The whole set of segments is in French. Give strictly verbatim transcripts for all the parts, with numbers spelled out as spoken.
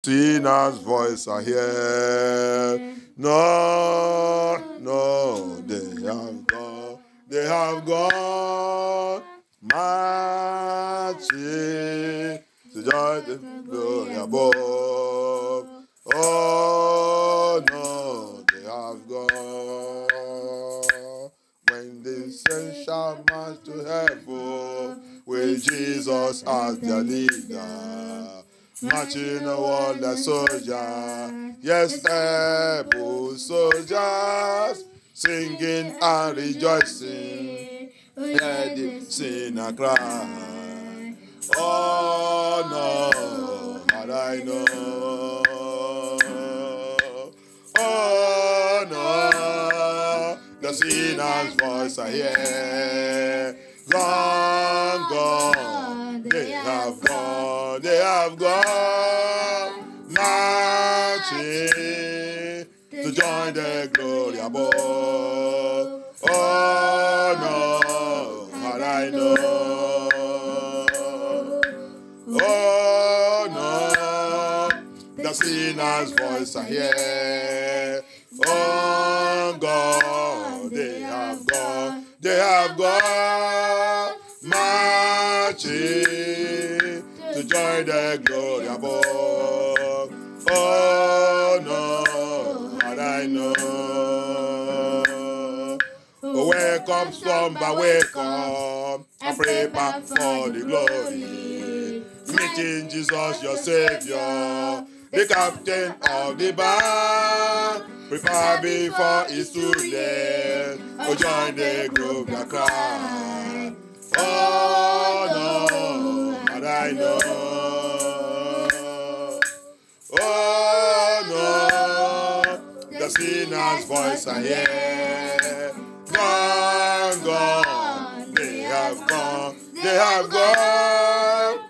Sinner's voice I hear. No, no, they have gone. They have gone. Marching to join the glory above. Oh, no, they have gone. When the saints shall march to heaven with Jesus as their leader, marching on the soldier, yes, able soldiers, singing and rejoicing, hear the sinner cry. Oh no, had I know. Oh no, the sinner's voice I hear. Long gone, they have gone, they have gone, marching to join the glory above. Oh no, had I known. Oh no, the sinner's voice I hear. Oh God, they have gone, they have gone, marching to join the glory above. Oh no, had I known. Oh, wake up, slumber, wake up, and prepare for the glory. Meeting Jesus, your Savior, the captain of the band. Prepare before it's too late. Oh, join the group that cry. Oh no, had I known. Oh no, the sinner's voice I hear. Gone, gone, they have gone, they have gone,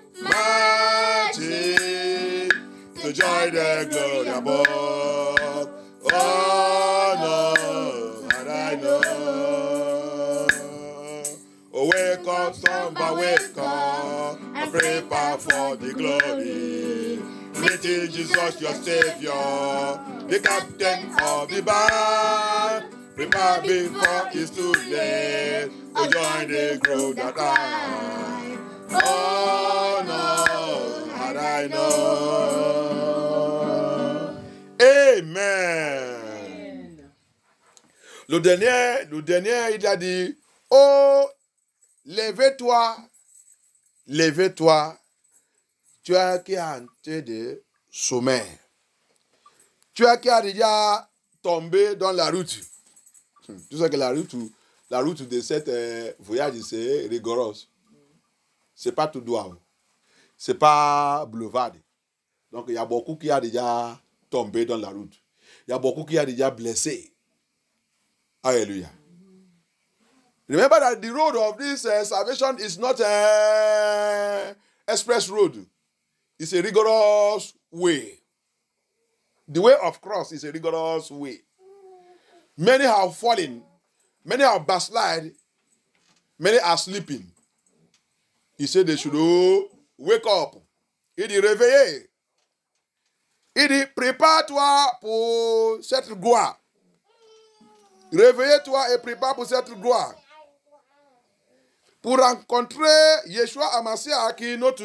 marching to join the glory above. Oh no, had I known. Oh, wake up, slumber, wake up, and prepare for the glory. Meeting Jesus, your Savior, the captain of the band. Prepare before it's too late. Oh, join the group that I. Oh no, had I known. Amen. Le dernier, le dernier, il a dit, oh, lève-toi, lève-toi, tu as qui a en train de sommeil. Tu as qui a déjà tombé dans la route. Tu sais que la route, la route de cette euh, voyage, c'est rigoureuse. C'est pas tout droit. C'est pas boulevard. Donc, il y a beaucoup qui a déjà tombé dans la route. Il y a beaucoup qui a déjà blessé. Alléluia. Remember that the road of this uh, salvation is not an express road. It's a rigorous way. The way of cross is a rigorous way. Many have fallen. Many have backslid. Many are sleeping. He said they should oh, wake up. Il dit réveillez. Il dit prépare-toi pour cette gloire. Réveille-toi et prépare pour cette gloire. Pour rencontrer Yeshua Amasia qui est notre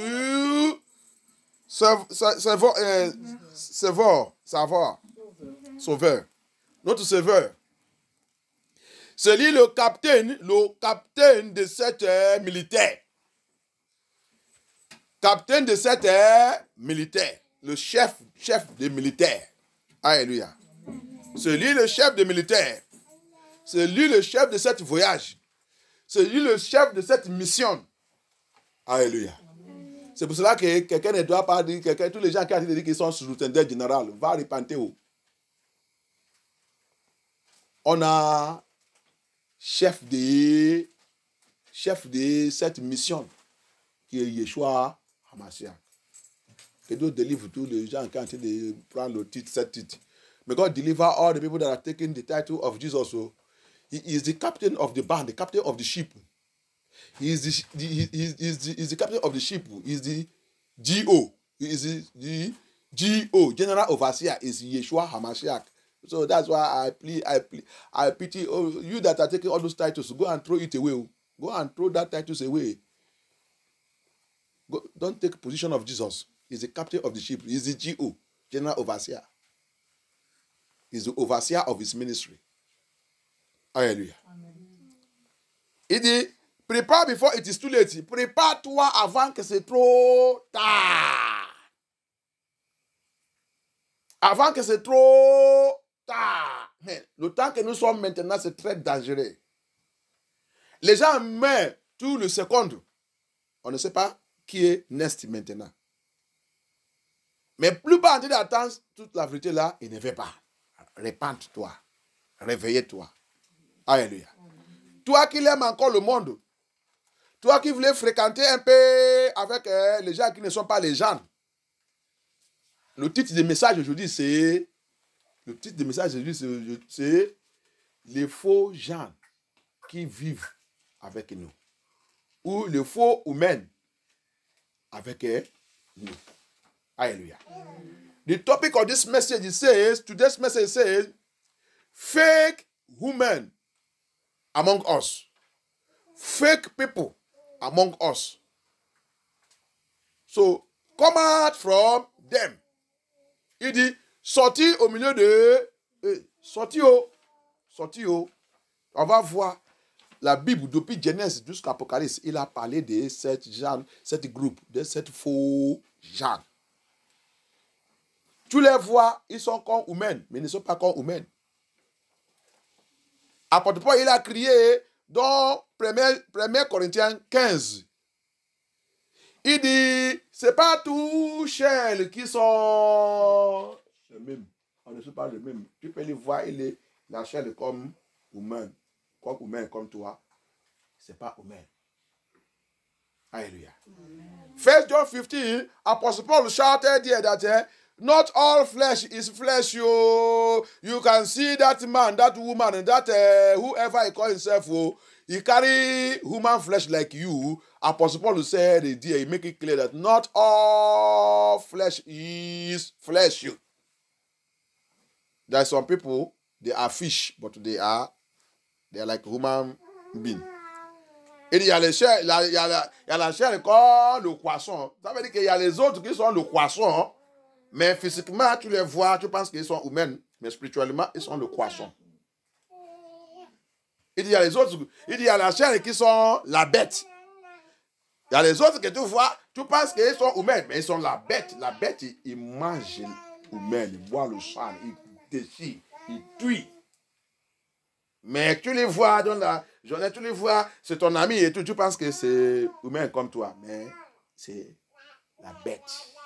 sauveur, sauveur, sauveur, sauveur, notre sauveur. C'est lui le capitaine, le capitaine de cette euh, militaire. Capitaine de cette euh, militaire. Le chef, chef des militaires. Alléluia. C'est lui le chef des militaires. C'est lui le chef de cette voyage. C'est lui le chef de cette mission. Alléluia. C'est pour cela que quelqu'un ne doit pas dire, quelqu'un, tous les gens qui ont dit qu'ils sont sous-lieutenant général, va repentir. On a chef de, chef de cette mission qui est Yeshua Hamashiach. Que Dieu délivre tous les gens qui ont été de prendre le titre, cette titre. May God deliver all the people that are taking the title of Jesus. So, he is the captain of the band, the captain of the ship. He is the, the, he is, he is the, he is the captain of the ship. He is the G O. He is the, the G O, General Overseer, is Yeshua HaMashiach. So that's why I plead, I plead, I pity oh, you that are taking all those titles. Go and throw it away. Go and throw that titles away. Go, don't take position of Jesus. He's the captain of the ship. He's the G O, General Overseer. He's the overseer of his ministry. Hallelujah. Amen. Il dit, prépare before it is too late. Prépare-toi avant que c'est trop tard. Avant que c'est trop tard. Le temps que nous sommes maintenant, c'est très dangereux. Les gens meurent tout le seconde. On ne sait pas qui est next maintenant. Mais plus pas en train d'attendre toute la vérité là, il ne veut pas. Répente-toi. Réveille-toi. Alléluia. Toi qui aimes encore le monde, toi qui voulais fréquenter un peu avec euh, les gens qui ne sont pas les gens, le titre du message aujourd'hui, c'est le titre du message aujourd'hui, c'est les faux gens qui vivent avec nous, ou les faux humains avec euh, nous. Hallelujah. The topic of this message says, today's message says, fake women among us. Fake people among us. So, come out from them. Il dit, sorti au milieu de... Eh, sorti au... Sorti au... On va voir la Bible, depuis Genèse jusqu'à Apocalypse, il a parlé de sept gens, sept groupes, de sept faux gens. Tu les vois, ils sont comme humains, mais ils ne sont pas comme humains. Apôtre Paul, il a crié dans premier Corinthiens quinze. Il dit, c'est pas tous chair qui sont les mêmes. On ne sait pas les mêmes. Tu peux les voir, il est la chair comme humain, comme humain comme toi. C'est pas humain. Alléluia. First John fifteen, Apostle Paul shouted here that uh, not all flesh is flesh. You, you can see that man, that woman, and that uh, whoever he call himself, oh, he carry human flesh like you. Apostle Paul said, dear, he make it clear that not all flesh is flesh. You. There are some people, they are fish, but they are they are like human being. Et il y a les chairs, il y a, il y a, la, il y a la chair comme le poisson. Ça veut dire qu'il y a les autres qui sont le poisson, mais physiquement, tu les vois, tu penses qu'ils sont humains, mais spirituellement, ils sont le poisson. Il y a les autres, il y a la chair qui sont la bête. Il y a les autres que tu vois, tu penses qu'ils sont humains, mais ils sont la bête. La bête, ils, ils mangent l'humain, ils boivent le sang, ils déchirent, ils tuent. Mais tu les vois dans la journée, tu les vois, c'est ton ami et tout, tu penses que c'est humain comme toi, mais c'est la bête.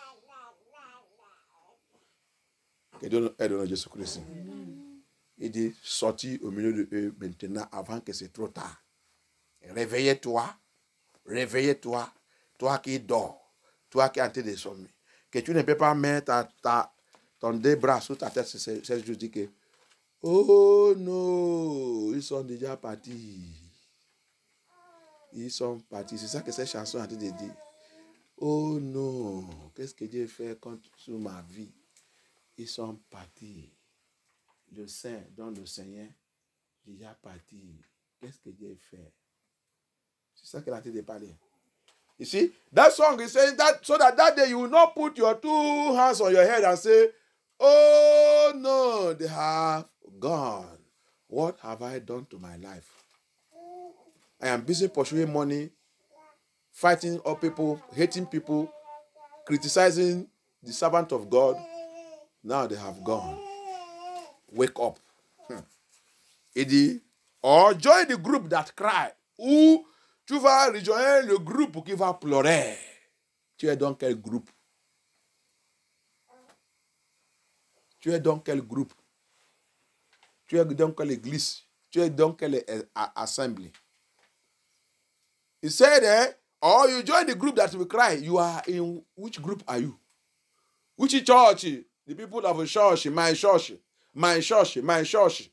Que Dieu aide Jésus-Christ. Il dit, sortis au milieu de eux maintenant avant que c'est trop tard. Réveillez-toi, réveillez-toi, toi qui dors, toi qui es en train de sommeil. Que tu ne peux pas mettre ta, ta, ton deux bras sous ta tête, c'est juste dire que oh non, ils sont déjà partis. Ils sont partis. C'est ça que cette chanson a en train de dire. Oh non, qu'est-ce que Dieu fait contre sur ma vie? Ils sont partis. Le Saint, dans le Seigneur, déjà parti. Qu'est-ce que Dieu fait? C'est ça qu'elle a en train de parler. You see, that song is saying that so that that day you will not put your two hands on your head and say, oh no, they have gone. What have I done to my life? I am busy pursuing money, fighting all people, hating people, criticizing the servant of God. Now they have gone. Wake up. Hmm. Il dit, or join the group that cry. Ou tu vas rejoindre le groupe qui va pleurer. Tu es dans quel groupe? Tu es dans quel groupe? Tu es dans quelle église? Tu es dans quelle assemblée? He said, eh, or you join the group that will cry. You are in which group are you? Which church? The people of the church, my church, my church, my church.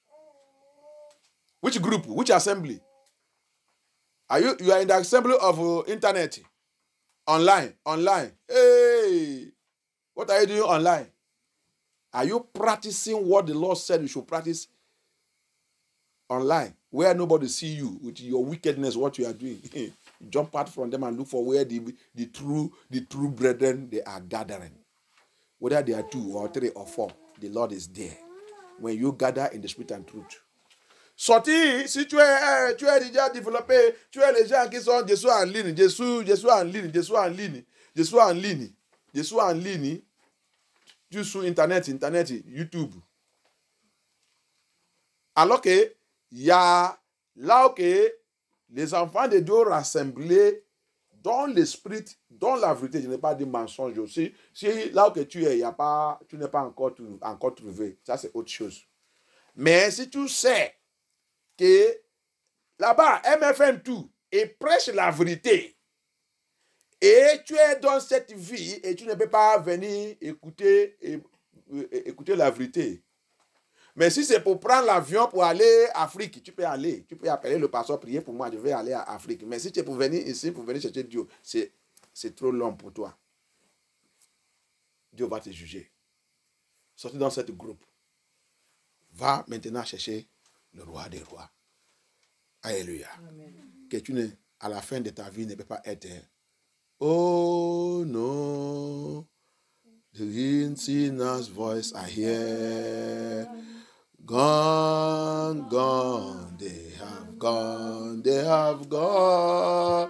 Which group? Which assembly? Are you? You are in the assembly of uh, internet, online, online. Hey, What are you doing online? Are you practicing what the Lord said you should practice online, where nobody see you with your wickedness, what you are doing? Jump out from them and look for where the, the true the true brethren they are gathering. Whether they are two or three or four, the Lord is there. When you gather in the spirit and truth. Sorti, si tu es, tu es déjà développé, tu es les gens qui sont Jésus en ligne, Jésus, Jésus en ligne, Jésus en ligne, Jésus en ligne, Jésus en ligne, tu sur Internet, Internet, YouTube. Alors que, il y a là que les enfants de Dieu rassemblés dans l'esprit, dans la vérité, je n'ai pas dit mensonge aussi. Si là où tu es, y a pas, tu n'es pas encore, encore trouvé, ça c'est autre chose. Mais si tu sais que là-bas, M F M tout, et prêche la vérité, et tu es dans cette vie, et tu ne peux pas venir écouter, et, et, écouter la vérité. Mais si c'est pour prendre l'avion pour aller en Afrique, tu peux aller. Tu peux appeler le pasteur, prier pour moi, je vais aller en Afrique. Mais si tu es pour venir ici, pour venir chercher Dieu, c'est, c'est trop long pour toi. Dieu va te juger. Sortez dans ce groupe. Va maintenant chercher le roi des rois. Alléluia. Amen. Que tu ne, à la fin de ta vie, ne peux pas être. Oh no, the sinner's voice I hear. Gone, gone, they have gone, they have gone,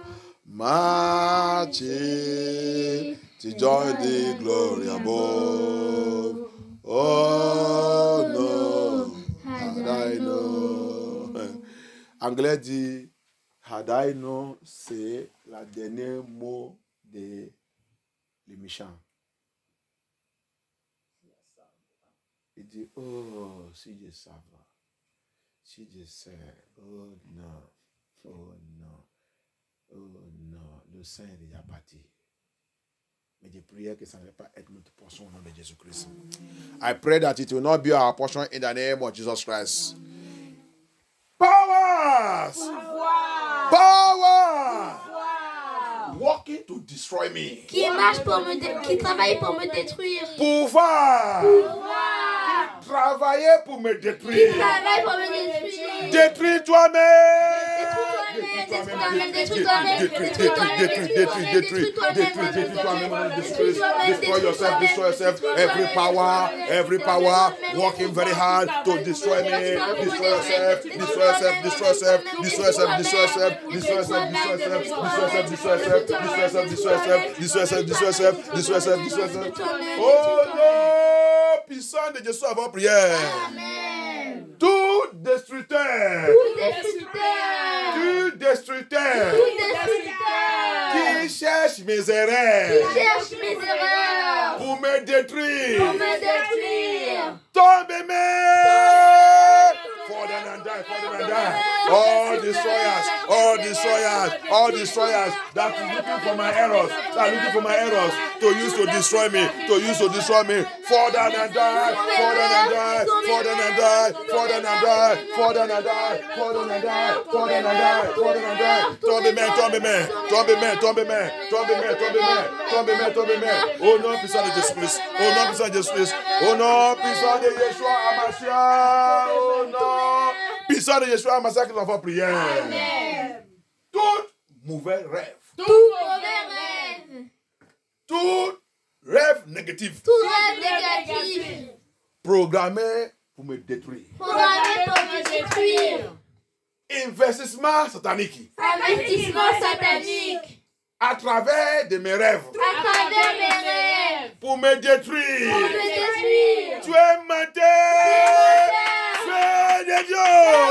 marching to join the glory above. Oh no, had I known. Anglais dit, had I known, c'est le dernier mot de les méchants. Il dit, oh, si je savais, si je sais, oh non, oh non, oh non, le Saint est déjà parti. Mais je prie que ça ne va pas être notre portion au nom de Jésus-Christ. I pray that it will not be our portion in the name of Jesus Christ. Powers! Powers! Working to destroy me. Qui marche pour me dé- qui travaille pour me détruire. Pouvoir! Pouvoir! Travailler pour me Qui détruire. travaille pour me détruire. Détruis toi-même. Détruis toi-même, détruis toi-même, détruis toi-même, détruis toi-même, détruis toi-même, détruis toi-même, détruis toi-même, Destroy yourself, destroy yourself. Every power, every power working very hard to destroy me. Destroy yourself, destroy yourself, destroy yourself, destroy yourself, destroy yourself, destroy yourself, destroy yourself, destroy yourself, destroy yourself, destroy yourself, destroy yourself, destroy yourself, destroy yourself, destroy yourself. Oh non, puissant de Jésus avant prière. Amen. Tout destructeur. Tout destructeur. Tout destructeur. Tout destructeur. Qui cherche mes erreurs. Qui cherche mes erreurs. Pour me détruire. Pour me détruire. Tombe mais. For them and die, for them and die. All destroyers, all destroyers, all destroyers that is looking for my errors, that are looking for my errors to use to destroy me, to use to destroy me. For them and die, for them and die, for them and die, for them and die, for them and die, for them and die, for them and die, for them and die. Tombe mais, tombe mais, tombe mais, tombe mais, tombe mais, tombe mais, tombe mais, tombe mais. Au nom puissant de Jésus-Christ, au nom puissant de Jésus-Christ, au nom puissant de Yeshua Hamashiach, au nom puissant de Yeshua Hamashiach, nous avons prié. Tout mauvais rêve, Tout mauvais rêve. tout rêve négatif, Tout rêve négatif. programmé pour me détruire. Programmé pour me détruire. Investissement satanique Investissement satanique. à travers de mes rêves À travers mes rêves. pour me détruire. Pour me détruire. Tu es menteur. Fais de Dieu.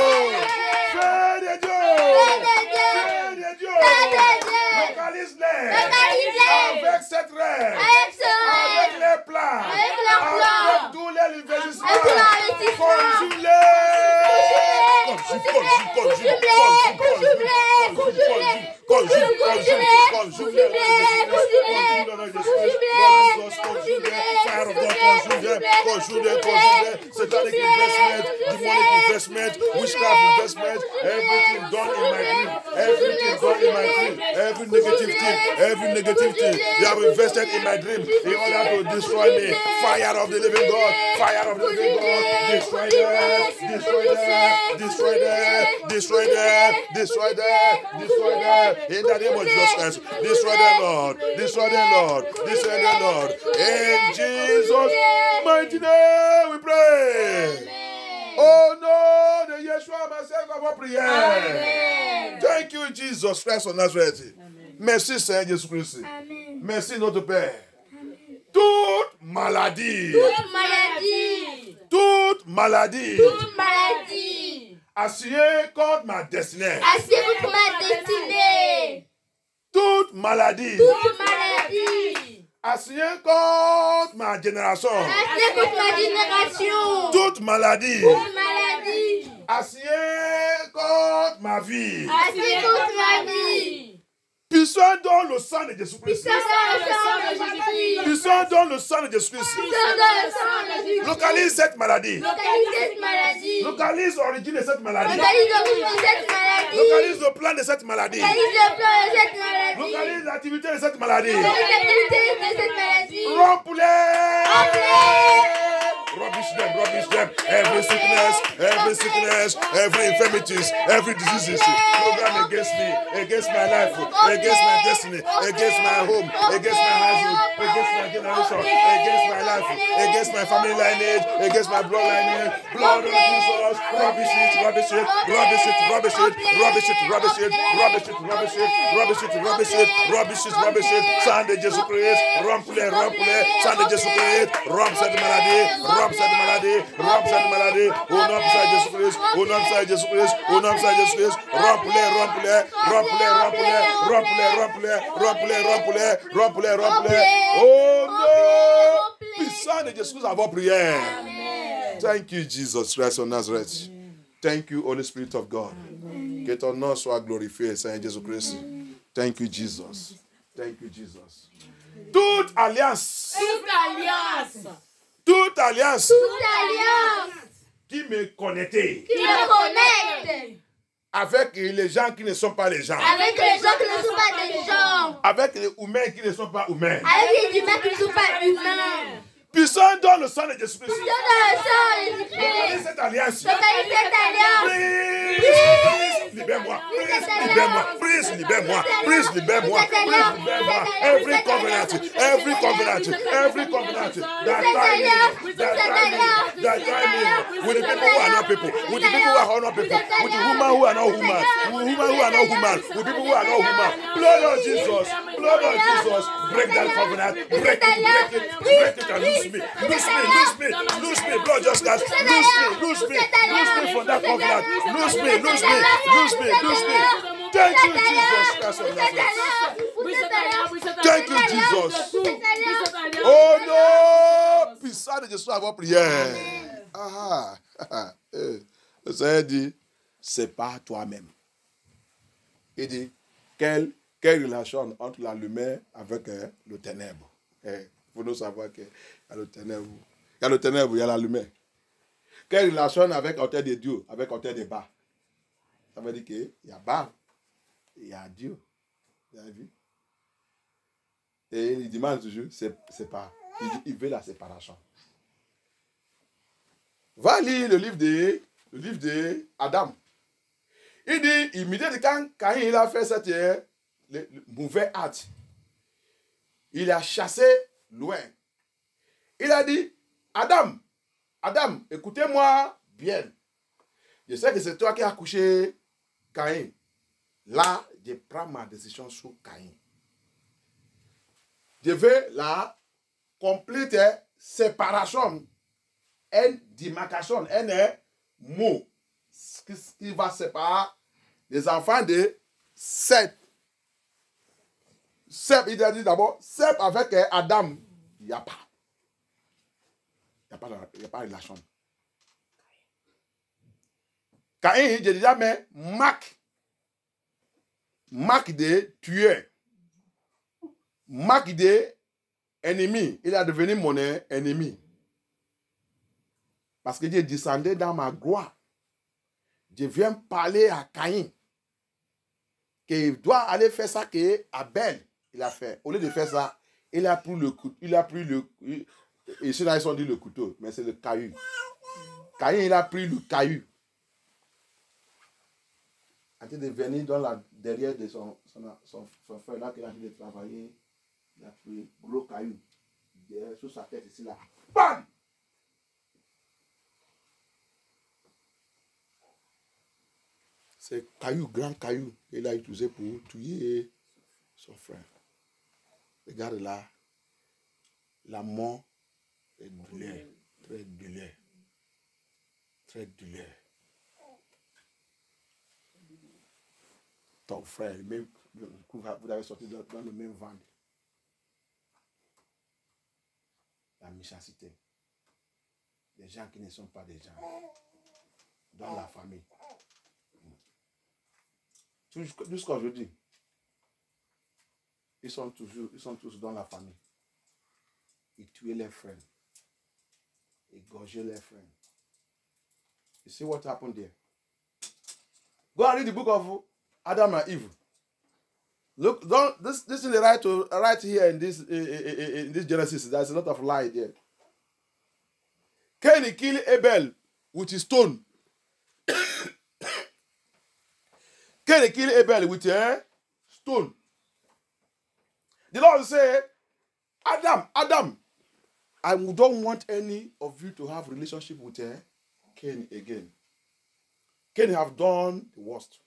Fais de Dieu. Fais de Dieu. Localise-les. Localise-les. Avec cette rêve. Avec ce Avec rêve. les plans. Avec leurs plans. Avec tous les investissements. Avec tous les investissements. Conjugue-les. Conjugue-les. Conjugue-les. Conjugue-les. Conjugue-les. Conjugue-les. Conjugue-les. Conjugue-les. Conjugue-les. Conjugue-les. Conjugue-les. Conjugue-les. consume them, consume them, consume them. Satanic investment, demonic investment, witchcraft investment, everything done in my dream, everything done in my dream, every negative thing, every negative thing they have invested in my dream in order to destroy me. Fire of the living God, fire of the living God, destroy them, destroy them, destroy them, destroy them, destroy them, destroy them. In the name of Jesus Christ, destroy them, Lord, destroy them, Lord, destroy them, Lord. In Jesus' mighty name we pray. Oh no, the Yeshua myself of our prayer. Amen. Thank you, Jesus Christ of Nazareth. Amen. Merci, Seigneur Jésus Christ. Amen. Merci, notre Père. Amen. Toute maladie. Toute maladie. Toute maladie. Toute maladie. Assurée contre ma destinée. Assurée contre ma destinée. Toute maladie. Toute maladie. Assurée contre ma génération. Assurée contre ma génération. Toute maladie. Toute maladie. Assurée contre ma vie. Assurée contre ma vie. Puissant dans le sang de Jésus-Christ. Puissant dans le sang de Jésus-Christ. Localise cette maladie. Localise cette maladie. Localise l'origine de cette maladie. Localise le plan de cette maladie. Localise l'activité de cette maladie. Remplis-les. Rubbish them, rubbish them. Every sickness, every sickness, every infirmities, every diseases program against me, against my life, against my destiny, against my home, against my household, against my generation, against my life, against my family lineage, against my blood lineage. Blood of Jesus, rubbish it, rubbish it, rubbish it, rubbish it, rubbish it, rubbish it, rubbish it, rubbish it, rubbish it, rubbish it, rubbish it, rubbish it. Sang de Jésus-Christ, remplis, remplis, sang de Jésus-Christ, romps cette maladie, romps cette maladie, romps cette maladie, au nom de Jésus-Christ, au nom de Jésus-Christ, au nom de Jésus-Christ, remplis, remplis, remplis, remplis, remplis, remplis, remplis, remplis, remplis, remplis. Oh non! Puissant de Jésus-Christ à vos prières. Thank you, Jesus Christ of Nazareth. Thank you, Holy Spirit of God. Que ton nom soit glorifié, Seigneur Jésus-Christ. Thank you, Jesus. Thank you, Jesus. Toute alliance. Toute alliance. Toute alliance. Toute alliance. Qui me connecte. Qui me connecte. Avec les gens qui ne sont pas les gens. Avec les gens qui ne sont pas les gens. Avec les humains qui ne sont pas humains. Avec les humains qui ne sont pas humains. Puissant dans le sang de Jésus-Christ. Puissant dans le sang de Jésus-Christ. Localise cette alliance. Localise cette alliance. Prise, libère-moi. Prise, libère-moi. Prise, libère-moi. Prise, libère-moi. Prise, libère-moi. Every covenant, every covenant, every covenant that tie me, that tie me, that tie me with the people who are not people, with the people who are not people, with the women who are not human, with the women who are not human, with people who are not human. Blood of Jesus, blood of Jesus, break that covenant, break it, break it, break it and lose me, lose me, lose me, lose me, blood just cast, lose me, lose me, lose me from that covenant, lose me, lose me, lose me, lose me. Thank you, Jesus Christ of Nazareth. Thank you, Jesus. Oh non, puissant de Jésus à vos prières. Ah ah, le Seigneur dit, c'est pas toi-même. Il dit, quelle, quelle relation entre la lumière avec euh, le ténèbre. Il faut nous savoir qu'il y a le ténèbre. Il y a le ténèbre, il y a la lumière. Quelle relation avec l'autel de Dieu, avec l'autel de bas. Ça veut dire qu'il y a bas, il y a Dieu. Vous avez vu? Et il demande toujours, c'est pas. Il, il veut la séparation. Va lire le livre de, le livre de Adam. Il dit, immédiatement quand, quand il a fait cette le, le mauvais acte, il a chassé loin. Il a dit, Adam, Adam, écoutez-moi bien. Je sais que c'est toi qui as couché Caïn. Là, je prends ma décision sur Caïn. Je veux la complète séparation, une démarcation, un mot qui va séparer les enfants de Seth. Seth, il a dit d'abord, Seth avec Adam, il n'y a pas. Il n'y a pas de relation. Caïn, je disais, mais marque, marque de tueur, marque de ennemi, il a devenu mon ennemi. Parce que Dieu descendait dans ma gloire. Je viens parler à Caïn. Qu'il doit aller faire ça que Abel il a fait. Au lieu de faire ça, il a pris le couteau. Il a pris le. Et ceux-là, ils ont dit le couteau, mais c'est le caillou. Caïn, il a pris le caillou. En train de venir dans la derrière de son, son, son, son frère, là, qu'il a envie de travailler, il a pris un gros caillou. Derrière, sur sa tête, ici, là. Bam! C'est caillou, grand caillou, qu'il a utilisé pour tuer son frère. Regarde là, la mort est douleur, très douleur, très douleur. Ton frère, même, vous avez sorti dans, dans le même ventre. La méchanceté. Des gens qui ne sont pas des gens. Dans la famille. Jusqu'à aujourd'hui, ils sont toujours, ils sont tous dans la famille. Ils tuaient leurs frères. Ils gorgeaient leurs frères. You see what happened there? Go and read the book of Adam and Eve. Look, don't this this is the right to right here in this in, in, in this Genesis. There's a lot of lie there. Cain killed Abel with his stone. Cain killed Abel with a stone. The Lord said, Adam, Adam, I don't want any of you to have relationship with uh, Cain again. Cain have done the worst.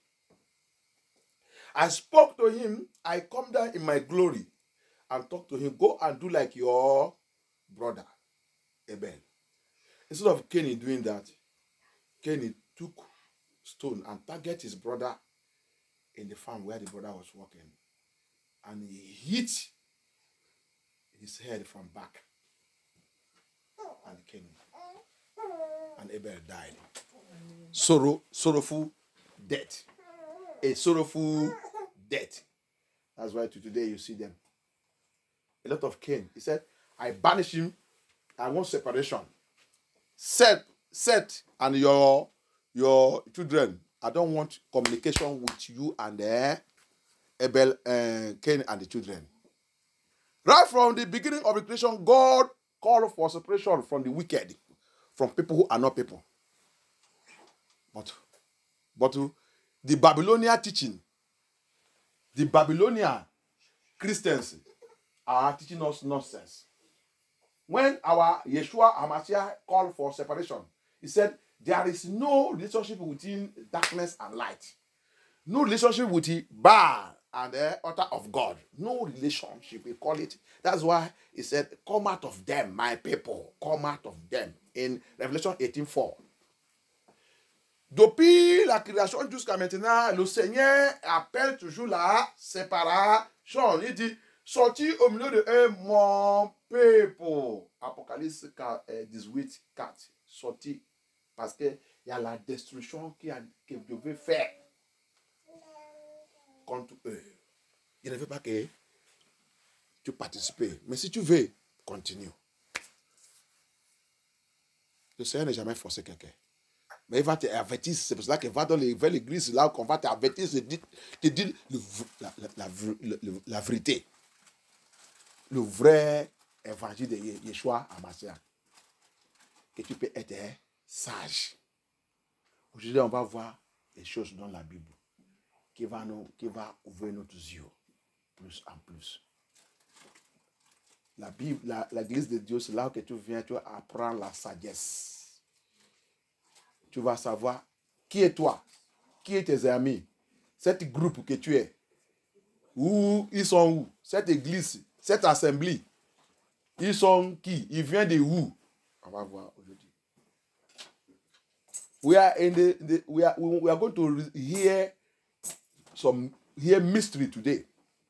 I spoke to him, I come down in my glory and talk to him, go and do like your brother, Abel. Instead of Cain doing that, Cain took stone and targeted his brother in the farm where the brother was working. And he hit his head from back. And Cain and Abel died. Sorrow, sorrowful death. A sorrowful death. That's why to today you see them. A lot of Cain. He said, I banish him. I want separation. Set, set, and your your children. I don't want communication with you and uh, Abel, uh, Cain and the children. Right from the beginning of the creation, God called for separation from the wicked, from people who are not people. But, but the Babylonian teaching, the Babylonian Christians are teaching us nonsense. When our Yeshua HaMashiach called for separation, he said, there is no relationship between darkness and light. No relationship with the Baal and the altar of God. No relationship, we call it. That's why he said, come out of them, my people. Come out of them. In Revelation eighteen four. Depuis la création jusqu'à maintenant, le Seigneur appelle toujours la séparation. Il dit, sorti au milieu de eux, mon peuple. Apocalypse dix-huit quatre. Sorti. Parce qu'il y a la destruction qu'il qu devait faire contre eux. Il ne veut pas que tu participes. Mais si tu veux, continue. Le Seigneur n'a jamais forcé quelqu'un. Mais il va t'avertir. C'est pour cela qu'il va dans l'église, là qu'on va t'avertir, te dire, te dire le, la, la, la, la, la vérité. Le vrai évangile de Yeshua HaMashiach. Que tu peux être sage. Aujourd'hui, on va voir les choses dans la Bible qui va, nous, qui va ouvrir nos yeux plus en plus. La Bible, la, l'église de Dieu, c'est là que tu viens, tu apprends la sagesse. Tu vas savoir qui est toi, qui est tes amis, cet groupe que tu es. Où ils sont où? Cette église, cette assemblée, ils sont qui? Ils viennent de où? On va voir aujourd'hui. We are in the, the we are we are going to hear some hear mystery today.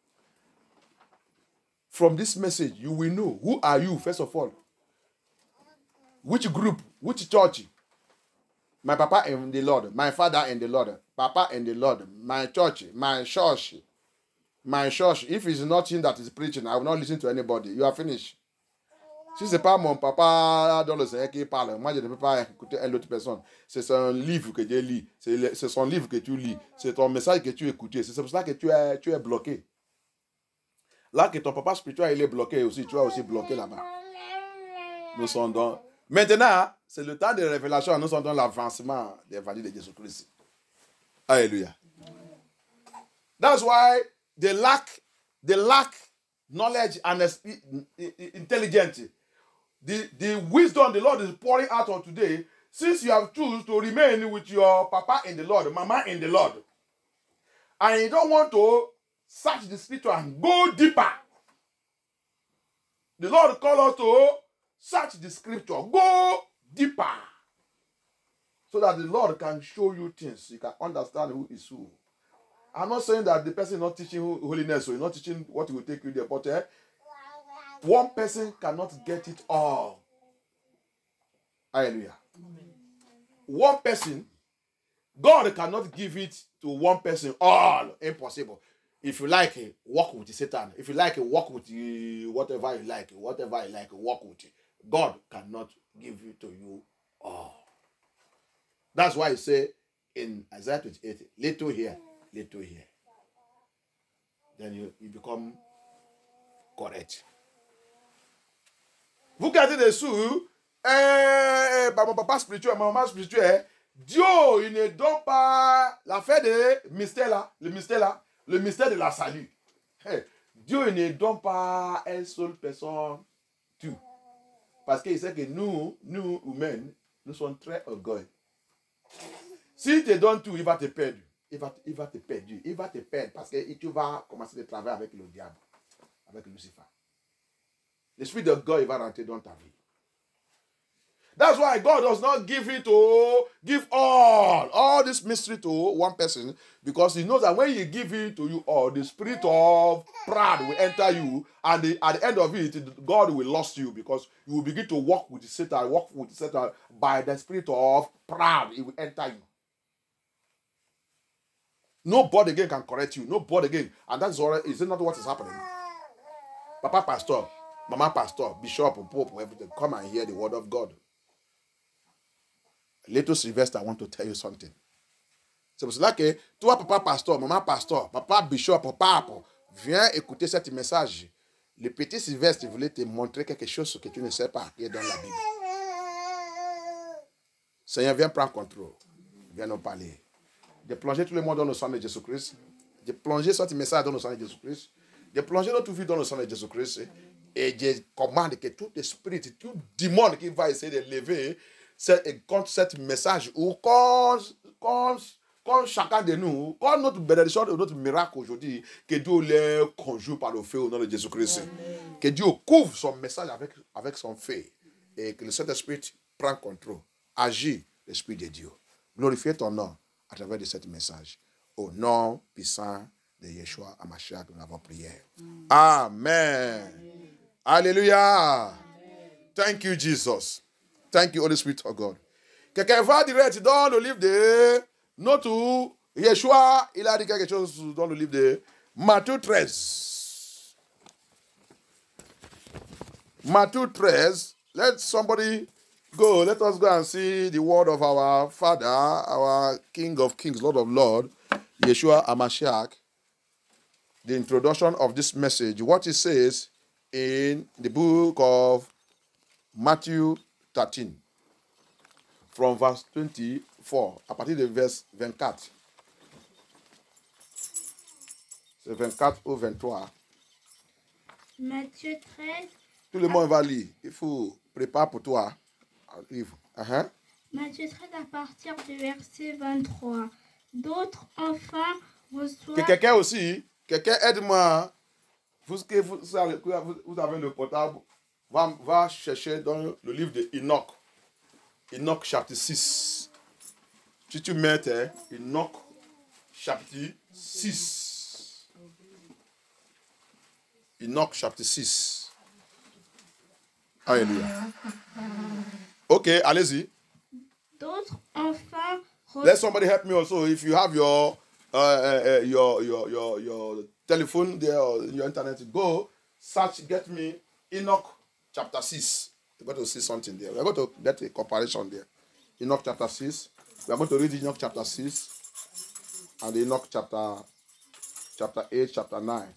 From this message, you will know who are you first of all. Which group? Which church? My papa in the Lord, my father in the Lord, papa in the Lord, my church, my church, my church. If it's not him that is preaching, I will not listen to anybody. You are finished. Si ce n'est pas mon papa dans le Seigneur qui parle, moi je ne peux pas écouter une autre personne. C'est un livre que Dieu lit. C'est son livre que tu lis. C'est ton message que tu écoutes. C'est pour ça que tu es, tu es bloqué. Là que ton papa spirituel il est bloqué aussi, tu es aussi bloqué là-bas. Nous sommes dans... Maintenant, c'est le temps de révélation. Nous sommes dans l'avancement des l'évangile de Jésus-Christ. Alléluia. That's why they lack, they lack knowledge and intelligence. The, the wisdom the Lord is pouring out on today, since you have chosen to remain with your papa in the Lord, mama in the Lord, and you don't want to search the scripture and go deeper. The Lord calls us to search the scripture, go deeper, so that the Lord can show you things. You can understand who is who. I'm not saying that the person is not teaching holiness or not teaching what will take you there, but eh, one person cannot get it all. Hallelujah. One person, God cannot give it to one person all. Impossible. If you like it, walk with Satan. If you like it, walk with whatever you like. Whatever you like, walk with it. God cannot give it to you all. That's why he say in Isaiah twenty-eight, little here, little here. Then you, you become correct. Vous gardez des sous, eh, bah, mon papa spirituel, ma maman spirituelle, Dieu, il ne donne pas l'affaire de mystère là, le mystère là, le mystère de la salut. Hey, Dieu il ne donne pas une seule personne tout. Parce qu'il sait que nous, nous, humains, nous sommes très orgueilleux. S'il te donne tout, il va te perdre. Il va, il va te perdre. Il va te perdre parce que tu vas commencer à travailler avec le diable, avec Lucifer. L'esprit de God, il va rentrer dans ta vie. That's why God does not give it to, give all, all this mystery to one person, because he knows that when he give it to you all, the spirit of pride will enter you, and the, at the end of it, God will lose you, because you will begin to walk with Satan, walk with Satan by the spirit of pride. It will enter you. Nobody again can correct you. Nobody again. And that's all. Is it not what is happening? Papa pastor, mama pastor, bishop, pope, everything. Come and hear the word of God. Little Sylvester, I want to tell you something. C'est pour cela que toi, papa pasteur, maman pasteur, papa bishop, papa, viens écouter ce message. Le petit Sylvestre voulait te montrer quelque chose que tu ne sais pas qui est dans la Bible. Seigneur, viens prendre contrôle. Viens nous parler. De plonger tout le monde dans le sang de Jésus-Christ. De plonger ce message dans le sang de Jésus-Christ. De plonger notre vie dans le sang de Jésus-Christ. Et je commande que tout esprit, tout démon qui va essayer de lever contre ce message, ou contre, contre, contre chacun de nous, contre notre bénédiction, notre miracle aujourd'hui, que Dieu les conjure par le feu au nom de Jésus-Christ. Que Dieu couvre son message avec, avec son feu. Et que le Saint-Esprit prend contrôle. Agit l'Esprit de Dieu. Glorifiez ton nom à travers de ce message. Au nom puissant de Yeshua Hamashiach, nous avons prié. Amen. Amen. Alléluia. Thank you, Jesus. Thank you, Holy Spirit of God. Quelqu'un va direct dans le livre de notre Yeshua. Il a dit quelque chose dans le livre de Matthieu treize. Matthieu treize. Let somebody go. Let us go and see the word of our Father, our King of Kings, Lord of Lords, Yeshua Hamashiach. The introduction of this message. What it says in the book of Matthew thirteen, from verse twenty-four, à partir de verse vingt-quatre. C'est vingt-quatre ou vingt-trois. Matthieu treize. Tout le monde va lire. Il faut préparer pour toi un livre. Uh-huh. Matthieu treize à partir du verset vingt-trois. D'autres enfants reçoivent... Que quelqu'un aussi, quelqu'un aide-moi. Vous, vous, vous avez le portable. Va, va chercher dans le livre de Enoch. Enoch chapitre six. Si tu mets hein, Enoch chapitre six. Enoch chapitre six. Alléluia. Ok, allez-y. D'autres enfants. Let somebody help me also. If you have your uh, uh, your, your your your telephone there or your internet, go search, get me Enoch chapter six. We're going to see something there. We're going to get a comparison there. Enoch chapter six. We are going to read Enoch chapter six and Enoch chapter, chapter eight, chapter nine.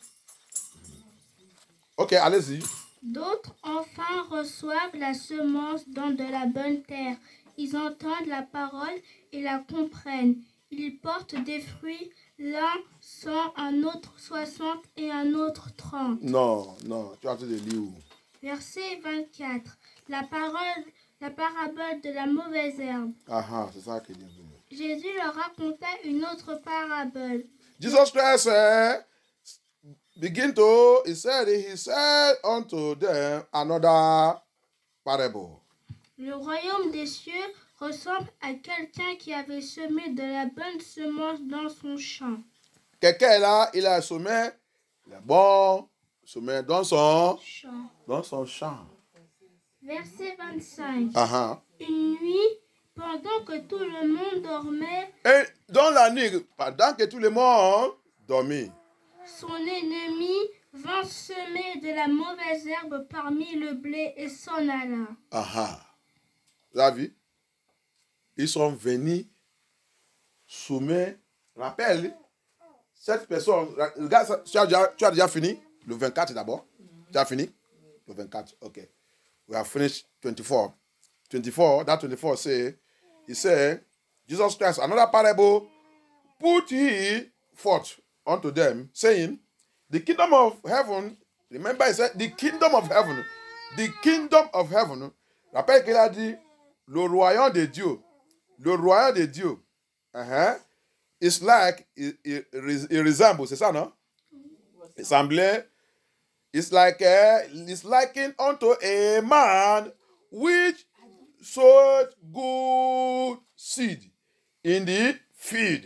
Ok, allez-y. D'autres enfin reçoivent la semence dans de la bonne terre. Ils entendent la parole et la comprennent. Ils portent des fruits, l'un cent, un autre soixante et un autre trente. Non, non, tu as entendu de lire où? Verset vingt-quatre. La parole, la parabole de la mauvaise herbe. Ah ah, c'est ça qu'il dit. Jésus leur raconta une autre parabole. Jesus Christ said, begin to, he said, he said unto them another parable. Le royaume des cieux ressemble à quelqu'un qui avait semé de la bonne semence dans son champ. Quelqu'un là, il a semé le bon semé dans son champ. Dans son champ. Verset vingt-cinq. Uh-huh. Une nuit, pendant que tout le monde dormait, et dans la nuit, pendant que tout le monde dormait, son ennemi vint semer de la mauvaise herbe parmi le blé et s'en alla. Ah, vous avez vu? Ils sont venus semer. Rappelle, cette personne, regarde, tu as déjà, tu as déjà fini? Le vingt-quatre d'abord. Tu as fini? Le vingt-quatre, ok. We have finished twenty-four. twenty-four, that twenty-four say, he said, Jesus Christ, another parable, put he forth unto them, saying, the kingdom of heaven, remember he said, the kingdom of heaven, the kingdom of heaven, rappelle qu'il a dit, le royaume de Dieu, le royaume de Dieu, uh-huh, it's like, it, it, it resembles, c'est ça, non? Il semblait, it's like, a, it's likened unto a man which sowed good seed in the field.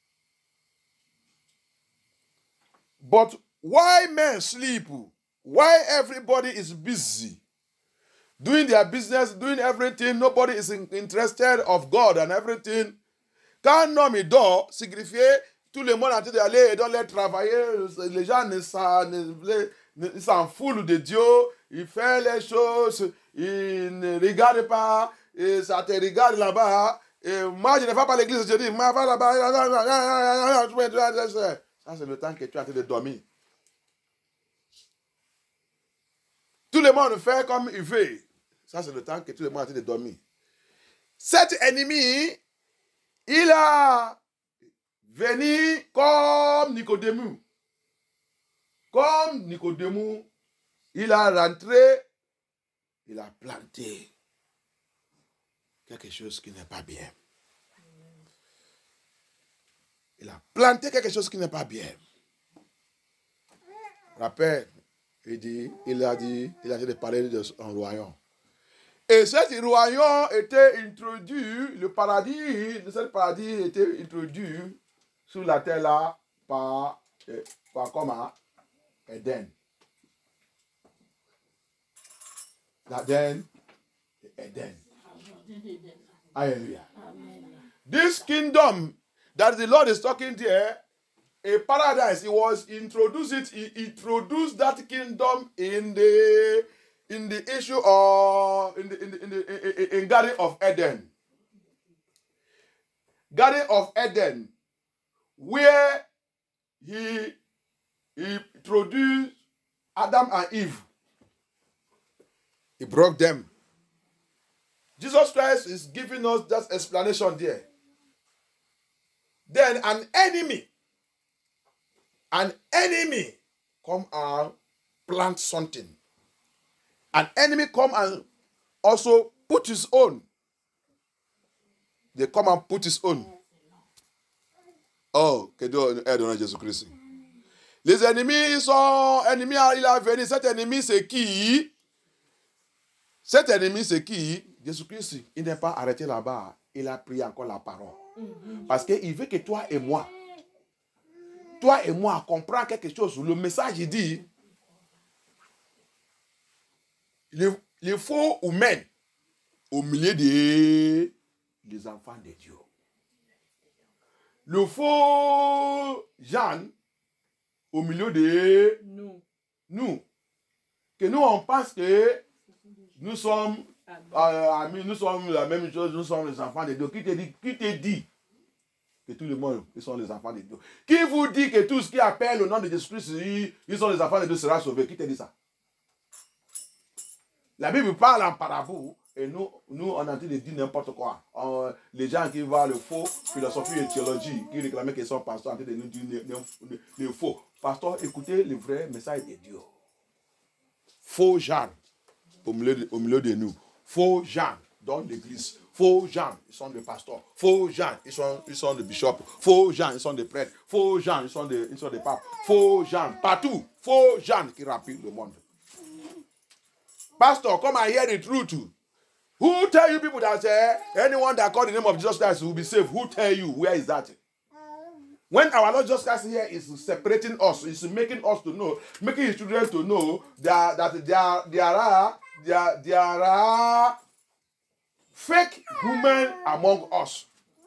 But why men sleep? Why everybody is busy doing their business, doing everything, nobody is in, interested of God and everything. Quand un homme dort, signifie tout le monde a train d'aller et d'aller travailler. Les gens ne s'en, ne, ne s'en foutent de Dieu. Il fait les choses, il ne regarde pas, et ça te regarde là-bas. Et moi, je ne vais pas à l'église, je dis, moi, va là-bas. Ça, c'est le temps que tu es en train de dormir. Tout le monde fait comme il veut. Ça, c'est le temps que tout le monde est en train de dormir. Cet ennemi, il a venu comme Nicodème. Comme Nicodème, il a rentré, il a planté quelque chose qui n'est pas bien. Il a planté quelque chose qui n'est pas bien. Rappelle, il dit, il a dit, il a dit de parler de son royaume. Et ce royaume était introduit, le paradis, ce paradis était introduit sur la terre là par, par comment? Eden. Eden. Eden. Hallelujah. This kingdom that the Lord is talking there, a paradise, he was introduced it, he introduced that kingdom in the in the issue of in the in the in the in, in Garden of Eden. Garden of Eden, where he he introduced Adam and Eve. He broke them. Jesus Christ is giving us that explanation there. Then an enemy, an enemy come and plant something. An enemy come and also put his own. They come and put his own. Oh, que Dieu aide dans Jésus-Christ. Les ennemis sont ennemis, il a venu. Cet ennemi, c'est qui? Cet ennemi, c'est qui? Jésus-Christ, il n'est pas arrêté là-bas. Il a pris encore la parole. Parce qu'il veut que toi et moi, toi et moi, comprenions quelque chose. Le message, il dit, les, les faux humains au milieu des les enfants de Dieu. Le faux Jean au milieu de nous. Nous. Que nous, on pense que nous sommes, euh, amis, nous sommes la même chose, nous sommes les enfants de Dieu. Qui te dit, qui te dit que tout le monde, ils sont les enfants de Dieu? Qui vous dit que tout ce qui appelle le nom de Jésus-Christ, ils, ils sont les enfants de Dieu, sera sauvé? Qui te dit ça? La Bible parle en parabole. Et nous, nous, on a en train de dire n'importe quoi. On, les gens qui voient le faux, philosophie et théologie, qui réclamaient qu'ils sont pasteurs, en train de nous dire le, le, le faux. Pasteur, écoutez le vrai message de Dieu. Faux gens au milieu de, au milieu de nous. Faux gens dans l'église. Faux gens, ils sont des pasteurs. Faux gens, ils sont, ils sont des bishops. Faux gens, ils sont des prêtres. Faux gens, ils sont des, ils sont des papes. Faux gens, partout. Faux gens qui rapident le monde. Pastor, come and hear the truth. Who tell you people that uh, anyone that call the name of Jesus Christ will be saved? Who tell you? Where is that? When our Lord Jesus Christ here is separating us, is making us to know, making his children to know that, that there, there are there, there are fake women among us.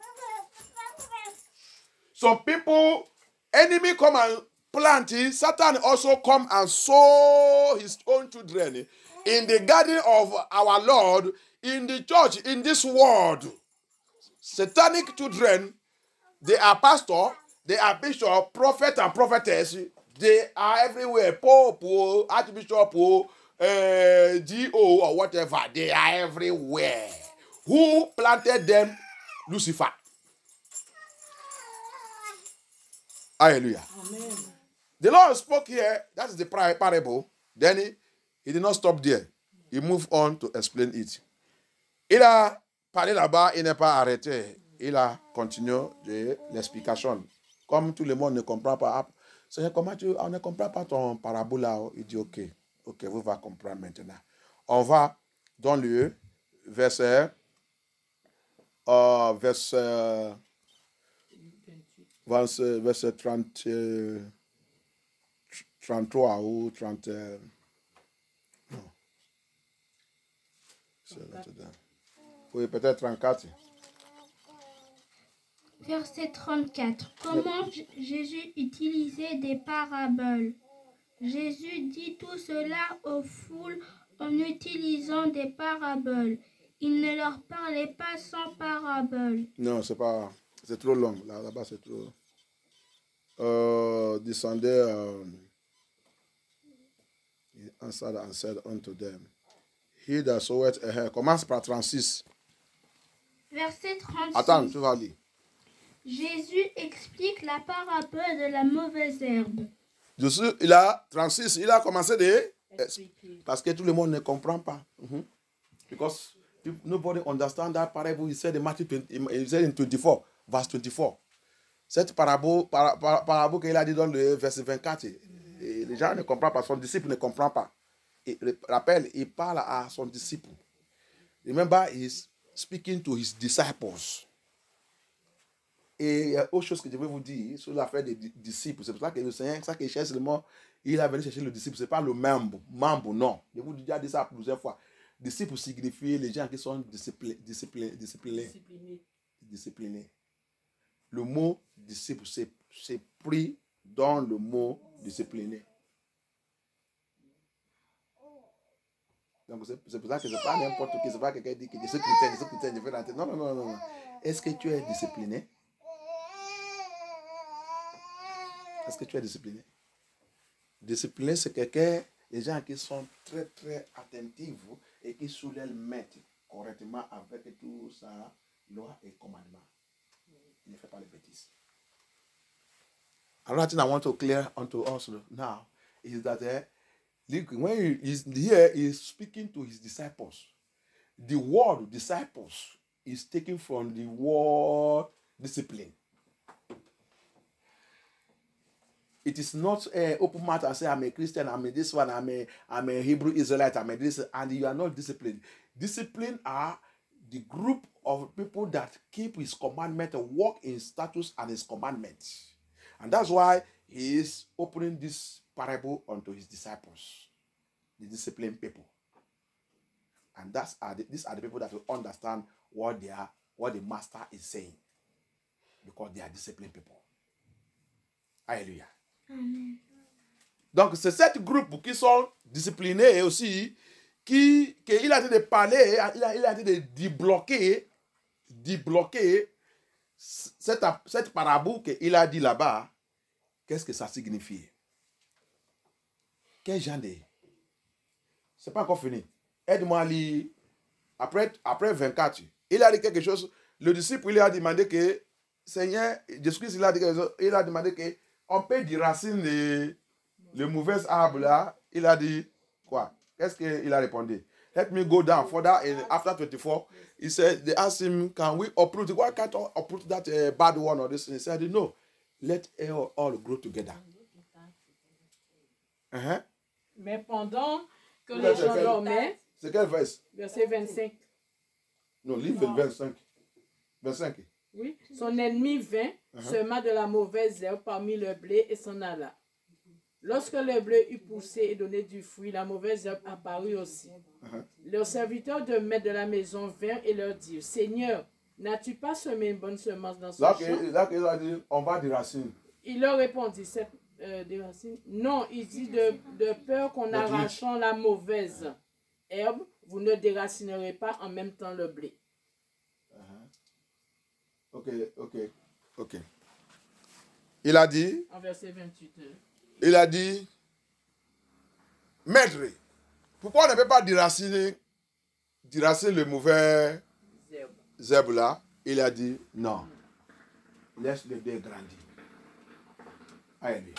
Some people, enemy come and plant it. Satan also come and sow his own children in the garden of our Lord, in the church, in this world. Satanic children, they are pastor, they are bishop, prophet and prophetess. They are everywhere. Pope, archbishop, uh, G O or whatever. They are everywhere. Who planted them? Lucifer. Hallelujah. Amen. The Lord spoke here. That is the parable. Then he, he did not stop there. He moved on to explain it. Il a parlé là-bas, il n'est pas arrêté. Il a continué de l'explication. Comme tout le monde ne comprend pas. Seigneur, comment tu, on ne comprend pas ton parabole là? Il dit, ok, ok, vous va comprendre maintenant. On va dans le verset, euh, verset, verset, verset trente, trente-trois ou trente. Non. Oui, peut-être trente-quatre. Verset trente-quatre. Comment Jésus utilisait des paraboles? Jésus dit tout cela aux foules en utilisant des paraboles. Il ne leur parlait pas sans paraboles. Non, c'est pas, c'est trop long. Là, là-bas, c'est trop. Euh, descendez. Euh, he answered and said unto them, He that soweth a hair. Commence par trente-six. Verset trente-six. Attends, tu vas lire. Jésus explique la parabole de la mauvaise herbe. Jésus, il a trente-six, il a commencé de expliquer. Parce que tout le monde ne comprend pas. Mm-hmm. Because nobody understands that parable. He said in Matthew twenty, he said in twenty-four, verse twenty-four. Cette parabole, para, para, parabole qu'il a dit dans le verset vingt-quatre, et les gens ne comprennent pas, son disciple ne comprend pas. Et rappelle, il parle à son disciple. Remember, he's speaking to his disciples. Et il y a autre chose que je vais vous dire sur l'affaire des disciples. C'est pour ça que le Seigneur, c'est ça qu'il cherche seulement, il a venu chercher le disciple. Ce n'est pas le membre, membre, non. Je vous ai déjà dit ça plusieurs fois. Disciple signifie les gens qui sont disciplinés. disciplinés, disciplinés. disciplinés. Le mot disciple, c'est, c'est pris dans le mot discipliné. Donc c'est, c'est pour ça que ce n'est pas n'importe qui. Ce n'est pas quelqu'un qui dit que je suis chrétien, je suis chrétien, je fais la tête. Non, non, non, non. Est-ce que tu es discipliné? Est-ce que tu es discipliné? Discipliné, c'est quelqu'un, les gens qui sont très, très attentifs et qui soulèvent mettre correctement avec tout ça, loi et commandement. Il ne fait pas les bêtises. Another thing I want to clear unto us now is that uh, when he is here, he is speaking to his disciples. The word disciples is taken from the word discipline. It is not an open matter and say, I'm a Christian, I'm a this one, I'm a, I'm a Hebrew Israelite, I'm a this, and you are not disciplined. Discipline are the group of people that keep his commandment and walk in status and his commandments. And that's why he is opening this parable unto his disciples, the disciplined people. And that's are the, these are the people that will understand what they are, what the master is saying, because they are disciplined people. Alléluia. Amen. Donc c'est cette groupe qui sont disciplinés aussi qui, qu'il a dit de parler, il a, il a dit de débloquer, débloquer cette, cette parabole qu'il a dit là-bas. Qu'est-ce que ça signifie? Quel genre de... C'est pas encore fini. Aide-moi à lire. Après, après vingt-quatre, il a dit quelque chose. Le disciple, il a demandé que, Seigneur, Jésus-Christ, il a dit quelque chose. Il a demandé que, on peut déraciner les, les mauvais arbres là. Il a dit, quoi? Qu'est-ce qu'il a répondu? Let me go down further. And after twenty-four, he said, they asked him, can we uproot? Why can't we uproot that uh, bad one or this? And he said, no. Let all, all grow together. Uh-huh. Mais pendant que les gens dormaient, c'est quel verset? Verset vingt-cinq. Non, livre vingt-cinq. vingt-cinq. Oui. Son ennemi vint, uh-huh. sema de la mauvaise herbe parmi le blé et s'en alla. Lorsque le blé eut poussé et donné du fruit, la mauvaise herbe apparut aussi. Uh-huh. Leurs serviteurs de maître de la maison vinrent et leur dirent, Seigneur, n'as-tu pas semé une bonne semence dans ce là, champ? Là, il a dit, on va déraciner. Il leur répondit, cette, euh, déracine? Non, il dit, de, de peur qu'on arrachant la mauvaise herbe, vous ne déracinerez pas en même temps le blé. Uh-huh. Ok, ok, ok. Il a dit, en verset vingt-huit. Il a dit, Maître, pourquoi on ne peut pas déraciner, déraciner le mauvais zèbre là? Il a dit, non, laisse le dé grandir. Alléluia.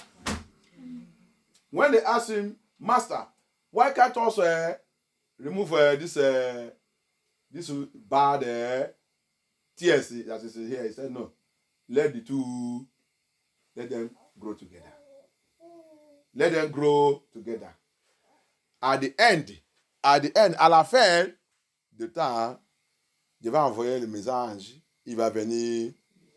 When they asked him, Master, why can't us uh, remove uh, this uh, this bad uh, tears that is here? He said, no, let the two, let them grow together. Let them grow together. At the end, at the end, à la fin du temps, Dieu va envoyer le message. Il va venir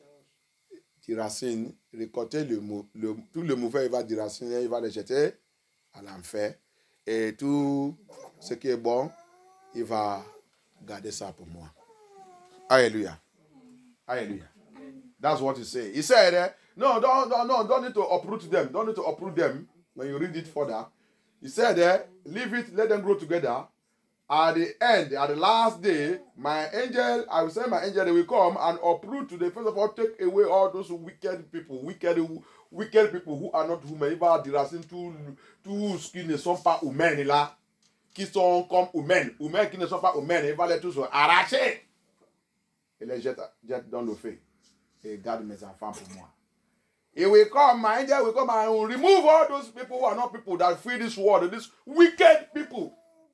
déraciner, récolter le, le, tout le mauvais, il va déraciner, il va le jeter à l'enfer. Et tout ce qui est bon, il va garder ça pour moi. Alléluia. Alléluia. That's what he said. He said, uh, no, don't, don't, no, don't need to uproot them. Don't need to uproot them. When you read it further, he said, uh, leave it, let them grow together. At the end, at the last day, my angel, I will send my angel, they will come and uproot to the first of all, take away all those wicked people, wicked, wicked people who are not humains. Il va déraciner tous ceux qui ne sont pas humains là, qui sont comme humains, humains qui ne sont pas humains. Il va les tous arracher et les jette, jette dans le feu. Et garde mes enfants pour moi. He will come, my angel will come and will remove all those people who are not people that feed this world, these wicked people.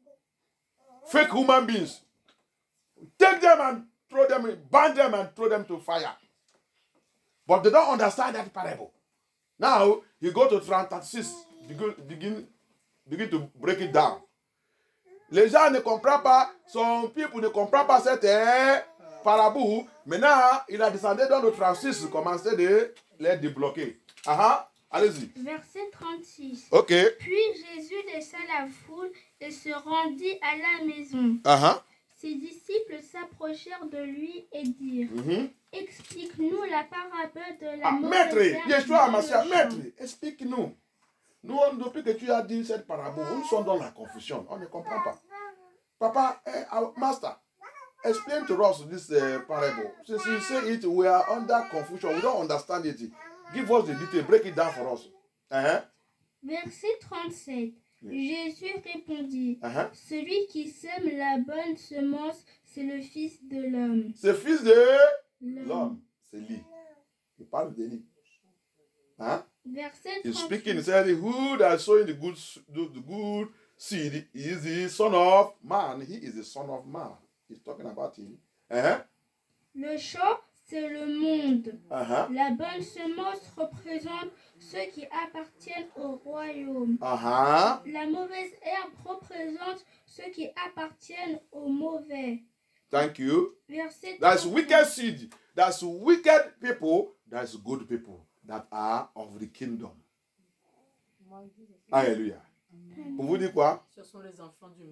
Fake human beings. Take them and throw them, burn them and throw them to fire. But they don't understand that parable. Now, you go to thirty-six, begin, begin, begin to break it down. Les gens ne comprennent pas, some people ne comprennent pas cette parabole. Maintenant, il a descendu dans le trente-six, commencé de les débloquer. Aha, allez-y. Verset trente-six. Ok. Puis Jésus laissa la foule et se rendit à la maison. Aha. Ses disciples s'approchèrent de lui et dirent, Mm-hmm. explique-nous la parabole de la Ah, mauvaise maître, herbe Yeshua, dans ma le soeur, champ. maître, explique-nous. Nous, depuis que tu as dit cette parabole, nous sommes dans la confusion. On ne comprend pas. Papa, eh, our master, explain to us this uh, parable. Since you say it, we are under confusion. We don't understand it. Give us the detail. Break it down for us. Uh-huh. Verset trente-sept. Jésus répondit, Uh-huh. celui qui sème la bonne semence, c'est le Fils de l'homme. C'est fils de L'homme. l'homme. C'est lui. Il parle de lui. Hein? Verset He's speaking. He trente-huit. said, who that is sowing the good, the, the good seed is the son of man. He is the son of man. He's talking about him. Uh-huh. Le champ, c'est le monde. Uh-huh. La bonne semence représente ceux qui appartiennent au royaume. Uh-huh. La mauvaise herbe représente ceux qui appartiennent au mauvais. Thank you. Verset That's trente-neuf. wicked seed. That's wicked people. That's good people that are of the kingdom. Alléluia. Pour vous dire quoi? Ce sont les enfants du mal.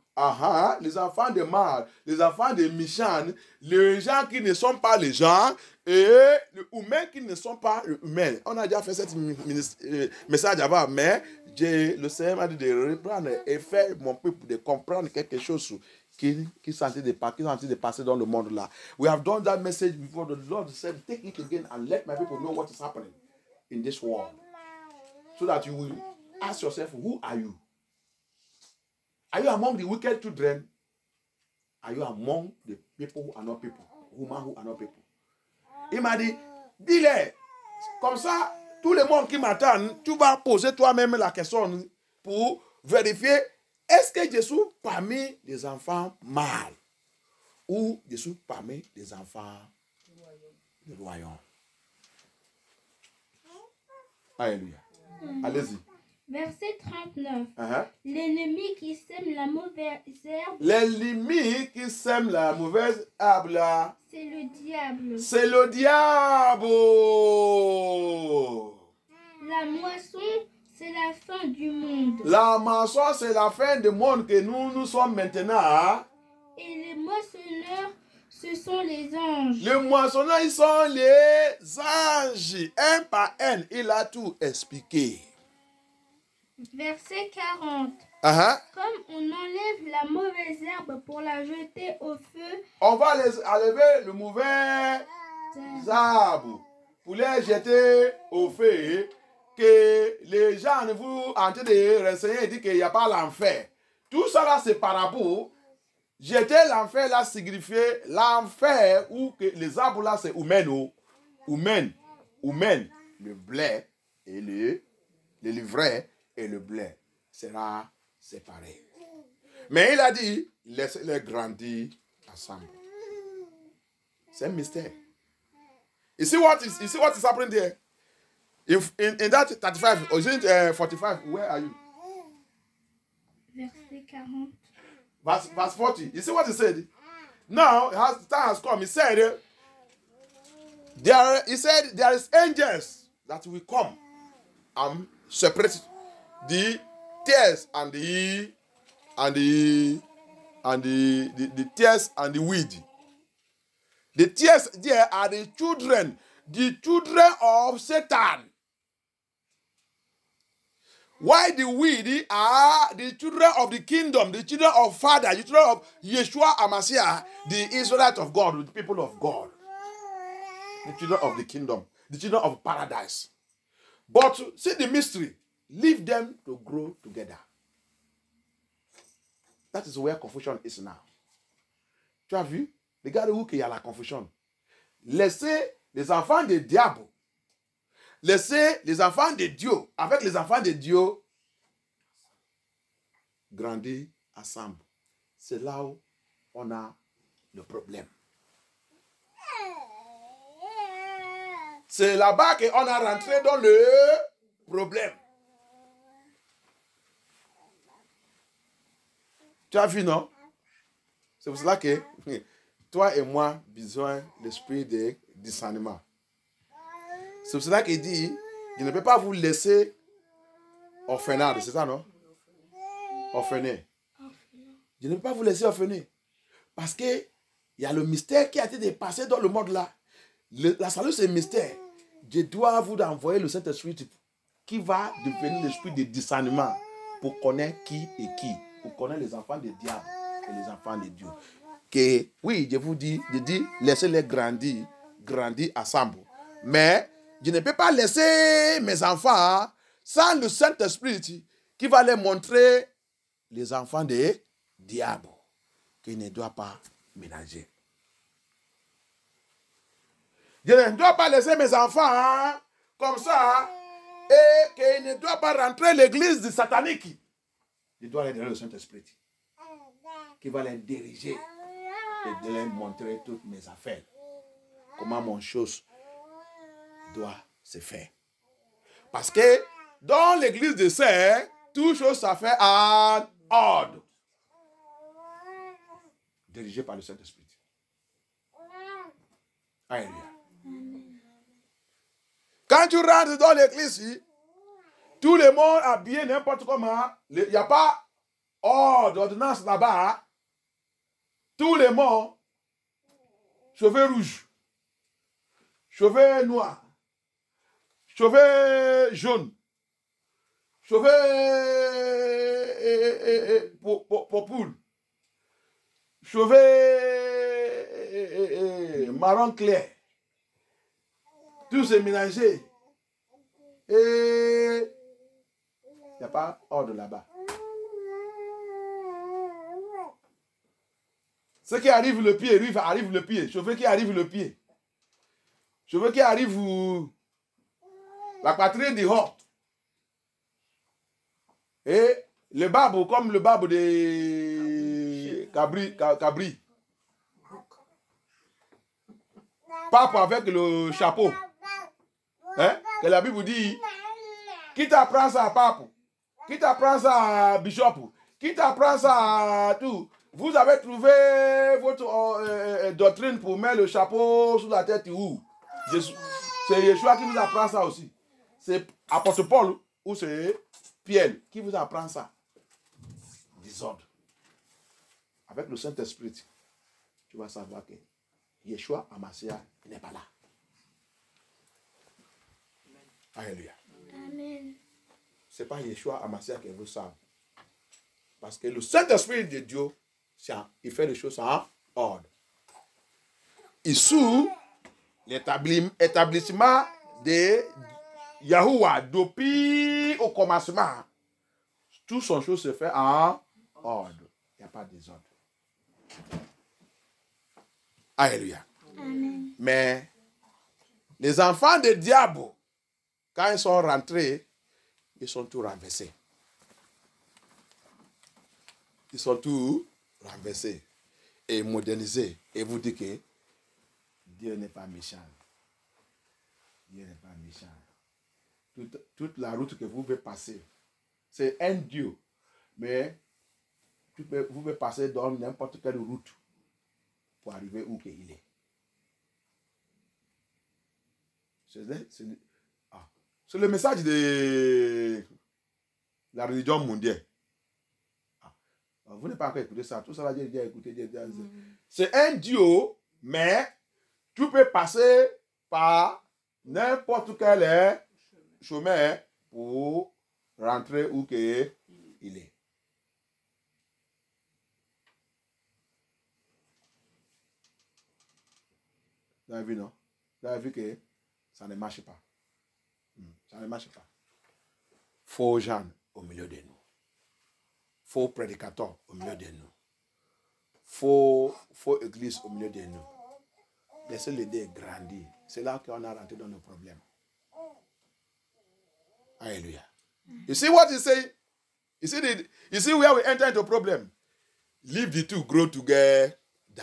Ah, ah, les enfants de mal, les enfants de méchants, les gens qui ne sont pas les gens, et les humains qui ne sont pas les humains. On a déjà fait ce message avant, mais le Seigneur m'a dit de reprendre et faire mon peuple de comprendre quelque chose qui, qui sont en train de, qui sont en train de passer dans le monde là. We have done that message before. The Lord said, take it again and let my people know what is happening in this world. So that you will ask yourself, who are you? Are you among the wicked children? Are you among the people who are not people? Women who are not people? Il m'a dit, dis-le. Comme ça, tout le monde qui m'attend, tu vas poser toi-même la question pour vérifier, est-ce que je suis parmi des enfants mâles ou je suis parmi des enfants du royaume? Alléluia. Mm-hmm. Allez-y. Verset trente-neuf. Uh-huh. L'ennemi qui sème la mauvaise herbe. L'ennemi qui sème la mauvaise herbe là. C'est le diable. C'est le diable. La moisson, c'est la fin du monde. La moisson, c'est la fin du monde que nous nous sommes maintenant. Et les moissonneurs, ce sont les anges. Les moissonneurs, ils sont les anges. Un par un, il a tout expliqué. Verset quarante. Uh-huh. Comme on enlève la mauvaise herbe pour la jeter au feu, on va les enlever le mauvais arbre pour les jeter au feu. Que les gens ne vous en train de renseigner et dire qu'il n'y a pas l'enfer. Tout ça là, c'est par rapport. Jeter l'enfer là signifiait l'enfer où que les arbres là, c'est humain. Humain. Humain. Le blé et le, le livret et le blé sera séparé. Mais il a dit, laissez-les grandir ensemble. C'est un mystère. You see what is, you see what is happening there? If in, in that thirty-five, or is it uh, forty-five, where are you? Verset quarante. Verse, verse forty. You see what he said? Now, has, time has come. He said, there, he said, there is angels that will come and separate the tares and the and the and the, the, the tares and the weed. The tares there are the children, the children of Satan. Why the weed are the children of the kingdom, the children of Father, the children of Yeshua Amasiah, the Israelites of God, the people of God. The children of the kingdom, the children of paradise. But see the mystery, leave them to grow together. That is where confusion is now. Tu as vu? Regarde où qu'il y a la confusion. Laissez les enfants de diable. Laissez les enfants de Dieu avec les enfants de Dieu grandir ensemble. C'est là où on a le problème. C'est là-bas qu'on a rentré dans le problème. Tu as vu, non? C'est pour cela que toi et moi, besoin de l'esprit de discernement. C'est pour cela qu'il dit, je ne peux pas vous laisser orphelinat, c'est ça, non? Orphelin. Je ne peux pas vous laisser orphelin. Parce qu'il y a le mystère qui a été dépassé dans le monde là. Le, la salut, c'est un mystère. Je dois vous envoyer le Saint-Esprit qui va devenir l'esprit de discernement pour connaître qui est qui. Pour connaître les enfants de diable et les enfants de Dieu. Que, oui, je vous dis, je dis, laissez-les grandir, grandir ensemble. Mais je ne peux pas laisser mes enfants sans le Saint-Esprit qui va les montrer les enfants des diables qu'ils ne doivent pas mélanger. Je ne dois pas laisser mes enfants comme ça et qu'ils ne doivent pas rentrer l'église du satanique. Je dois les donner le Saint-Esprit qui va les diriger et de les montrer toutes mes affaires. Comment mon chose doit se faire. Parce que dans l'église de Saint, toute chose se fait en ordre. Dirigé par le Saint-Esprit. Alléluia. Quand tu rentres dans l'église, tout le monde habillé n'importe comment. Il n'y a pas ordre, ordonnance là-bas, tous les morts, cheveux rouges, cheveux noirs, cheveux jaunes, cheveux et, et, et, pour, pour, pour poule, cheveux et, et, et, marron clair, tous est mélangé. Et il n'y a pas ordre là-bas. Ce qui arrive le pied, lui, arrive le pied. Cheveux qui arrive le pied. Cheveux qui arrive où la poitrine du haut. Et le barbe, comme le barbe de Cabri. Cabri. Pape avec le chapeau. Hein? Que la Bible dit, qui t'apprend ça à Pape? Qui t'apprend ça à Bishop? Qui t'apprend ça à tout? Vous avez trouvé votre euh, doctrine pour mettre le chapeau sous la tête où? C'est Yeshua qui vous apprend ça aussi. C'est apôtre Paul ou c'est Pierre qui vous apprend ça. Désordre. Avec le Saint-Esprit, tu vas savoir que Yeshua Amasia n'est pas là. Alléluia. Amen. Ce n'est pas Yeshua Amasia qui vous savent. Parce que le Saint-Esprit de Dieu, il fait les choses en ordre. Ici, l'établissement de Yahuwah, depuis au commencement, tout son chose se fait en ordre. Il n'y a pas de désordre. Alléluia. Amen. Mais les enfants de diable, quand ils sont rentrés, ils sont tous renversés. Ils sont tous renversés et modernisés. Et vous dites que Dieu n'est pas méchant. Dieu n'est pas méchant. Toute, toute la route que vous pouvez passer, c'est un Dieu. Mais tu peux, vous pouvez passer dans n'importe quelle route pour arriver où qu'il est. C'est le, ah, c'est le message de la religion mondiale. Vous n'avez pas encore écouté ça. Tout ça, là, j'ai déjà écouté. Mm. C'est un Dieu, mais tu peux passer par n'importe quel chemin pour rentrer où que il est. Vous avez vu, non? Vous avez vu que ça ne marche pas. Ça ne marche pas. Faux gens au milieu de nous. Faux prédicateurs au milieu de nous. Faux, faux églises au milieu de nous. Laissez l'idée grandir. C'est là qu'on a rentré dans nos problèmes. Alléluia. You see what he say? You see, the, you see where we enter into problem? Leave the two grow together.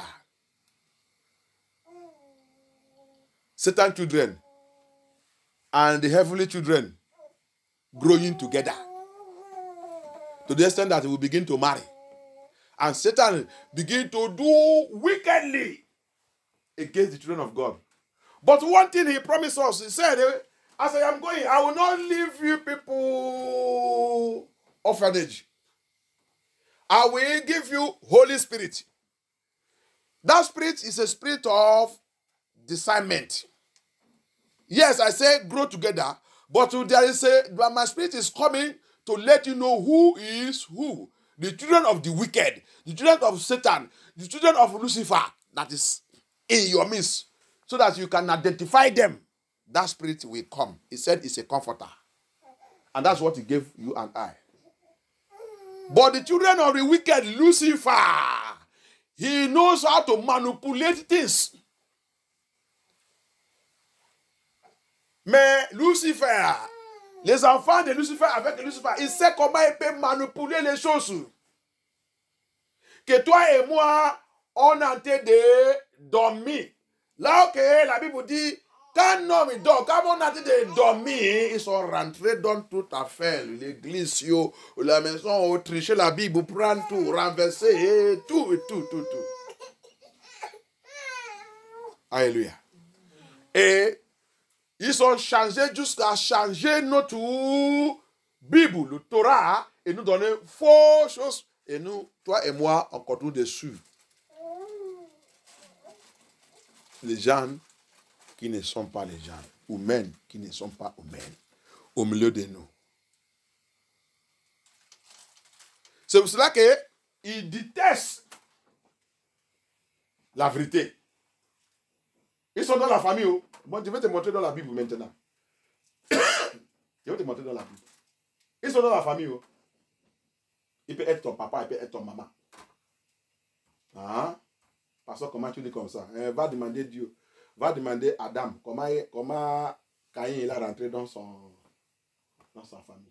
Satan children and the heavenly children growing together. To the extent that he will begin to marry. And Satan begin to do wickedly against the children of God. But one thing he promised us, he said, as I am going, I will not leave you people orphanage. I will give you Holy Spirit. That spirit is a spirit of discernment. Yes, I say grow together, but there is a, but my spirit is coming to let you know who is who. The children of the wicked, the children of Satan, the children of Lucifer that is in your midst, so that you can identify them. That spirit will come. He said it's a comforter. And that's what he gave you and I. But the children of the wicked, Lucifer, he knows how to manipulate things. Mais Lucifer, les enfants de Lucifer avec Lucifer, il sait comment il peut manipuler les choses. Que toi et moi, on est en train de dormir. Là que la Bible dit, quand un homme dort, quand on est en train de dormir, ils sont rentrés dans toute affaire. L'église, la maison, tricher la Bible, prendre tout, renverser, et tout, et tout, tout, tout. Alléluia. Et ils ont changé jusqu'à changer notre Bible, le Torah, et nous donner faux choses Et nous, toi et moi, on continue de suivre les gens qui ne sont pas les gens, humains qui ne sont pas humains, au milieu de nous. C'est pour cela qu'ils détestent la vérité. Ils sont dans la famille. Oh. Bon, je vais te montrer dans la Bible maintenant. Je vais te montrer dans la Bible. Ils sont dans la famille. Oh. Il peut être ton papa, il peut être ton maman. Hein? Parce que comment tu dis comme ça? Eh, va demander Dieu. Va demander Adam comment, comment Caïn il a rentré dans, son, dans sa famille.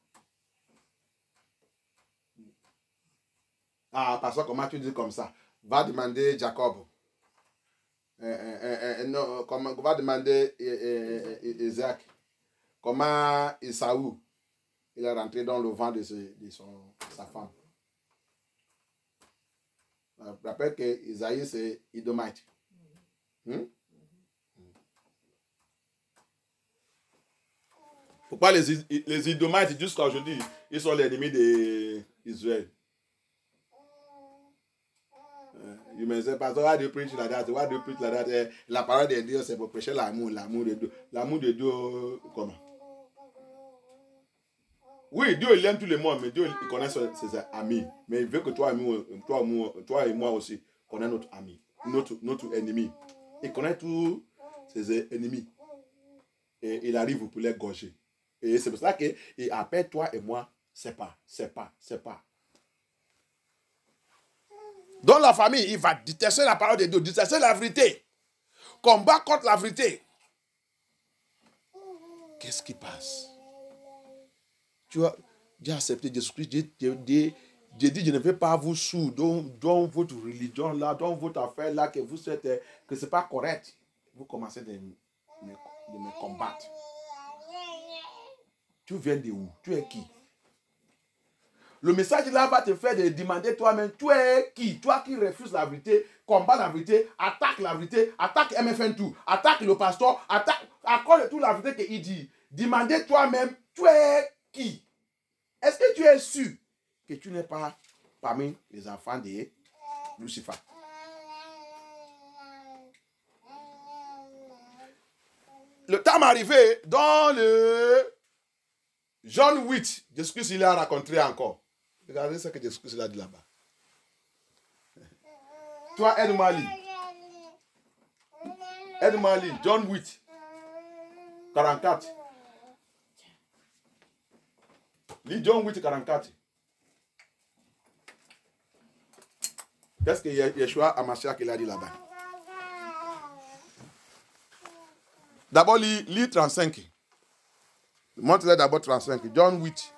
Ah, parce que comment tu dis comme ça? Va demander Jacob. Eh, eh, eh, non, comment, va demander eh, eh, Isaac. Comment Esaü il est rentré dans le ventre de, ce, de son, sa femme. Je rappelle que Isaïe c'est Idomite. Hmm? Pourquoi les, les Idomites jusqu'à aujourd'hui, ils sont les ennemis d'Israël? You may say, Pastor, why do you preach like that? Why do you preach like that? Eh, la parole de Dieu, c'est pour prêcher l'amour, l'amour de Dieu. L'amour de Dieu, comment? Oui, Dieu il aime tout le monde, mais Dieu il connaît ses, ses amis. Mais il veut que toi et moi, toi, moi, toi et moi aussi connaissons notre ami, notre, notre ennemi. Il connaît tous ses ennemis. Et il arrive pour les gorger. Et c'est pour ça qu'il appelle toi et moi, c'est pas, c'est pas, c'est pas. Dans la famille, il va détester la parole de Dieu, détester la vérité. Combat contre la vérité. Qu'est-ce qui passe? Tu as, tu as accepté Jésus-Christ. Dieu dit, je ne vais pas vous sous dans, dans votre religion là, dans votre affaire là, que vous êtes, que ce n'est pas correct. Vous commencez de, de, de me combattre. Tu viens de où? Tu es qui? Le message là va te faire de demander toi-même, tu es qui? Toi qui refuses la vérité, combat la vérité, attaque la vérité, attaque M F N deux, attaque le pasteur, attaque, accorde toute la vérité qu'il dit. Demandez toi-même, tu es qui? Est-ce que tu es sûr que tu n'es pas parmi les enfants de Lucifer? Le temps arrivé, dans le John huit, Jésus-Christ il a raconté encore. Regardez ce que Jésus-Christ a dit là-bas. Toi, aide-moi à lire. Aide-moi à lire. John huit, quarante-quatre. Lis John huit, quarante-quatre. Qu'est-ce que Yeshua Hamashiach il a dit là-bas? D'abord, lis, lis trente-cinq. Montre-le d'abord trente-cinq. John huit.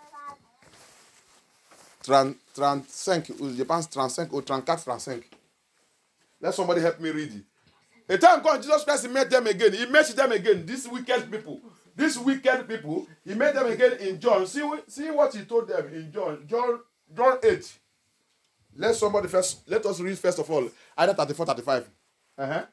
trente, trente-cinq, je pense trente-cinq ou trente-quatre, trente-cinq. Let somebody help me read it. A time God, Jesus Christ, he met them again. He met them again. These wicked people. These wicked people, he met them again in John. See, see what he told them in John. John, John eight. Let somebody first, let us read first of all. Either thirty-four, thirty-five. Uh-huh.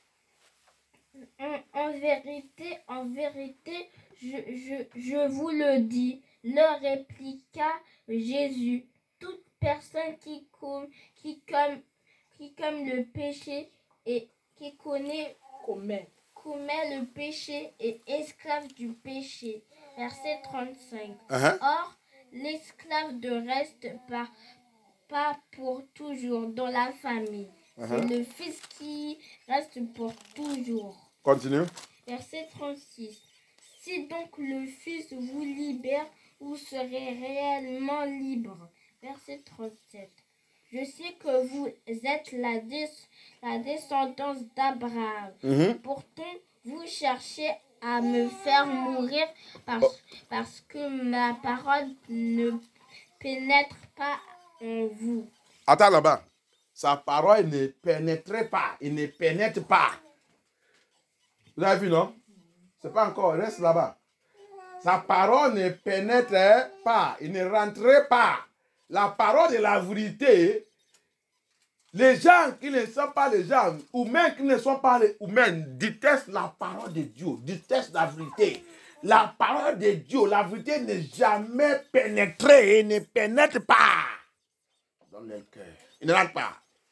En, en vérité, en vérité, je, je, je vous le dis, leur répliqua Jésus, toute personne qui, com, qui, comme, qui comme le péché et qui connaît, Commet. commet le péché est esclave du péché. Verset trente-cinq. Uh-huh. Or, l'esclave ne reste pas, pas pour toujours dans la famille. Uh-huh. C'est le fils qui reste pour toujours. Continue. Verset trente-six. Si donc le Fils vous libère, vous serez réellement libre. Verset trente-sept. Je sais que vous êtes la, des, la descendance d'Abraham. Mm-hmm. Pourtant, vous cherchez à me faire mourir parce, oh. parce que ma parole ne pénètre pas en vous. Attends là-bas. Sa parole ne pénétrait pas. Il ne pénètre pas. Vous avez vu, non? C'est pas encore. Reste là-bas. Sa parole ne pénétrait pas. Il ne rentrait pas. La parole de la vérité, les gens qui ne sont pas les gens, ou même qui ne sont pas les humains, détestent la parole de Dieu, détestent la vérité. La parole de Dieu, la vérité n'est jamais pénétrée et ne pénètre pas. Donne-le le cœur. Il ne rentre pas.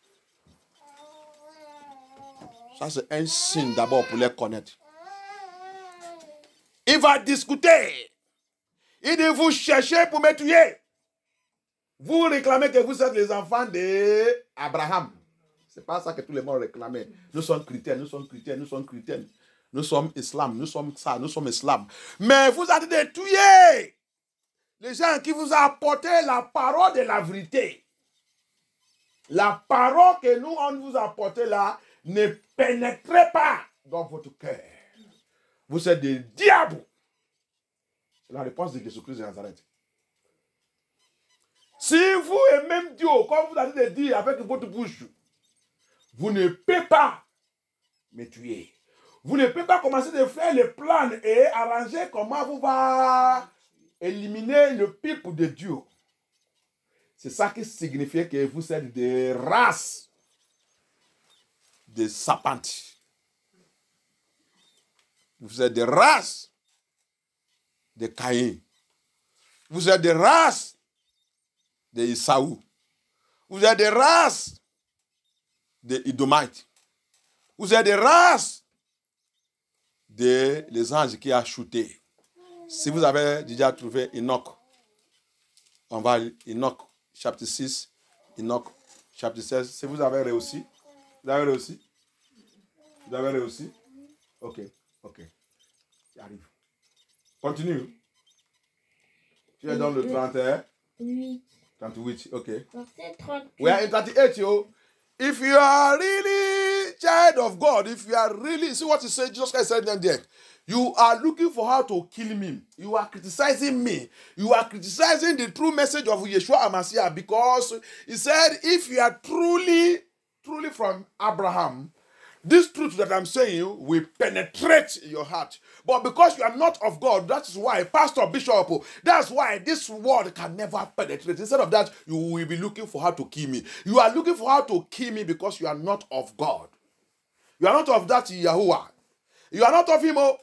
Ça, c'est un signe d'abord pour les connaître. Il va discuter. Il dit, vous cherchez pour me tuer. Vous réclamez que vous êtes les enfants d'Abraham. Ce n'est pas ça que tous les monde réclamaient. Nous sommes chrétiens, nous sommes chrétiens, nous sommes chrétiens. Nous sommes islam, nous sommes ça, nous sommes islam. Mais vous êtes de tuer les gens qui vous ont apporté la parole de la vérité. La parole que nous, on vous a apportée là, ne pénétrez pas dans votre cœur. Vous êtes des diables. C'est la réponse de Jésus-Christ de Nazareth. Si vous et même Dieu, comme vous avez dit avec votre bouche, vous ne pouvez pas me tuer. Vous ne pouvez pas commencer de faire les plans et arranger comment vous va éliminer le peuple de Dieu. C'est ça qui signifie que vous êtes des races de sapantes. Vous êtes des races de Caïn. Vous êtes des races de Isaou. Vous êtes des races de Idomite. Vous êtes des races de les anges qui a shooté. Si vous avez déjà trouvé Enoch, on va Enoch chapitre six, Enoch chapitre seize. Si vous avez réussi, vous avez réussi, vous avez réussi. Ok, ok, j'arrive. Continue. Tu es dans le trente et un. huit. trente-huit, ok. Verset trente-huit. We are in thirty-eight, yo. If you are really child of God, if you are really, see what he said, Jesus Christ said there. You are looking for how to kill me. You are criticizing me. You are criticizing the true message of Yeshua HaMashiach because he said, if you are truly, truly from Abraham, this truth that I'm saying will penetrate your heart. But because you are not of God, that's why, Pastor, Bishop, that's why this word can never penetrate. Instead of that, you will be looking for how to kill me. You are looking for how to kill me because you are not of God. You are not of that Yahuwah. You are not of him. Oh.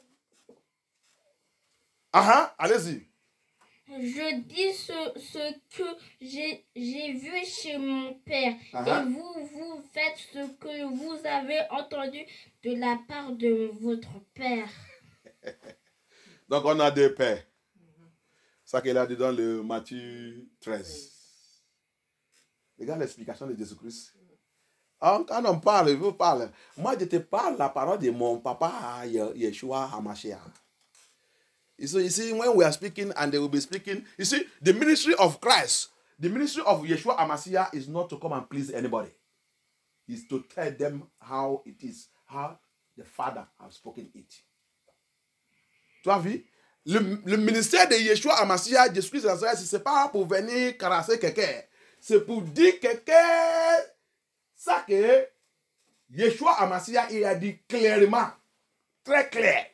Uh-huh. Allez-y. Je dis ce, ce que j'ai j'ai vu chez mon père, Uh-huh. et vous, vous faites ce que vous avez entendu de la part de votre père. Donc, on a deux pères. Ça qu'il a dit dans le Matthieu treize. Regarde l'explication de Jésus-Christ. Quand on parle, je vous parle. Moi, je te parle la parole de mon papa, Yeshua HaMashiach. You see, you see, when we are speaking and they will be speaking, you see, the ministry of Christ, the ministry of Yeshua HaMashiach is not to come and please anybody. It's to tell them how it is, how the Father has spoken it. Tu as vu? Le, le ministère de Yeshua HaMashiach, Jésus-Christ de Nazareth, ce n'est pas pour venir caresser quelqu'un. C'est pour dire quelqu'un ça que Yeshua HaMashiach, il a dit clairement, très clair.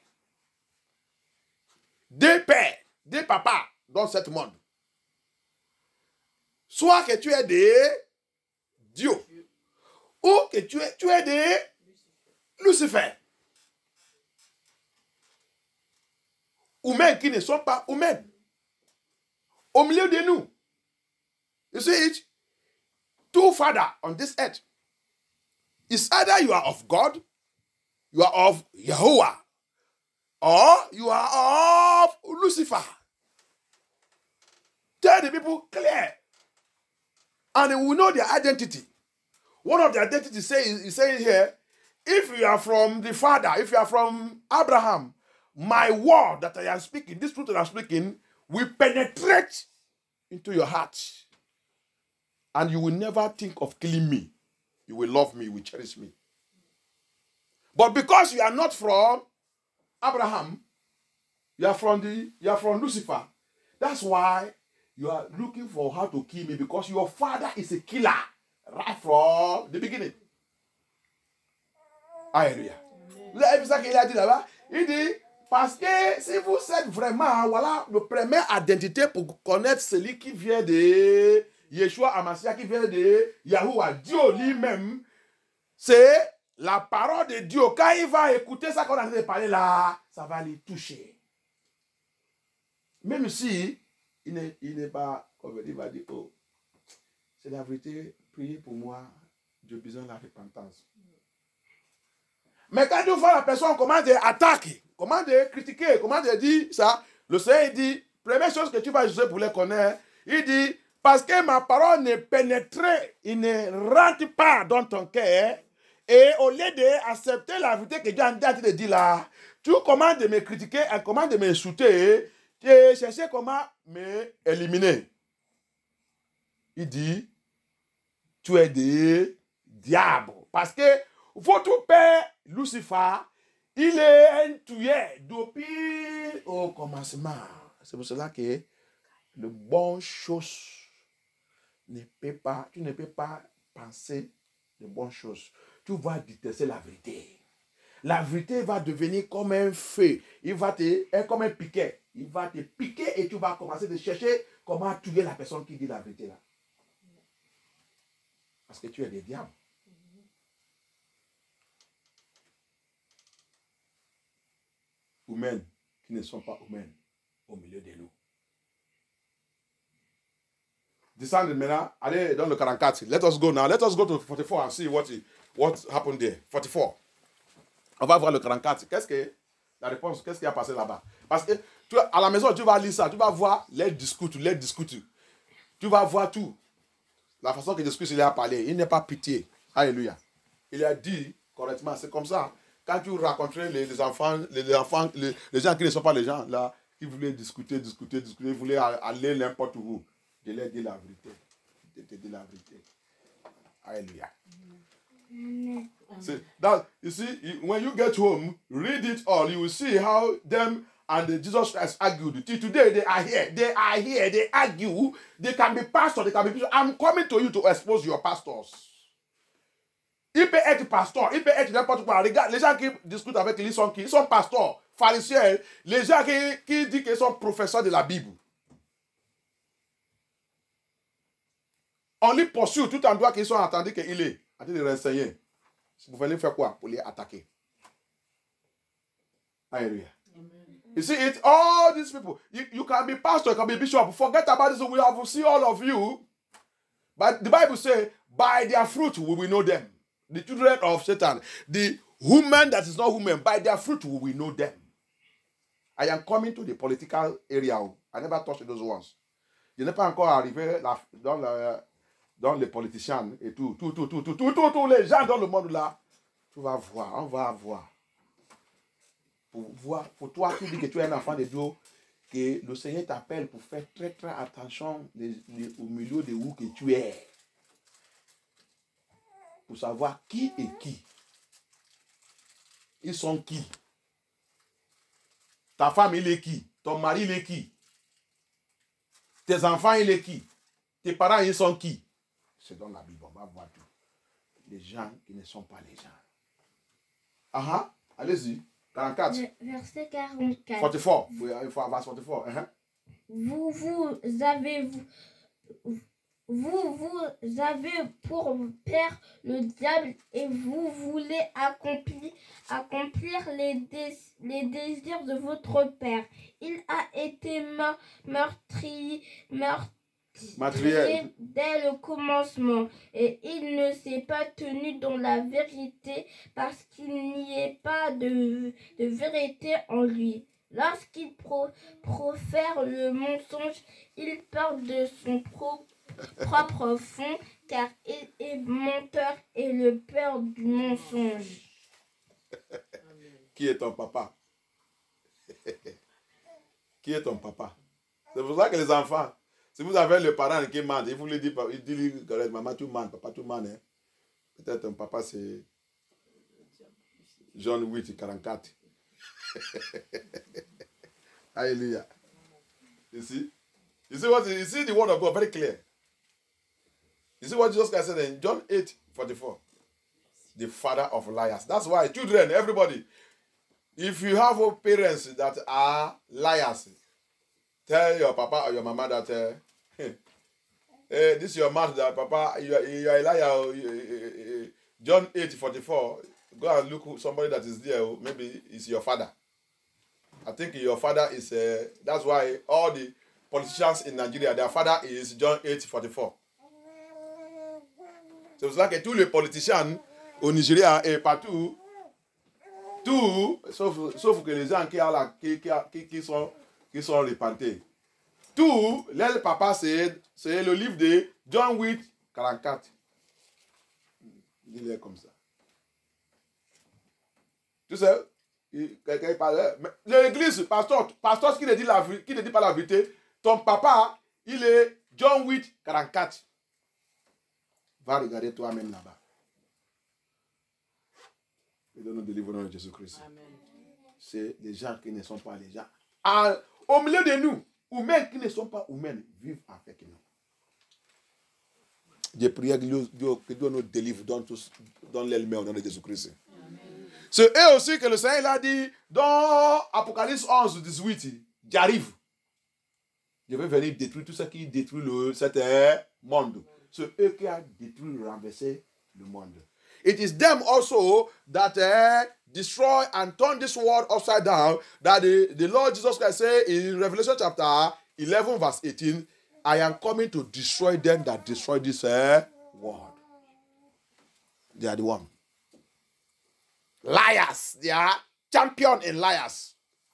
Deux pères, deux papas dans ce monde. Soit que tu es des dieux, ou que tu es, tu es des Lucifer. Ou même qui ne sont pas humains. Au milieu de nous. You see it? Two fathers on this earth. It's either you are of God, you are of Yahuwah, or you are of Lucifer. Tell the people clear. And they will know their identity. One of their identities say, is saying here, if you are from the Father, if you are from Abraham, my word that I am speaking, this truth that I am speaking, will penetrate into your heart. And you will never think of killing me. You will love me, you will cherish me. But because you are not from Abraham, you are from the you are from Lucifer. That's why you are looking for how to kill me, because your father is a killer right from the beginning. Alléluia. Vous avez vu ça qu'il a dit là-bas? Il dit, parce que si vous êtes vraiment, voilà, le premier identité pour connaître celui qui vient de Yeshua HaMashiach, qui vient de Yahuwah, Dieu lui-même, c'est la parole de Dieu. Quand il va écouter ça qu'on a de parler là, ça va les toucher. Même si il n'est, il n'est pas, comme il va dire, oh, c'est la vérité. Priez pour moi. J'ai besoin de la repentance. Mais quand tu vois la personne, comment de attaquer, comment de critiquer, comment de dire ça, le Seigneur dit, première chose que tu vas juger pour les connaître, il dit, parce que ma parole ne pénètre, il ne rentre pas dans ton cœur, et au lieu d'accepter la vérité que Dieu a en train de dire là, tu commences de me critiquer et commences de m'insulter, tu cherches comment m'éliminer. Il dit, tu es des diables. Parce que votre père, Lucifer, il est un tueur depuis au commencement. C'est pour cela que le bon chose ne peut pas, tu ne peux pas penser de bonnes choses. Tu vas détester la vérité. La vérité va devenir comme un feu. Il va te, comme un piquet. Il va te piquer et tu vas commencer de chercher comment tuer la personne qui dit la vérité là. Parce que tu es des diables. Humaines qui ne sont pas humaines au milieu de nous. Descendez maintenant, allez dans le quarante-quatre. Let us go now. Let us go to forty-four and see what, what happened there. forty-four. On va voir le quarante-quatre. Qu'est-ce que la réponse, qu'est-ce qui a passé là-bas? Parce que tu, à la maison, tu vas lire ça, tu vas voir les discours, les discours. Tu vas voir tout. La façon que discours il a parlé, il n'est pas pitié. Alléluia. Il a dit correctement, c'est comme ça. Quand tu rencontrais les, les enfants, les, les enfants, les, les gens qui ne sont pas les gens là, qui voulaient discuter, discuter, discuter, ils voulaient aller n'importe où. Je leur dis la vérité. Je te dis la vérité. Alléluia. See, that, you see, when you get home, read it all. You will see how them and the Jesus Christ argued. Till today, they are here. They are here. They argue. They can be pastors. They can be bishop. I'm coming to you to expose your pastors. Il peut être pasteur. Il peut être n'importe quoi. Regarde, les gens qui discutent avec lui sont qui? Ils sont pasteurs, pharisiens. Les gens qui, qui disent qu'ils sont professeurs de la Bible. On les poursuit tout en droit qu'ils sont entendus qu'il est en train de renseigner. Vous voulez faire quoi pour les attaquer? Alléluia. You see it, all these people. You, you can be pastor, you can be bishop. Forget about this. We have see all of you. But the Bible says, by their fruit we will know them. The children of Satan, the woman that is not woman, by their fruit we will know them. I am coming to the political area. I never touched those ones. Je n'ai pas encore arrivé dans la dans les politiciens et tout, tout, tout, tout, tout, tout, tout, tous les gens dans le monde là, tu vas voir, on va voir. Pour voir, pour toi qui dis que tu es un enfant de Dieu, que le Seigneur t'appelle pour faire très très attention les, les, au milieu de où que tu es. Pour savoir qui est qui. Ils sont qui. Ta femme, il est qui? Ton mari, il est qui? Tes enfants, il est qui? Tes parents, ils sont qui? C'est dans la Bible, on va voir tout. Les gens qui ne sont pas les gens. Ah, uh-huh. Allez-y. quarante-quatre. Verset quarante-quatre. quarante-quatre. Il faut avoir quarante-quatre. Uh-huh. Vous, vous avez, vous, vous, vous avez pour père le diable et vous voulez accomplir, accomplir les, dés, les désirs de votre père. Il a été meurtrier, meurtrier. Meurtrier dès le commencement et il ne s'est pas tenu dans la vérité parce qu'il n'y ait pas de, de vérité en lui. Lorsqu'il pro, profère le mensonge, il parle de son pro, propre fond car il est menteur et le père du mensonge. Qui est ton papa? Qui est ton papa? C'est pour ça que les enfants, si vous avez le parent qui ment, il vous le dit, il dit, maman, tu mens, papa, tu mens. Hein? Peut-être ton papa, c'est John huit, quarante-quatre. Hallelujah. You see? You see what? You see the word of God very clear. You see what Jesus Christ said in John eight, forty-four? The father of liars. That's why, children, everybody, if you have parents that are liars, tell your papa or your mama that uh, hey, this is your mouth that papa, you are, you are a liar. John eight, forty-four. Go and look somebody that is there. Maybe it's your father. I think your father is, uh, that's why all the politicians in Nigeria, their father is John eight, forty-four. C'est pour cela que tous les politiciens au Nigeria et partout, tout, sauf, sauf que les gens qui, a la, qui, qui, qui, sont, qui sont repentés, tout, leur papa, c'est le livre de John huit, quarante-quatre. Il est comme ça. Tu sais, quelqu'un parle. L'église, pasteur, pasteur qui ne dit, la, qui ne dit pas la vérité, ton papa, il est John huit, quarante-quatre. Va regarder toi-même là-bas. Et nous délivrons au nom de Jésus-Christ. C'est les gens qui ne sont pas les gens. À, au milieu de nous, humains qui ne sont pas humains, vivent avec nous. Je prie que Dieu nous délivre dans, tous, dans l'elmé au nom de Jésus-Christ. C'est eux aussi que le Seigneur a dit dans Apocalypse onze, dix-huit, j'arrive. Je vais venir détruire tout ce qui détruit le, cet monde. C'est eux qui ont détruit, renversé le monde. It is them also that uh, destroy and turn this world upside down. That the, the Lord Jesus Christ said in Revelation chapter eleven, verse eighteen, I am coming to destroy them that destroy this uh, world. They are the one. Liars. They are champion in liars.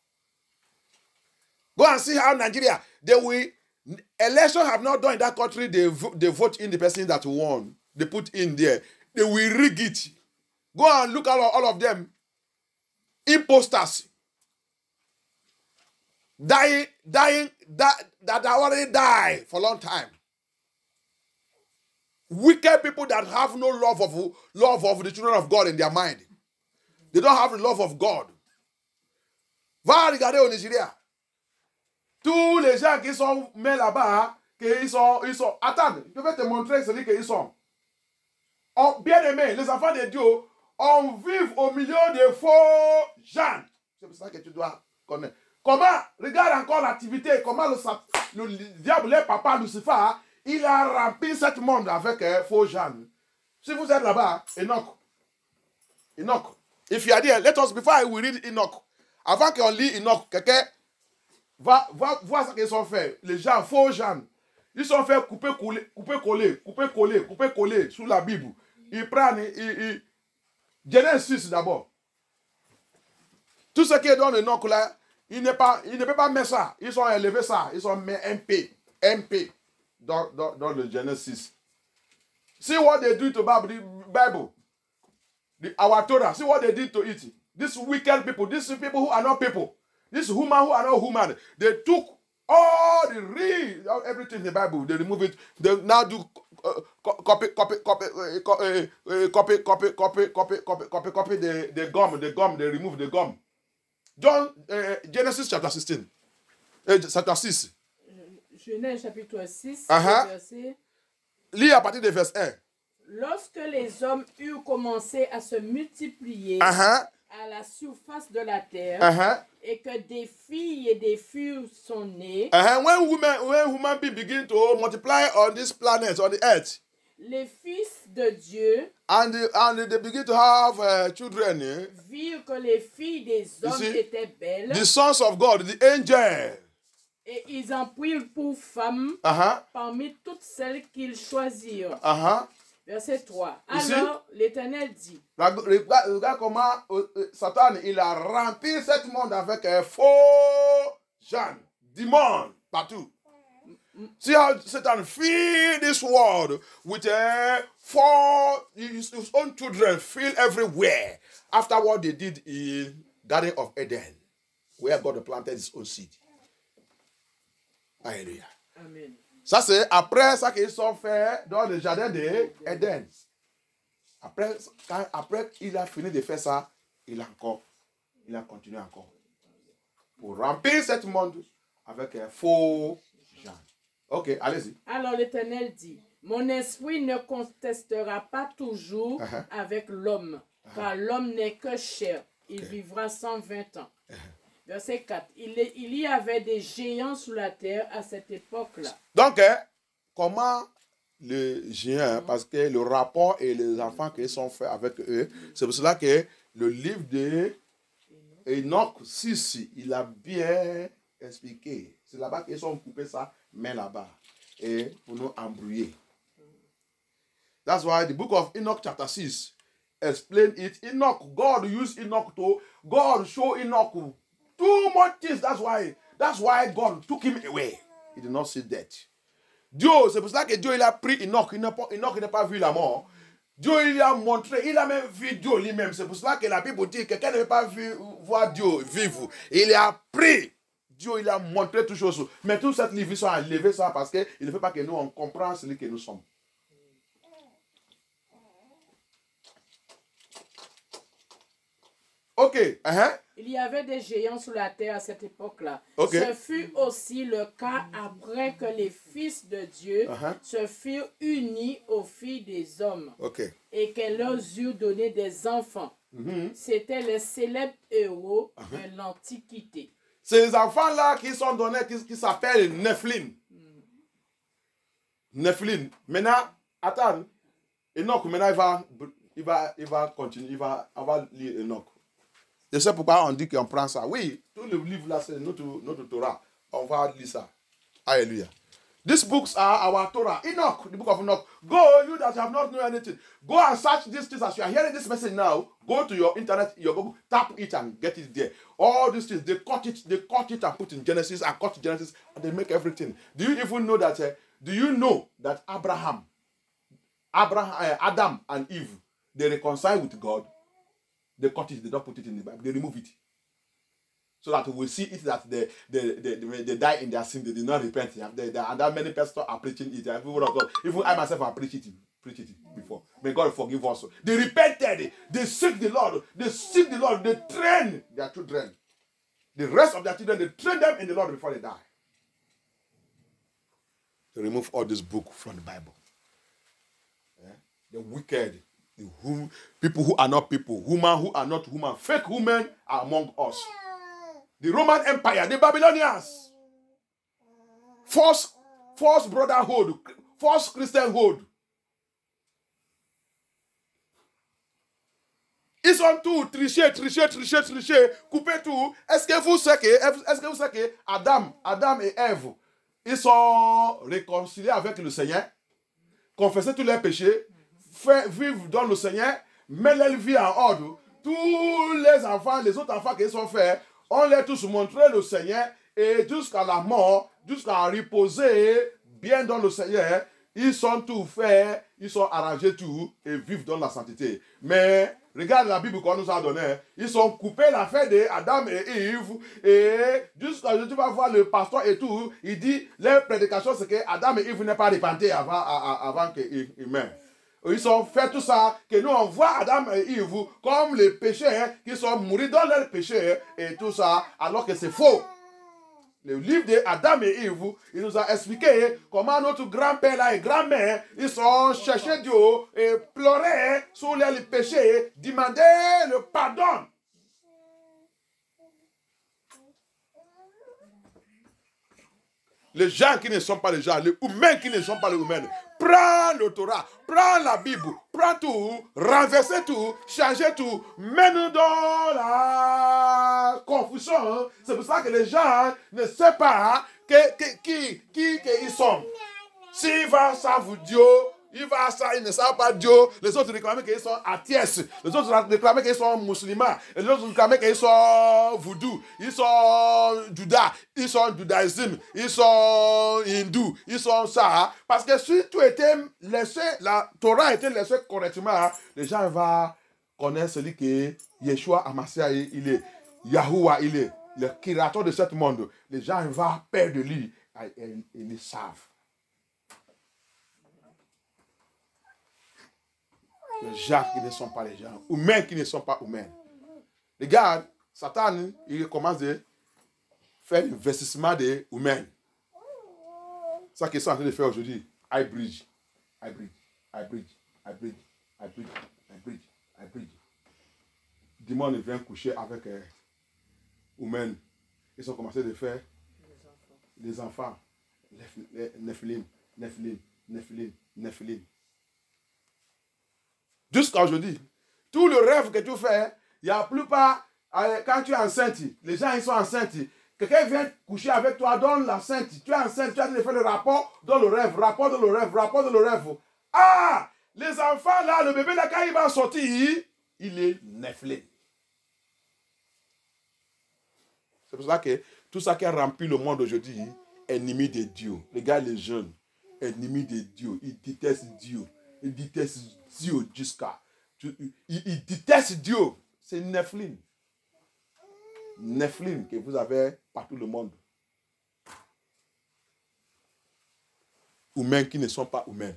Go and see how Nigeria, they will, election have not done in that country, they, they vote in the person that won. They put in there. They will rig it. Go and look at all, all of them. Imposters. Dying, dying, that, that already died for a long time. Wicked people that have no love of, love of the children of God in their mind. They don't have the love of God. Va regarder au Nigeria. Tous les gens qui sont mis là-bas, ils sont, ils sont. Attends, je vais te montrer celui qu'ils sont. On, bien aimé, les enfants de Dieu, on vit au milieu de faux gens. C'est pour ça que tu dois connaître. Comment, regarde encore l'activité, comment le, le, le diable, le papa Lucifer, il a rempli ce monde avec euh, faux gens. Si vous êtes là-bas, Enoch, Enoch, if you are there, let us, before I will read Enoch, avant qu'on lit Enoch, quelqu'un va, va voir ce qu'ils ont fait. Les gens, faux gens, ils sont fait couper, coller, couper, coller, couper, coller, couper, coller sous la Bible. Ils prennent, ils, ils, Genèse six d'abord. Tout ce qui est dans le Enoch là, il, pas, il ne peut pas mettre ça. Ils ont élevé ça. Ils ont mis M P. M P dans, dans, dans le Genèse six. See what they do to the Bible. The, our Torah. See what they did to it. These wicked people. These people who are not people. These human who are not human. They took all the real, everything in the Bible. They remove it. They now do uh, copy, copy, copy, uh, copy, uh, copy, copy, copy, copy, copy, copy, copy the, the gum. The gum. They remove the gum. John, uh, Genesis chapter sixteen. Uh, chapter six. Genèse chapitre six, uh-huh. verset. Lis à partir du verset un. Lorsque les hommes eurent commencé à se multiplier uh-huh. à la surface de la terre, uh-huh. et que des filles et des filles sont nées, uh-huh. when women, when human beings begin to multiply on this planet, on the earth, les fils de Dieu, and the, and they begin to have uh, children, eh? virent que les filles des hommes see, étaient belles, the sons of God, the angels, et ils en prirent pour femmes uh-huh. parmi toutes celles qu'ils choisirent. Uh-huh. Verset trois. You Alors l'Éternel dit. Regarde, regarde comment euh, Satan il a rempli ce monde avec un faux gens, démons partout. See how Satan fill this world with a four his, his own children fill everywhere. After what they did in Garden of Eden, where God planted his own seed. Alléluia. Amen. Ça, c'est après ça qu'ils ont fait dans le jardin d'Éden. Après, quand, après il a fini de faire ça, il a encore, il a continué encore. Pour remplir ce monde avec un faux genre. Ok, allez-y. Alors l'Éternel dit, mon esprit ne contestera pas toujours uh-huh. avec l'homme, uh-huh. car l'homme n'est que chair. Il okay. vivra cent vingt ans. Uh-huh. Verset quatre. Il, est, il y avait des géants sous la terre à cette époque-là. Donc, hein, comment les géants, parce que le rapport et les enfants qu'ils sont faits avec eux, c'est pour cela que le livre de Enoch six, il a bien expliqué. C'est là-bas qu'ils ont coupé ça, mais là-bas. Et pour nous embrouiller. That's why the book of Enoch chapter six explain it. Enoch, God used Enoch to, God show Enoch too much things. That's why, that's why God took him away. He did not see death. Dieu, c'est pour ça que Dieu il a pris Enoch. Enoch n'a pas vu la mort. Dieu il a montré, il a même vu Dieu lui-même. C'est pour ça que la Bible dit que quelqu'un ne veut pas vu, voir Dieu vivre. Il a pris. Dieu il a montré toutes choses. Mais toute cette livre sont enlevés ça parce qu'il ne fait pas que nous on comprend celui que nous sommes. Ok. Uh-huh. Il y avait des géants sur la terre à cette époque-là. Okay. Ce fut aussi le cas après que les fils de Dieu Uh-huh. se furent unis aux filles des hommes Okay. et qu'elles leur eurent donné des enfants. Mm-hmm. C'étaient les célèbres héros Uh-huh. de l'Antiquité. Ces enfants-là qui sont donnés, qui, qui s'appellent Nephilim. Mm. Nephilim. Maintenant, attends. Enoch, maintenant, il va, il va, il va continuer, il va, on va lire Enoch. Je sais pourquoi on dit qu'on prend ça. Oui, tout le livre là, c'est notre, notre Torah. On va lire ça. Alléluia. These books are our Torah. Enoch, the book of Enoch. Go, you that have not known anything. Go and search these things as you are hearing this message now. Go to your internet, your Google, tap it and get it there. All these things, they cut it, they cut it and put in Genesis and cut Genesis and they make everything. Do you even know that? Uh, do you know that Abraham, Abraham, uh, Adam and Eve, they reconcile with God? They cut it, they don't put it in the Bible, they remove it. So that we will see it that they, they, they, they, they die in their sin, they did not repent. They, they, and that many pastors are preaching it. Even I myself have preached it, preached it before. May God forgive us. They repented, they seek the Lord, they seek the Lord, they train their children. The rest of their children, they train them in the Lord before they die. They remove all this book from the Bible. Yeah? The wicked, the who, people who are not people, women who are not women, fake women are among us. The Roman Empire, the Babylonians, false, false brotherhood, false Christianhood. Ils sont tous trichés, trichés, trichés, trichés, coupés tout. Est-ce que vous savez que, est-ce que vous savez que Adam, Adam et Ève, ils sont réconciliés avec le Seigneur, confessé tous leurs péchés, fait vivre dans le Seigneur, mettre leur vie en ordre. Tous les enfants, les autres enfants qu'ils ont faits, on les tous montré le Seigneur et jusqu'à la mort, jusqu'à reposer bien dans le Seigneur, ils sont tout faits, ils sont arrangés tout et vivent dans la sainteté. Mais regarde la Bible qu'on nous a donnée, ils sont coupés la fête d'Adam et Ève et jusqu'à tu vas voir le pasteur et tout, il dit, leur prédication c'est que Adam et Ève n'est pas repenté avant, avant qu'ils meurent. Ils ont fait tout ça, que nous on voit Adam et Ève comme les pécheurs qui sont morts dans leurs péchés et tout ça, alors que c'est faux. Le livre d'Adam et Ève, il nous a expliqué comment notre grand-père là et grand-mère, ils sont cherchés Dieu et pleuraient sur les péchés, demandaient le pardon. Les gens qui ne sont pas les gens, les humains qui ne sont pas les humains, prends le Torah, prends la Bible, prends tout, renverser tout, changer tout, mets-nous dans la confusion. C'est pour ça que les gens ne savent pas que, que, qui, qui, qui ils sont. S'ils vont savent Dieu, ils vont ça, ils ne savent pas Dieu. Les autres réclament qu'ils sont atheists. Les autres réclament qu'ils sont musulmans. Les autres réclament qu'ils sont voodoo. Ils sont judas. Ils sont judaïsme. Ils sont hindous. Ils sont ça. Parce que si tout était laissé, la Torah était laissée correctement, les gens vont connaître celui que Yeshua Amasia il est. Yahuwah il est. Le créateur de ce monde. Les gens vont perdre de lui. Et ils le savent. Les gens qui ne sont pas les gens, humains qui ne sont pas humains. Regarde, Satan, il commence à faire l'investissement des humains. C'est ça qu'ils sont en train de faire aujourd'hui. I bridge, I bridge, I bridge, I bridge, I bridge, I bridge, I bridge. Dimanche, il vient coucher avec euh, humains. Ils ont commencé à faire les enfants. Nephilim, Nephilim, Nephilim, Nephilim. Jusqu'à aujourd'hui, tout le rêve que tu fais, il n'y a plus pas, quand tu es enceinte, les gens ils sont enceintes, quelqu'un vient coucher avec toi dans l'enceinte, tu es enceinte, tu as fait le rapport dans le rêve, rapport dans le rêve, rapport dans le rêve. Ah, Les enfants là, le bébé là, quand il va sortir, il est Nephilim. C'est pour ça que tout ça qui a rempli le monde aujourd'hui, ennemi de Dieu. Regarde les jeunes, ennemis de Dieu. Ils détestent Dieu. Ils détestent Dieu jusqu'à... Ils, ils détestent Dieu. C'est Nephilim. Nephilim que vous avez partout le monde. Humains qui ne sont pas humains.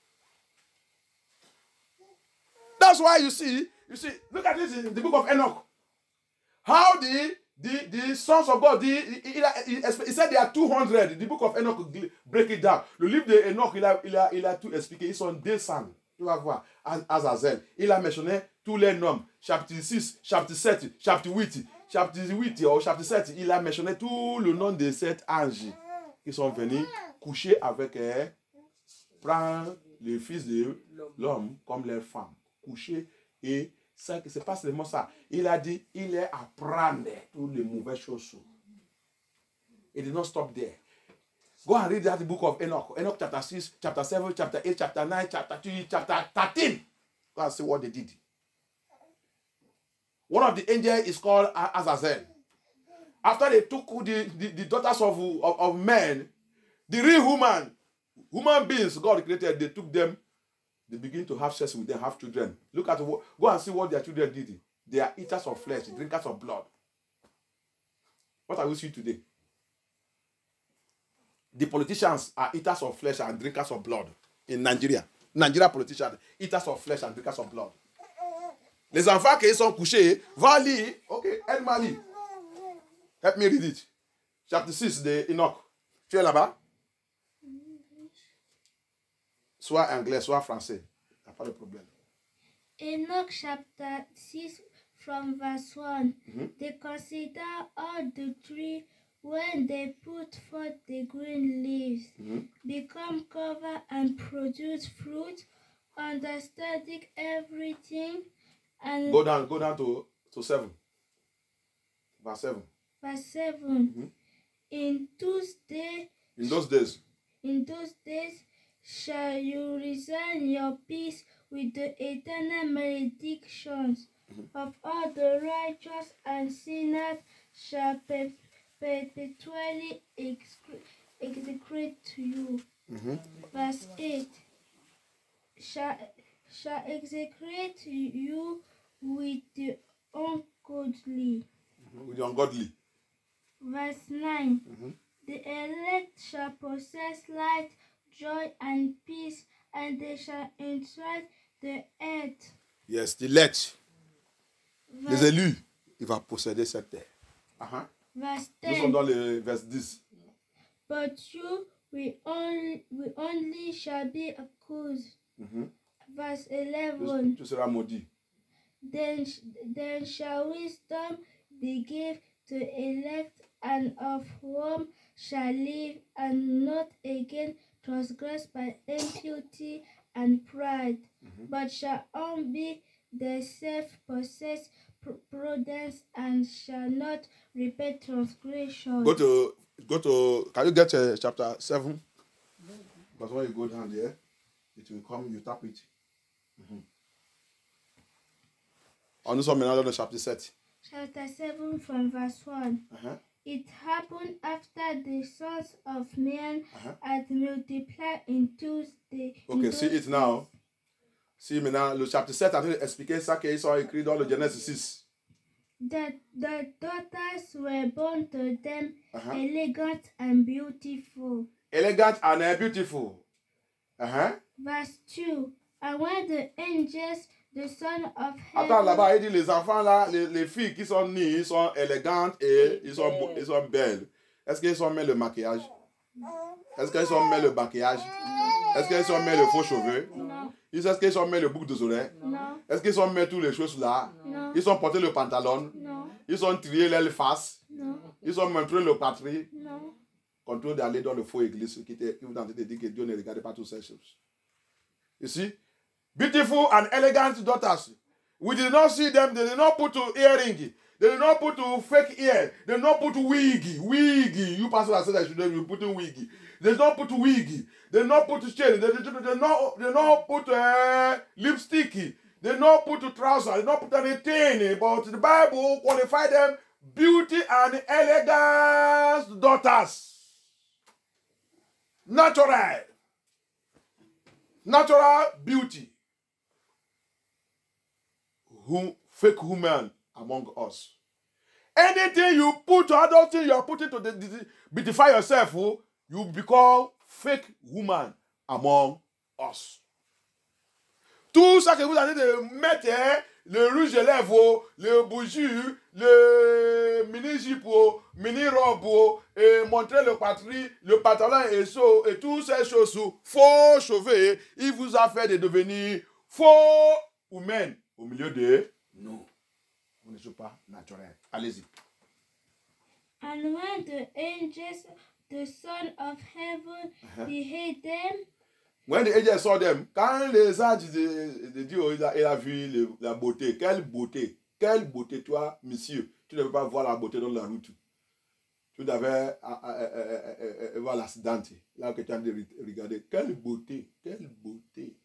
That's why you see, you see, look at this in the book of Enoch. How the the, the sons of God, the, he, he, he, he said there are two hundred. The book of Enoch break it down. Le livre de Enoch, il a, il a, il a tout expliqué. Ils sont deux cents. Tu vas voir. Azazel. Il a mentionné tous les noms. Chapitre six, chapitre sept, chapitre huit, chapitre huit ou chapitre sept. Il a mentionné tout le nom de sept anges qui sont venus coucher avec elle, prendre le fils de l'homme comme leur femme. Coucher et ça, c'est pas seulement ça. Il a dit, il est à prendre toutes les mauvaises choses. It did not stop there. Go and read that book of Enoch. Enoch chapter six, chapter seven, chapter eight, chapter nine, chapter two, chapter thirteen. Go and see what they did. One of the angels is called Azazel. After they took the, the, the daughters of, of, of men, the real human, human beings God created, they took them. They begin to have sex with them, have children. Look at what, go and see what their children did. They are eaters of flesh, drinkers of blood. What are we seeing today? The politicians are eaters of flesh and drinkers of blood in Nigeria. Nigeria politicians, eaters of flesh and drinkers of blood. Les enfants qui sont couchés, va lire. Ok, aide-moi lire. Help me read it. Chapter six de Enoch. Tu es là-bas? Soit anglais, soit français. Il n'y a pas de problème. Enoch chapter six from verse one. Mm-hmm. They consider all the tree when they put forth the green leaves, Mm-hmm. become cover and produce fruit, understanding everything. And Go down, go down to, to seven. Verse seven. verse seven. Mm-hmm. In those days, In those days, in those days shall you resign your peace with the eternal maledictions Mm-hmm. of all the righteous and sinners shall per- perpetually excre- execrate to you. mm-hmm. Verse eight shall, shall execrate you with the ungodly. With the ungodly. Verse nine Mm-hmm. The elect shall possess light, joy, and peace, and they shall inherit the earth. Yes, the elect, les Verse, élus, il va posséder cette terre. Uh-huh. verse Nous sommes ten dans le verset dix. But you will only, will only shall be accused. Mm-hmm. Verse Tu, eleven tu seras maudit. Then, then shall wisdom be given to elect, and of whom shall live, and not again transgress by impurity and pride, Mm-hmm. but shall all be the self-possessed pr- prudence, and shall not repeat transgression. Go to, go to, can you get uh, chapter seven? Because when you go down there, it will come, you tap it. Mm-hmm. On nous sommes maintenant dans le chapitre sept. Chapter seven from verse one. Uh-huh. It happened after the sons of men Uh-huh. had multiplied in those days. Ok, see it now. Si maintenant, le chapitre sept a expliqué ça qu'ils sont écrits dans le Genèse six. The, the daughters were born to them Uh-huh. elegant and beautiful. Elegant and beautiful. Uh-huh. Verse two. And when the angels, the son of Attends, heaven, là-bas, il dit les enfants là, les, les filles qui sont nées, ils sont élégantes et ils sont, beaux- ils sont belles. Est-ce qu'ils ont mis le maquillage? Est-ce qu'ils ont mis le maquillage? Est-ce qu'ils ont mis le faux cheveux? no, Est-ce qu'ils ont mis le boucle des oreilles? no, Est-ce qu'ils ont mis toutes les choses là? no, Ils ont porté le pantalon? no, Ils ont trié leur face? no, Ils ont montré le patrie? no. Contrôle d'aller dans le faux église qui était qui vous en train de dire que Dieu ne regardait pas toutes ces choses. You see? Beautiful and elegant daughters. We did not see them, they did not put to earring. They did not put to fake ear. They did not put wiggy. Wiggy. You pastor that said I should be putting wiggy. They did not put wiggy. They did not put chain. They did not, they did not put uh, lipstick. They did not put trousers. They did not put anything. But the Bible qualified them beauty and elegance daughters. Natural. Natural beauty. Who, fake woman among us. Anything you put to other thing you are putting to the, the, beautify yourself, oh, you become fake woman among us. Tout ça que vous allez de mettre, le rouge à lèvres, le bougie, le mini-jupe, mini-robe, et montrer le patrie, le pantalon et so, et toutes ces choses, faux cheveux, il vous a fait de devenir faux women au milieu de nous. Vous ne sommes pas naturels. Allez-y. And when the angels, the Son of Heaven, Uh-huh. beheld them, When the angels saw them, quand les anges de, de Dieu, il a, il a vu le, la beauté. Quelle beauté. Quelle beauté, toi, monsieur. Tu ne peux pas voir la beauté dans la route. Tu devais voir l'accident. Là que tu as de regarder. Quelle beauté. Quelle beauté.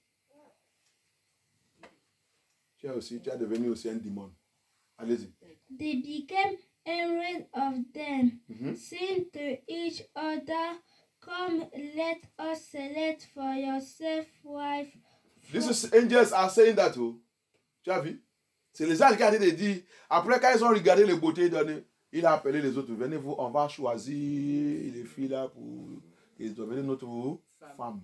Tu es aussi, tu es devenu aussi un démon. Allez-y. they became enraged of them, Mhm. saying to each other, Come, let us select for yourself wife. This is angels are saying that. Oh. Tu as vu? C'est les anges qui ont dit. Après, quand ils ont regardé les beautés données, il a appelé les autres. Venez-vous, on va choisir les filles là pour qu'ils deviennent notre femme. femme.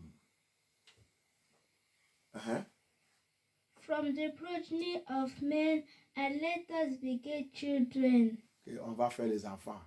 Uh-huh. From the progeny of men, and let us beget children. Okay, on va faire les enfants.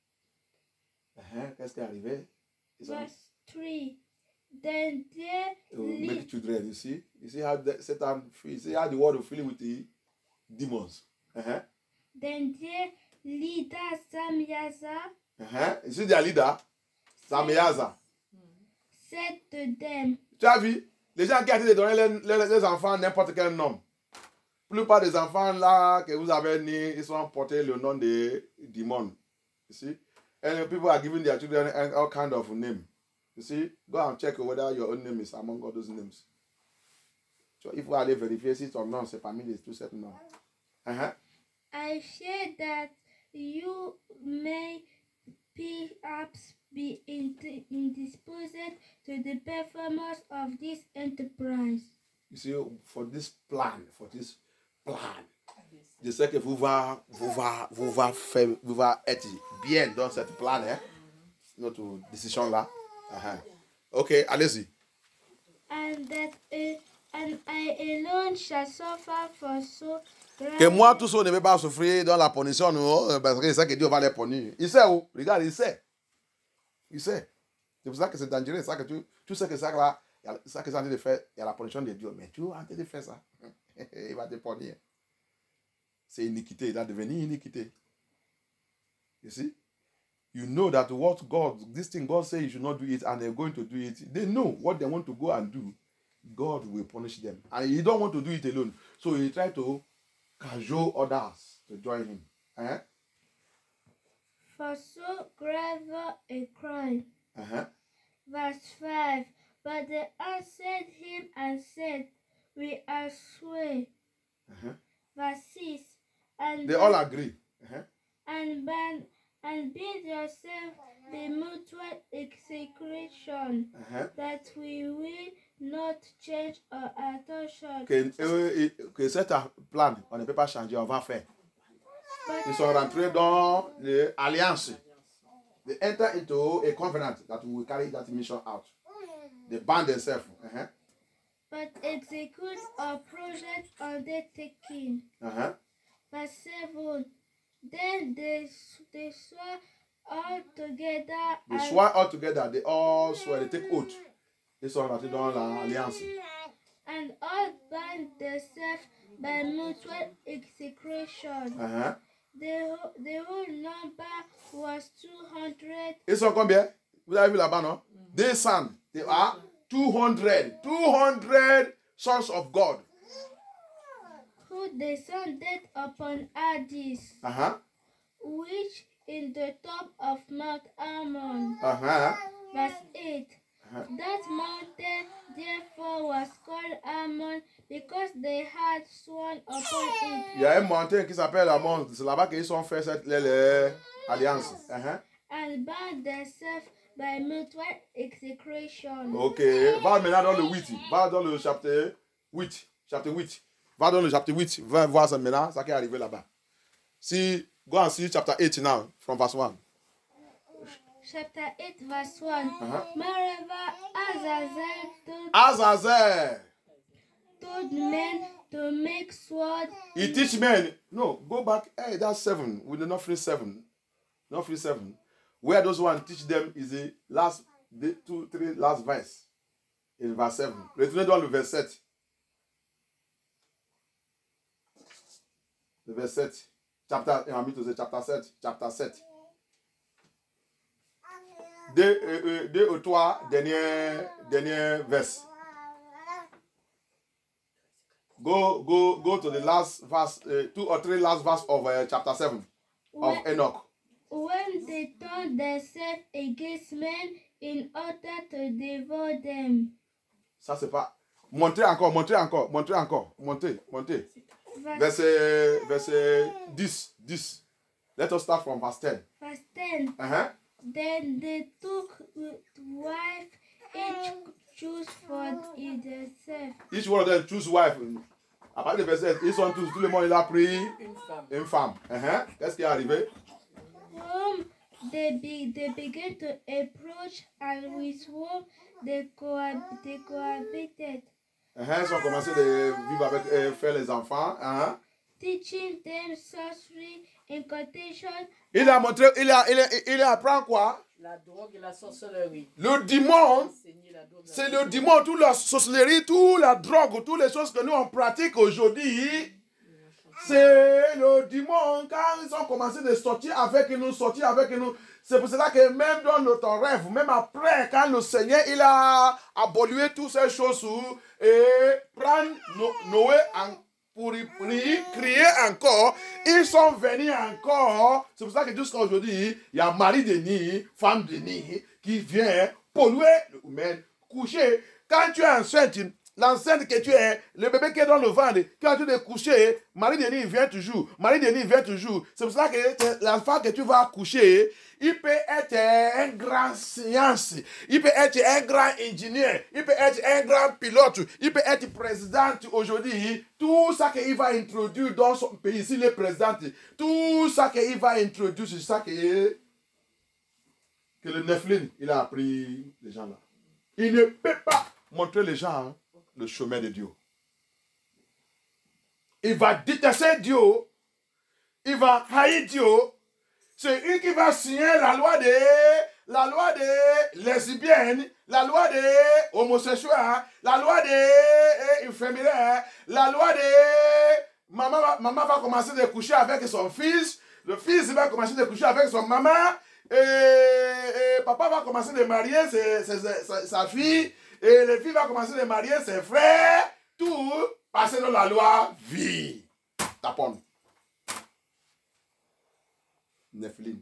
Uh-huh. Qu'est-ce qui est arrivé? Ils ont- Verse three. Then there Oh, make lived children, you see? You see how the, Satan, you see how the world will fill with the demons. Uh-huh. then there leader Samyaza Uh-huh. You see their leader? Sameaza. said to them, Tu as vu? Les gens qui ont été donner les, les, les enfants n'importe quel nom. La plupart des enfants là que vous avez nés, ils sont portés le nom de démons. You see? And people are giving their children all kind of name. You see? Go and check whether your own name is among all those names. So if vous allez vérifier si ton nom c'est parmi les tous ces noms. Uh-huh. I fear that you may perhaps be indi- indisposed to the performance of this enterprise. You see, for this plan, for this plan, je sais que vous va, vous va, vous va faire, vous va être bien dans cette plan, hein, notre décision là. Uh-huh. Ok, allez-y. And that uh, and I alone shall suffer for so Que moi, tout ça ne veut pas souffrir dans la punition, non, parce que c'est ça que Dieu va les punir. Il sait où? Regarde, il sait. Il sait. C'est pour ça que c'est dangereux, c'est ça que tu, tu sais que ça là, il y a- ça que c'est en train de faire, il y a la punition de Dieu. Mais tu es en train de faire ça. Il va te punir. C'est iniquité, il va devenir iniquité. You see? You know that what God, this thing God says you should not do it, and they're going to do it. They know what they want to go and do. God will punish them. And he don't want to do it alone. So he try to cajole others to join him. Uh-huh. for so grave a crime. Uh-huh. Verse five. But they answered him and said, We are swear. Uh-huh. Verse six. And They all agree. Uh-huh. and ban and bid yourself the mutual execration, Uh-huh. that we will not change our attention. Que, euh, euh, que cet plan, on ne peut pas changer, on va faire. Ils But, sont rentrés dans l'alliance. They enter into a covenant that will carry that mission out. They bind themselves. Uh-huh. but execute our project undertaking. Uh-huh. Verse seven. Then they, they swore all together They and, swear all together. They all swear. They take oath. Ils sont rentrés dans l'alliance. and all bind themselves by mutual execration. Uh-huh. The, whole- the whole number was two hundred. Ils sont combien? Vous avez vu là-bas, non? Des sons. They are two hundred. two hundred sons of God. who descended upon Hades, Uh-huh. which in the top of Mount Hermon. Uh-huh. Verse eight. Uh-huh. That mountain therefore was called Hermon because they had sworn upon it. Il y a un montagne qui s'appelle Hermon. C'est là-bas qu'ils ont fait cette alliance. Uh-huh. And bound themselves by mutual execration. Ok. Va maintenant dans le huit. Va dans le chapitre huit. Chapitre huit. Va dans le chapitre huit. Va voir ça maintenant, ça qui est arrivé là-bas. Si, go and see chapter eight now, from verse one. Chapter eight, verse one. Uh-huh. Moreover, Azazel told, Azazel. told men to make sword. He teach men. No, go back. Hey, that's seven. We did not finish seven. Not finish seven. Where those one teach them is the last, the two, three last verse. In verse seven. Retournez dans le verset sept. Le verset sept. Chapter, I mean to say chapter seven. Chapter seven. Deux, euh, deux ou trois derniers, derniers verses. Go, go, go to the last verse, uh, two or three last verse of uh, chapter seven of When, Enoch. when they turned themselves against men in order to devour them. Ça c'est pas. Montrez encore, montrez encore, montrez encore, montez, montez. Verse, Verset, verset dix, dix. Let us start from verse ten. verse ten. Uh-huh. Then they took wife, each choose for themselves. Each one of them choose wife. À partir du verset, ils sont tous, tout le monde il a pris Une femme. une femme. Uh-huh. Qu'est-ce qui est arrivé? Whom they, be, they began to approach and with whom they, cohab, they cohabited, Uh-huh. Ils ont commencé de vivre avec, euh, faire les enfants. Uh-huh. teaching them sorcery, incantation, Il a montré, il a, il a, il apprend quoi? La drogue et la sorcellerie. Le démon, Enseigner la drogue et la c'est le sorcellerie. démon, toute la sorcellerie, toute la drogue, toutes les choses que nous on pratique aujourd'hui. C'est le démon, quand ils ont commencé de sortir avec nous, sortir avec nous. C'est pour cela que même dans notre rêve, même après, quand le Seigneur il a aboli toutes ces choses et prendre No- Noé en, pour y prier, crier encore, ils sont venus encore. C'est pour ça que jusqu'à aujourd'hui, il y a mari de nid, femme de nid qui vient polluer le humain, coucher. Quand tu es enceinte, l'enceinte que tu es, le bébé qui est dans le ventre, quand tu es couché, mari de nid vient toujours, mari de nid vient toujours. C'est pour ça que l'enfant que tu vas accoucher, il peut être un grand science, il peut être un grand ingénieur, il peut être un grand pilote, il peut être président aujourd'hui. Tout ça qu'il va introduire dans son pays, s'il est président, tout ça qu'il va introduire, c'est ça que, que le Nephilim, il a appris les gens là. Il ne peut pas montrer les gens hein, le chemin de Dieu. Il va détester Dieu, il va haïr Dieu. C'est lui qui va signer la loi des la loi des lesbiennes, la loi des homosexuels, la loi des infirmières, la loi des maman, va- maman va commencer de coucher avec son fils, le fils va commencer de coucher avec son maman, et, et papa va commencer de marier ses- ses- ses- sa, sa fille, et les filles va commencer de marier ses frères, tout passer dans la loi vie. Tapon. Nephilim.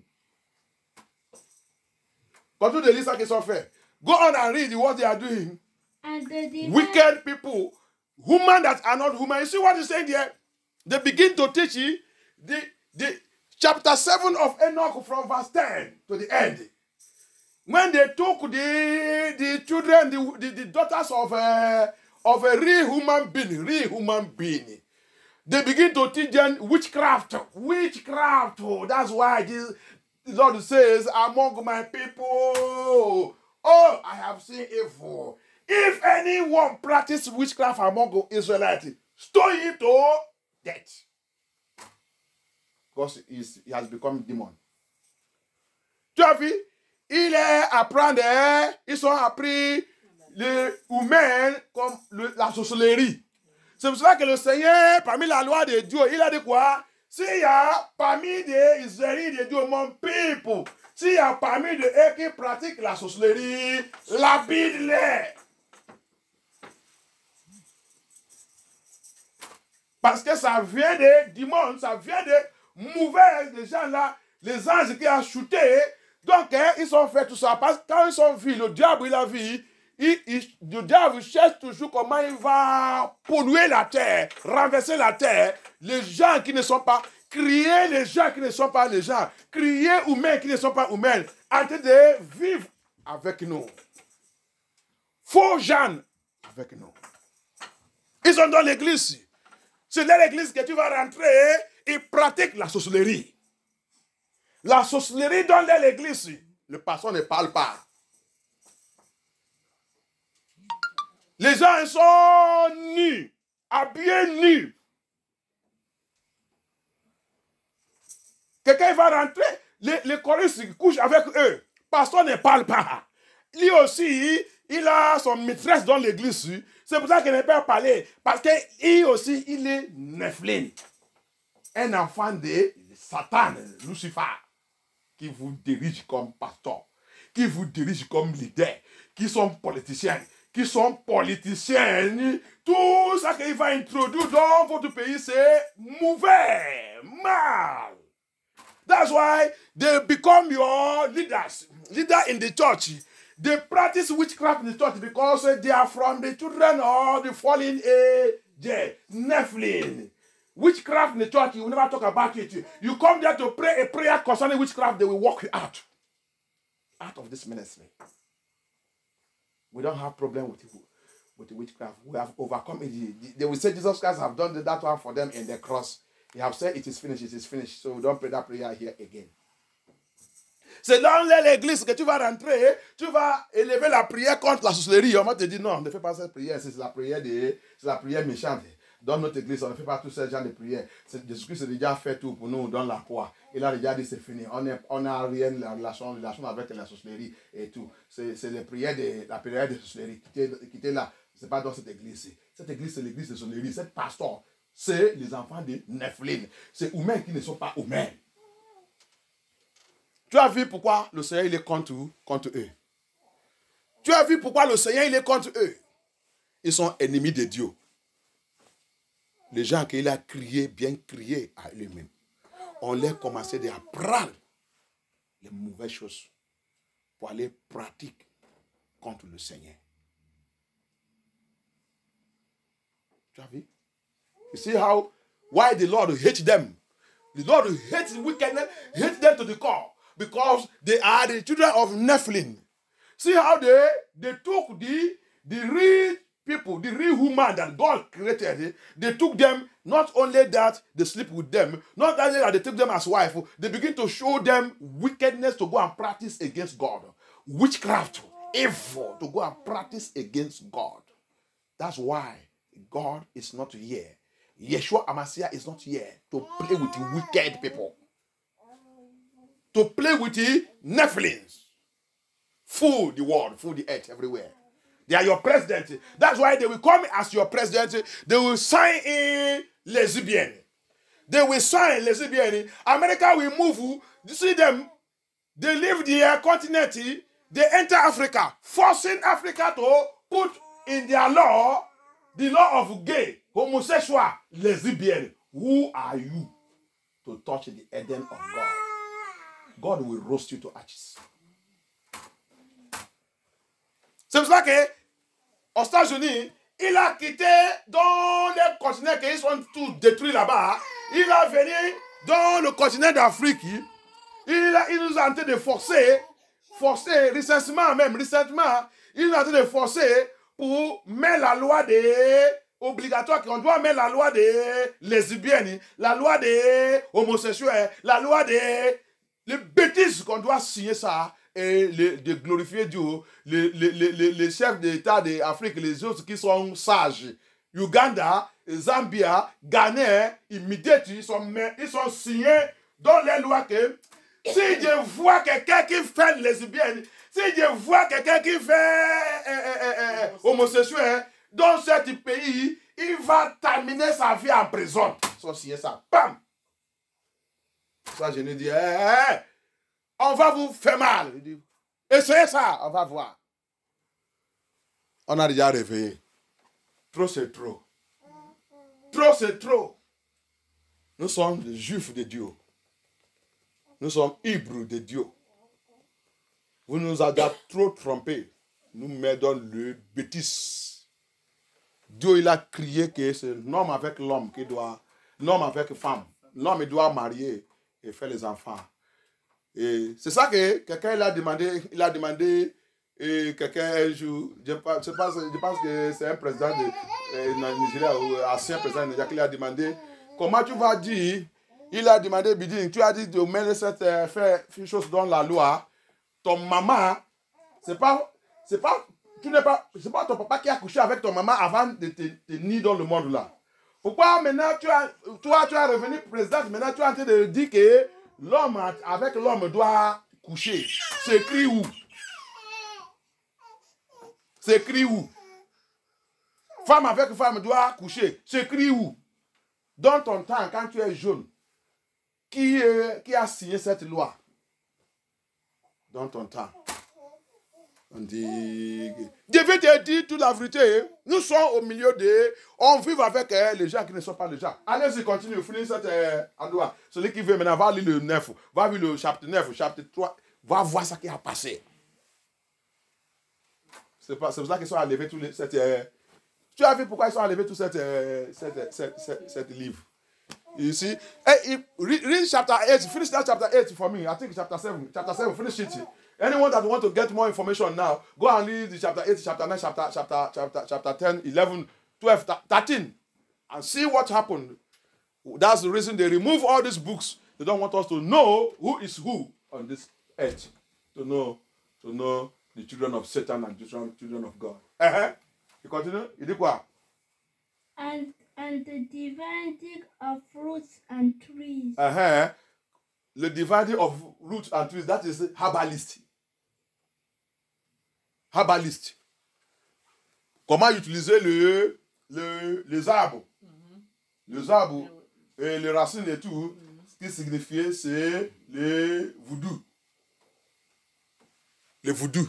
Continue de lire ça qu'ils ont fait. Go on and read what they are doing. and the divine Wicked people, human that are not human. You see what he's saying there? They begin to teach you the, the chapter seven of Enoch from verse ten to the end. When they took the, the children, the, the, the daughters of a, of a real human being, real human being, they begin to teach them witchcraft. Witchcraft. Oh, that's why Jesus, the Lord says, among my people, oh, I have seen evil. If anyone practice witchcraft among the Israelites, stone him to death. Because he's, he has become demon. Tu as vu? Il est apprendre, ils ont appris les humains comme le- la sorcellerie. C'est pour cela que le Seigneur, parmi la loi de Dieu, il a dit quoi? S'il y a parmi des Israélites de Dieu, mon peuple, s'il y a parmi de eux qui pratiquent la sorcellerie, lapide-les. Parce que ça vient de, du monde, ça vient de mauvais, des gens là, les anges qui ont shooté. Donc, hein, ils ont fait tout ça. Parce que quand ils sont vus, le diable, il a vu, il, il, le diable cherche toujours comment il va polluer la terre, renverser la terre. Les gens qui ne sont pas, crier les gens qui ne sont pas les gens, crier humains qui ne sont pas humains, en train de vivre avec nous. Faux gens avec nous. Ils sont dans l'église. C'est dans l'église que tu vas rentrer et pratiquer la sorcellerie. La sorcellerie dans l'église, le pasteur ne parle pas. Les gens sont nus, habillés nus. Quelqu'un va rentrer, les, les choristes couchent avec eux. Le pasteur ne parle pas. Lui aussi, il a son maîtresse dans l'église. C'est pour ça qu'il ne peut pas parler. Parce que lui aussi, il est Nephilim. Un enfant de Satan, Lucifer, qui vous dirige comme pasteur, qui vous dirige comme leader, qui sont politiciens, qui sont politiciens. Tout ça qu'il va introduire dans votre pays, c'est mauvais, mal. That's why they become your leaders, leader in the church. They practice witchcraft in the church because they are from the children of the fallen age, Nephilim. Witchcraft in the church, you will never talk about it. You come there to pray a prayer concerning witchcraft, they will walk you out. Out of this ministry. We don't have problem with, with the witchcraft. We have overcome it. They will say Jesus Christ have done that one for them in the cross. He have said it is finished, it is finished. So don't pray that prayer here again. C'est dans l'église que tu vas rentrer, tu vas élever la prière contre la sorcellerie. On va te dire non, ne fais pas cette prière, c'est la prière, de, c'est la prière méchante. Dans notre église, on ne fait pas tous ces genres de prières. Jésus-Christ a déjà fait tout pour nous dans la croix. Il a déjà dit c'est fini. On n'a on a rien de la relation, relation avec la sorcellerie et tout. C'est, c'est les prières de, la prière de sorcellerie qui était, qui était là. Ce n'est pas dans cette église. Cette église, c'est l'église de sorcellerie. Cette pasteur, c'est les enfants de Nephilim. C'est humains qui ne sont pas humains. Tu as vu pourquoi le Seigneur il est contre, contre eux. Tu as vu pourquoi le Seigneur il est contre eux. Ils sont ennemis de Dieu. Les gens qu'il a crié, bien crié à lui-même. On leur commençait à prendre les mauvaises choses pour aller pratiquer contre le Seigneur. Tu as vu? You see how, why the Lord hate them? The Lord hates the wickedness, hates them to the core. Because they are the children of Nephilim. See how they, they took the, the real people, the real human that God created. They took them, not only that they sleep with them, not only that they take them as wife, they begin to show them wickedness to go and practice against God. Witchcraft, evil, to go and practice against God. That's why God is not here. Yeshua Amasiah is not here to play with the wicked people. To play with the Nephilims. Fool the world, fool the earth everywhere. They are your president. That's why they will come as your president. They will sign in lesbian. They will sign lesbian. America will move. You see them. They leave the continent. They enter Africa, forcing Africa to put in their law the law of gay, homosexual, lesbian. Who are you to touch the Eden of God? God will roast you to ashes. C'est pour ça que aux États-Unis, il a quitté dans les continents qu'ils sont tous détruits là-bas. Il a venu dans le continent d'Afrique. Il, a, il nous a en train de forcer, forcer, récemment même, récemment, il nous a en train de forcer pour mettre la loi des obligatoire qu'on doit mettre la loi des lesbiennes, la loi des homosexuels, la loi des les bêtises qu'on doit signer ça et les, de glorifier Dieu, les, les, les, les chefs d'État d'Afrique, les autres qui sont sages, Uganda, Zambia, Ghana, immédiatement, ils sont, ils sont signés dans les lois que si je vois quelqu'un qui fait lesbienne, si je vois quelqu'un qui fait euh, euh, euh, homosexuel dans ce pays, il va terminer sa vie en prison. Ils sont signés ça. Bam! Ça, je lui dis, hey, hey, on va vous faire mal. Il dit, essayez ça, on va voir. On a déjà réveillé. Trop, c'est trop. Trop, c'est trop. Nous sommes des juifs de Dieu. Nous sommes hébreux de Dieu. Vous nous avez trop trompés. Nous mettons le bêtise. Dieu, il a crié que c'est l'homme avec l'homme qui doit, l'homme avec femme. L'homme, il doit marier et faire les enfants. Et c'est ça que quelqu'un il a demandé, il a demandé, et quelqu'un un jour, je, je, pense, je pense que c'est un président de euh, Nigeria, ou un ancien président de Nigeria, qui a demandé, comment tu vas dire, il a demandé, Bidin, tu as dit de mettre cette euh, faire une chose dans la loi, ton maman, c'est pas, c'est pas, tu n'es pas, c'est pas ton papa qui a couché avec ton maman avant de te, te nier dans le monde là. Pourquoi maintenant tu as, toi tu as revenu président, maintenant tu es en train de dire que l'homme avec l'homme doit coucher. C'est écrit où? C'est écrit où? Femme avec femme doit coucher. C'est écrit où? Dans ton temps, quand tu es jeune, qui, euh, qui a signé cette loi? Dans ton temps. On dit... Dieu veut te dire toute la vérité. Nous sommes au milieu de... On vit avec euh, les gens qui ne sont pas les gens. Allez-y, continue. Finissez cette euh, endroit. Celui qui veut maintenant, va lire le neuf. Va lire le chapitre neuf, chapitre trois. Va voir ce qui a passé. C'est pour ça qu'ils sont enlevés tous les... Cette, euh, tu as vu pourquoi ils sont enlevés tous cette, euh, cette, cette, cette, cette livre? You see? Hey, read, read chapter eight. Finish that chapter eight for me. I think chapter seven. Chapter seven, finish it. Anyone that want to get more information now, go and read the chapter eight, chapter nine, chapter, chapter, chapter, chapter ten, eleven, twelve, thirteen. And see what happened. That's the reason they remove all these books. They don't want us to know who is who on this earth. To know, to know the children of Satan and the children of God. Uh-huh. You continue? You do what? And and the dividing of fruits and trees. Uh-huh. The dividing of roots and trees, that is herbalist. Herbalist. Comment utiliser le, le, les arbres. Mm-hmm. Les arbres et les racines et tout. Mm-hmm. Ce qui signifiait, c'est le voodoo. Le voodoo.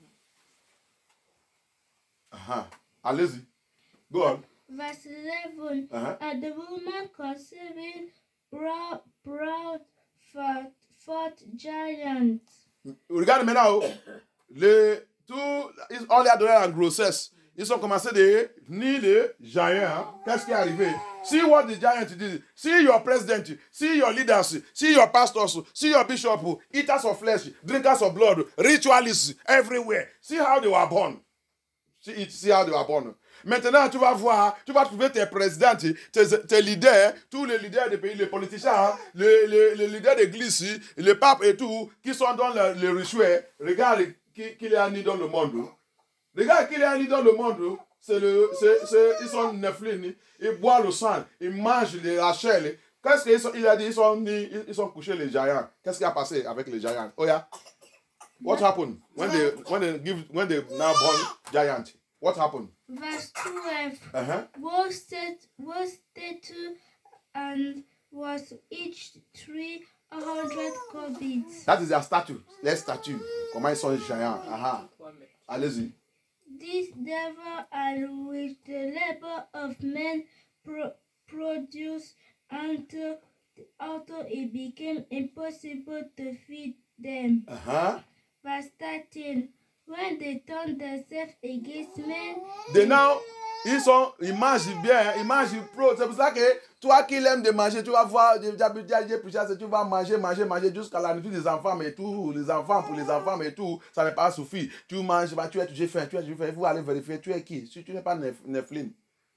Uh-huh. Allez-y. Go on. Verse eleven. Uh-huh. And the woman conceiving brought, brought forth, forth giants. Regarde maintenant, les, tout, on les a donné en grossesse. Ils ont commencé de ni les giants. Hein? Qu'est-ce qui est arrivé? See what the giant did. See your president. See your leaders. See your pastors. See your bishop. Eaters of flesh. Drinkers of blood. Ritualists everywhere. See how they were born. See, see how they were born. Maintenant, tu vas voir, tu vas trouver tes présidents, tes, tes leaders, tous les leaders des pays, les politiciens, les, les, les leaders d'église, les papes et tout, qui sont dans le, le rituel. Regarde qui, qui les a mis dans le monde. Regarde qui les a mis dans le monde. C'est le, c'est, c'est, ils sont nephlines, ils boivent le sang, ils mangent les rachels. Qu'est-ce qu'il a dit? Ils sont, ils, ils sont couchés les géants. Qu'est-ce qui a passé avec les géants? Oh yeah. What happened when they, when they give, when they now born giant? What happened? Verse twelve. Uh-huh. Was that was two and was each tree a hundred cubits. That is their statue. Their statue. Comment ils sont géants. Uh-huh. Allez-y. This devil and with the labor of men pro produce until until it became impossible to feed them. Uh-huh. Verse thirteen. When they turn themselves against men, they now, ils sont, ils mangent bien, ils mangent pro. C'est pour ça que toi qui aimes de manger, tu vas voir, tu vas manger, manger, manger jusqu'à la nuit des enfants et tout, les enfants pour les enfants et tout, ça n'est pas suffit. Tu manges, bah, tu es toujours faim, tu es toujours faim. Il faut aller vérifier, tu es qui? Si tu n'es pas Nephilim,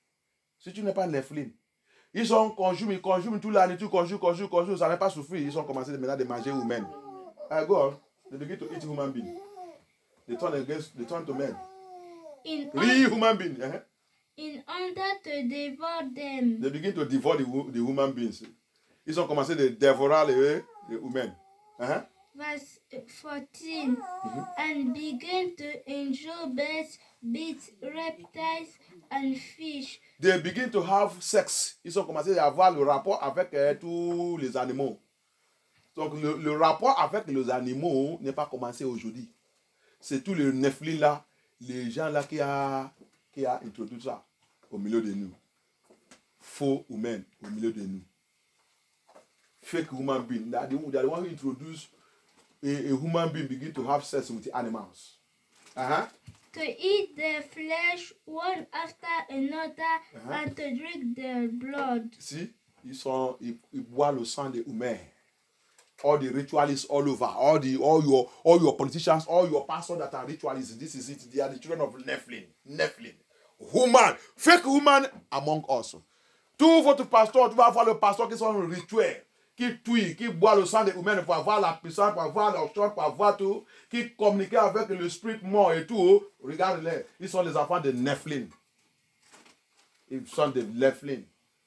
si tu n'es pas Nephilim, ils sont conjugués, ils conjuguent toute la nuit, tu conjugues, conjugues, conjugues, ça n'est pas suffit. Ils ont commencé maintenant de manger humains. I go on, they begin to eat human beings. They turn against, they turn to men. In Real human beings. Uh-huh. In order to devour them. They begin to devour the, the human beings. Ils ont commencé de dévorer les, les humains. Uh-huh. Verse fourteen. Mm-hmm. And begin to enjoy birds, beasts, reptiles, and fish. They begin to have sex. Ils ont commencé à avoir le rapport avec euh, tous les animaux. Donc le, le rapport avec les animaux n'est pas commencé aujourd'hui. C'est tous les Nephilim là, les gens là qui a, qui a introduit ça au milieu de nous. faux humains au milieu de nous. Fake human being. That they, they want to introduce a, a human being begin to have sex with the animals. Uh-huh. To eat their flesh one after another Uh-huh. and to drink their blood. See, ils sont, ils, ils boivent le sang des humains. All the ritualists all over, all the all your all your politicians, all your pastors that are ritualists. This is it. They are the children of Nephilim. Nephilim. Human, fake human among us. Tout votre pasteur, tu vas voir le pasteur qui sont rituels, qui tue, qui boit le sang des humains pour avoir la puissance, pour avoir la chance, pour avoir tout, qui communique avec l'esprit mort et tout. Regarde-les, ils sont les enfants de Nephilim. Ils sont des Nephilim.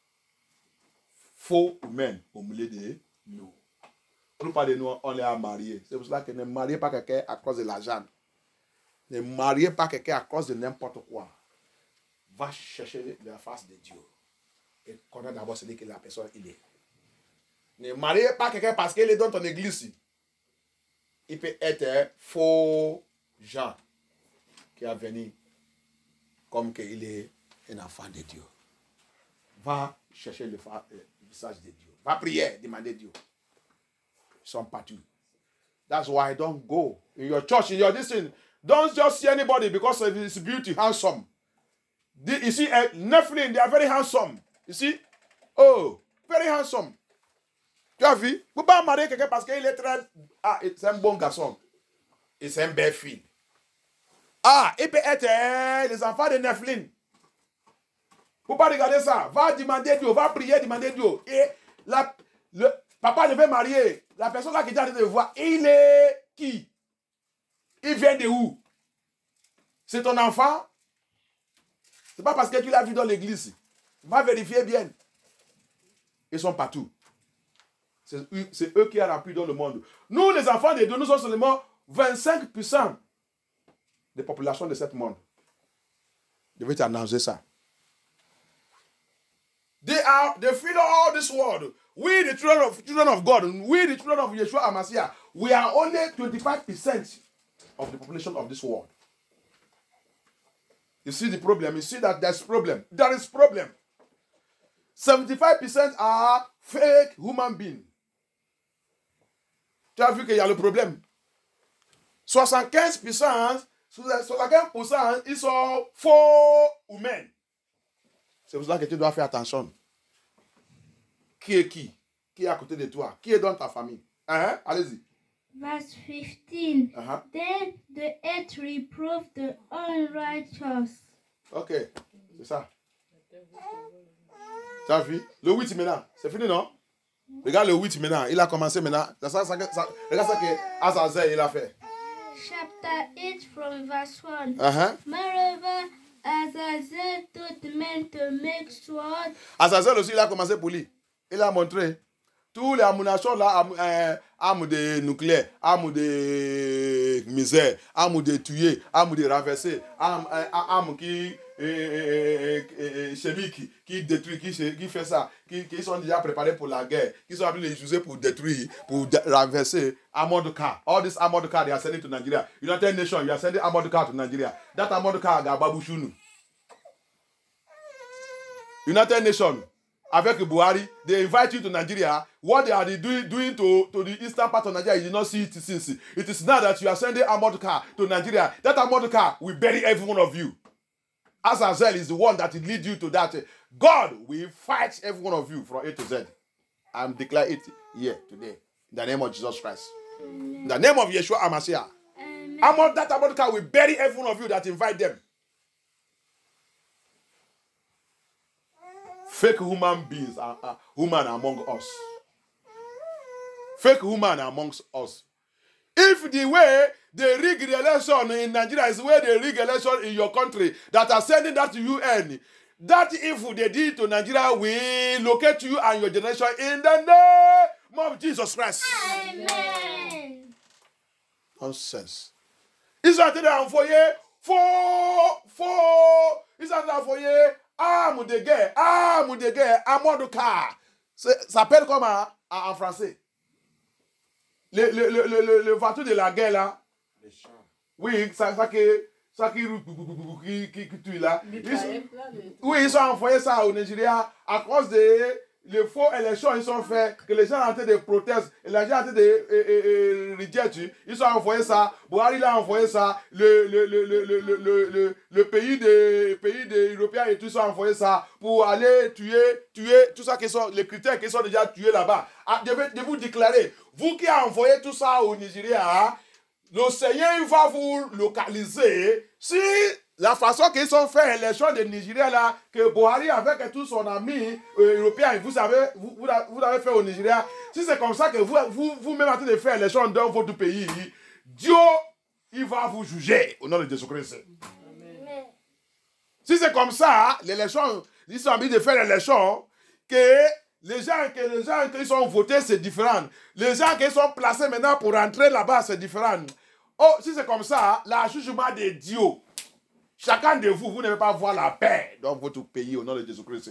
Faux humains au milieu de nous. La plupart de nous, on les a mariés. C'est pour cela que ne mariez pas quelqu'un à cause de l'argent. Ne mariez pas quelqu'un à cause de n'importe quoi. Va chercher la face de Dieu. Et connais d'abord celui que la personne il est. Ne mariez pas quelqu'un parce qu'il est dans ton église. Il peut être un faux Jean qui a venu comme qu'il est un enfant de Dieu. Va chercher le, le visage de Dieu. Va prier, demander Dieu. Ils sont partis. That's why I don't go in your church, in your listen. Don't just see anybody because of his beauty, handsome. The, you see, uh, Nephilim, they are very handsome. You see? Oh, very handsome. Tu as vu? Vous ne pouvez pas marier quelqu'un parce qu'il est très... Ah, c'est un bon garçon. Et c'est un belle fille. Ah, il peut être euh, les enfants de Nephilim. Il ne faut pas regarder ça. Va demander Dieu, va prier, demander Dieu. Et la, le papa devait marier. La personne là qui est en train de voir, il est qui? Il vient de où? C'est ton enfant? C'est pas parce que tu l'as vu dans l'église. Va vérifier bien. Ils sont partout. C'est eux, c'est eux qui ont rempli dans le monde. Nous, les enfants de Dieu, nous sommes seulement vingt-cinq pour cent des populations de ce monde. Je vais t'annoncer ça. They are, they fill all this world. We, the children of, children of God, we, the children of Yeshua HaMashiach, we are only twenty-five percent of the population of this world. You see the problem? You see that there's problem. There is problem. seventy-five percent are fake human beings. Tu as vu qu'il y a le problème. soixante-quinze pour cent, soixante-quinze pour cent, ils sont faux humains. C'est pour ça que tu dois faire attention. Qui est qui? Qui est à côté de toi? Qui est dans ta famille? Uh-huh. Allez-y. Verse fifteen. Uh-huh. Then the earth reproved the unrighteous. Ok, c'est ça. Tu as vu? Le huit maintenant, c'est fini, non? Regarde le huit maintenant, il a commencé maintenant. Ça, ça, ça, ça, regarde ça que Azazel il a fait. Chapter eight from verse one. Uh-huh. Moreover, Azazel taught men to make swords. Azazel aussi, il a commencé pour lui. Il a montré tous les ammunitions là, euh, armes de nucléaire, armes de misère, armes de tuer, armes de renverser, armes, euh, armes qui euh, euh, chimiques, qui détruisent, qui, qui fait ça, qui, qui sont déjà préparés pour la guerre, qui sont appelés les utiliser pour détruire, pour de, renverser, armored car. All this armored car they are sending to Nigeria. United Nations, you are sending armored car to Nigeria. That armored car got Babushunu. United Nations. Avec Buhari, they invite you to Nigeria. What they are doing, doing to, to the eastern part of Nigeria, you did not see it since. It is now that you are sending armored car to Nigeria. That armored car will bury every one of you. Azazel is the one that will lead you to that. God will fight every one of you from A to Z. I'm declaring it here today. In the name of Jesus Christ. Amen. In the name of Yeshua HaMashiach. Armored, that armored car will bury every one of you that invite them. Fake human beings are, are human among us. Fake human amongst us. If the way they rig the election in Nigeria is the way they rig election in your country that are sending that to U N, that if they did to Nigeria will locate you and your generation in the name of Jesus Christ. Amen. Nonsense. Is that there for you? For, for, is that there for you? Arme de guerre, arme de guerre, armoire de car. Ça s'appelle comment en, en français? Le, le, le, le, le voiture de la guerre là. Les chars. Oui, ça, ça que ça qui, qui, qui, qui tue là. Ils, Michael, là, les- oui, ils ont envoyé ça au Nigeria à cause de les faux élections ils sont faits, que les gens ont été des protestes, et les gens ont été des euh, euh, rejets, ils ont envoyé ça, Buhari l'a envoyé ça, le, le, le, le, le, le, le, le, le pays des pays des Européens et tout ça ont envoyé ça pour aller tuer, tuer, tout ça qui sont, les critères qui sont déjà tués là-bas. Ah, je vais je vais vous déclarer, vous qui avez envoyé tout ça au Nigeria, le Seigneur il va vous localiser si la façon qu'ils ont fait l'élection de Nigeria là, que Buhari avec tout son ami euh, européen, vous savez, vous, vous, vous avez fait au Nigeria, si c'est comme ça que vous, vous, vous-même en train de faire l'élection dans votre pays, Dieu, il va vous juger au nom de Jésus-Christ. Si c'est comme ça, l'élection, ils sont envie de faire l'élection, que les gens, que les gens qui sont votés, c'est différent. Les gens qui sont placés maintenant pour entrer là-bas, c'est différent. Oh, si c'est comme ça, le jugement de Dieu, chacun de vous, vous n'allez pas voir la paix dans votre pays au nom de Jésus-Christ.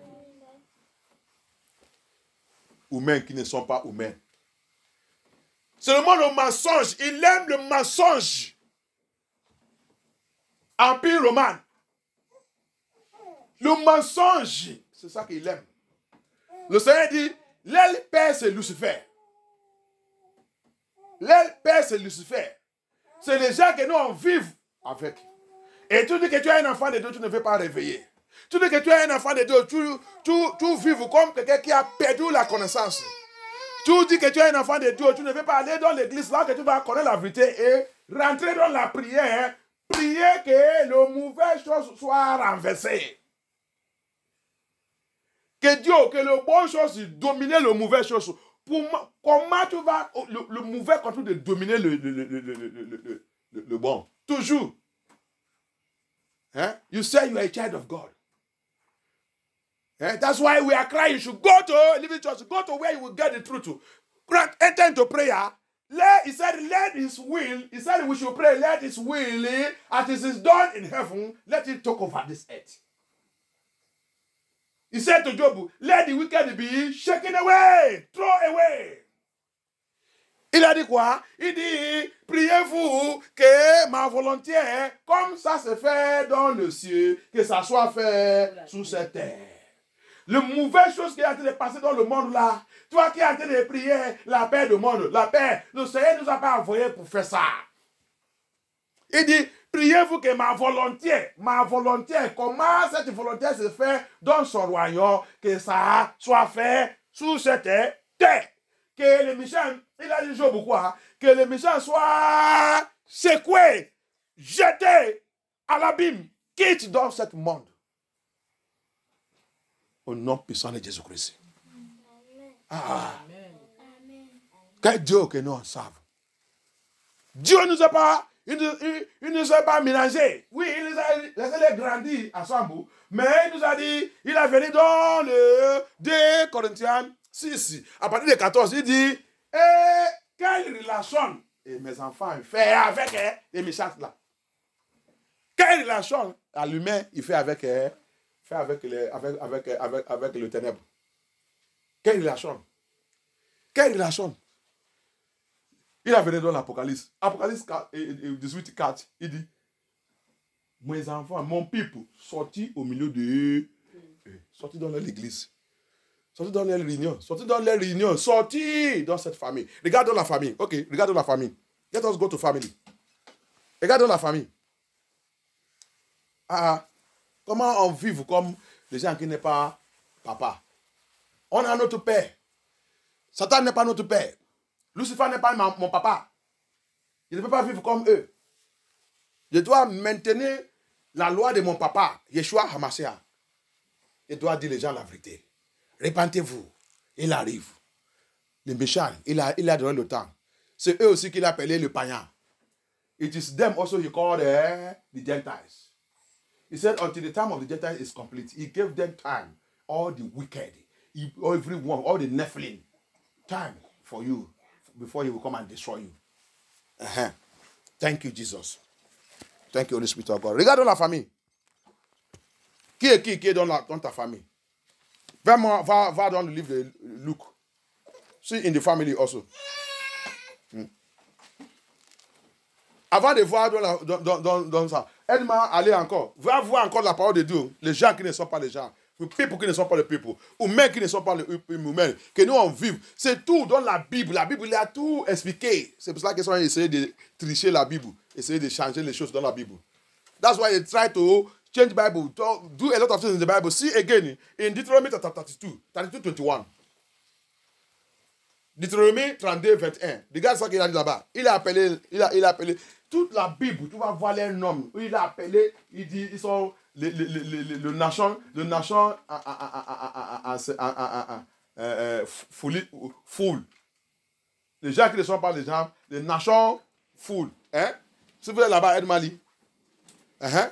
Humains qui ne sont pas humains. Seulement le mensonge, il aime le mensonge. Empire romain. Le mensonge, c'est ça qu'il aime. Le Seigneur dit, l'aile père c'est Lucifer. L'aile père c'est Lucifer. C'est les gens que nous on vive avec. Et tu dis que tu es un enfant de Dieu, tu ne veux pas réveiller. Tu dis que tu es un enfant de Dieu, tu, tu, tu vives comme quelqu'un qui a perdu la connaissance. Tu dis que tu es un enfant de Dieu, tu ne veux pas aller dans l'église là que tu vas connaître la vérité et rentrer dans la prière, prier que le mauvais chose soit renversé. Que Dieu, que le bon chose domine le mauvais chose. Pour, comment tu vas, le, le mauvais continue de dominer le, le, le, le, le, le, le, le, le bon. Toujours. Hein? You say you are a child of God. Eh? That's why we are crying. You should go to living church. Go to where you will get the truth. Grant, enter into prayer. Let, he said, let his will. He said we should pray. Let his will, as it is done in heaven, let it take over this earth. He said to Job, let the wicked be shaken away, throw away. Il a dit quoi? Il dit, priez-vous que ma volonté, comme ça se fait dans le ciel, que ça soit fait sous cette terre. Le mauvais chose qui est en train de passer dans le monde là, toi qui es en train de prier la paix du monde, la paix, le Seigneur ne nous a pas envoyé pour faire ça. Il dit, priez-vous que ma volonté, ma volonté, comment cette volonté se fait dans son royaume, que ça soit fait sous cette terre. Que les méchants, il a dit Job quoi? Que les méchants soient secoués, jetés à l'abîme, quittent dans ce monde. Au nom puissant de Jésus-Christ. Ah. Que Dieu que nous en savons. Dieu ne nous a pas, il ne, il, il nous a pas mélangés. Oui, il nous a laissé les grandir ensemble. Mais il nous a dit, il a venu dans le deux Corinthiens six. À partir de quatorze, il dit, eh, quelle relation, et mes enfants, il fait avec eh, les méchants là. Quelle relation à l'humain il fait avec, eh, fait avec, les, avec, avec, avec, avec le ténèbre. Quelle relation? Quelle relation? Il a venu dans l'Apocalypse. Apocalypse dix-huit, quatre. Il dit, mes enfants, mon peuple, sortis au milieu de eux, sortis dans l'église, sortis dans les réunions, sortis dans les réunions, sortis dans cette famille. Regardons la famille. Ok, regardons la famille. Let us go to family. Regardons la famille. Ah, comment on vit comme les gens qui n'est pas papa? On a notre père. Satan n'est pas notre père. Lucifer n'est pas ma, mon papa. Je ne peux pas vivre comme eux. Je dois maintenir la loi de mon papa, Yeshua Hamashiach. Je dois dire les gens la vérité. Répentez-vous. Il arrive. Les méchants, il a, il a donné le temps. C'est eux aussi qu'il a appelé le païen. It is them also he called uh, the Gentiles. He said until the time of the Gentiles is complete, he gave them time. All the wicked, he, everyone, all the Nephilim, time for you. Before he will come and destroy you. Uh-huh. Thank you, Jesus. Thank you, Holy Spirit of God. Regarde la famille. Qui est qui, qui est dans, la, dans ta famille? Va, va, va dans le livre de Luc. See in the family also. Hmm. Avant de voir dans, la, dans, dans, dans, dans ça, aide-moi à aller encore. Va voir encore la parole de Dieu. Les gens qui ne sont pas les gens. Les peuples qui ne sont pas les peuples. Ou même qui ne sont pas les humains. Que nous on vive. C'est tout dans la Bible. La Bible, il a tout expliqué. C'est pour ça qu'ils ont essayé de tricher la Bible. Essayer de changer les choses dans la Bible. That's why they try to change the Bible. To do a lot of things in the Bible. See again in Deuteronomy thirty-two, thirty-two, twenty-one. Deutéronomie trente-deux, vingt et un. Regarde ça qu'il a dit là-bas. Il a appelé, il a, il a appelé toute la Bible. Tu vas voir les noms. Il a appelé, il dit, ils sont le, le, le, le, le nation, le nation, full. Les gens qui ne sont pas les gens, les nations full. Hein? Si vous êtes là-bas, aide-moi. Uh-huh.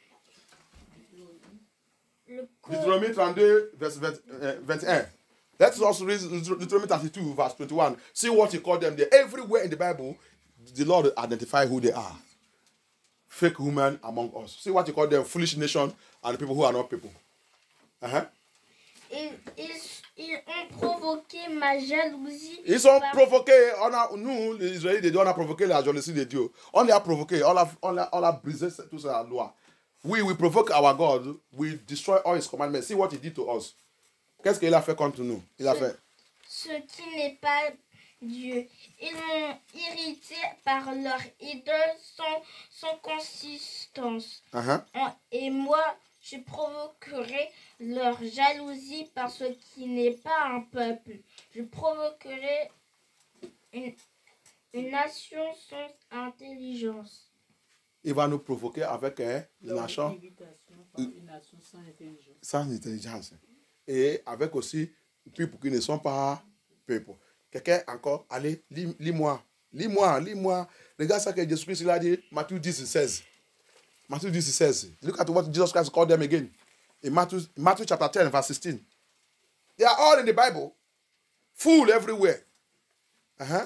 Deutéronomie trente-deux, verset vingt et un. Let's also read Deuteronomy thirty-two, verse twenty-one. See what he called them there. Everywhere in the Bible, the Lord identify who they are. Fake women among us. See what he called them, foolish nation and people who are not people. Uh-huh. Ils, ils, ils ont provoqué ma jalousie. Ils ont par... provoqué, on a, nous, les Israélites, on a provoqué la jalousie de Dieu. On les a provoqué, on a, on a, on a brisé toute sa loi. We, we provoke our God, we destroy all his commandments. See what he did to us. Qu'est-ce qu'il a fait contre nous? Il a ce, fait. Ce qui n'est pas Dieu. Ils m'ont irrité par leur idole sans, sans consistance. Uh-huh. Et moi, je provoquerai leur jalousie par ce qui n'est pas un peuple. Je provoquerai une, une nation sans intelligence. Il va nous provoquer avec hein, une nation, une nation sans intelligence. Sans intelligence. Et avec aussi des peuples qui ne sont pas peuples. Quelqu'un encore, allez, lis-moi, lis-moi, lis-moi. Regarde ça que Jésus-Christ a dit, Matthieu dix, seize. Matthieu dix, seize. Look at what Jesus Christ called them again. In Matthew, Matthew chapter ten, verse sixteen. They are all in the Bible. Full everywhere. Uh-huh.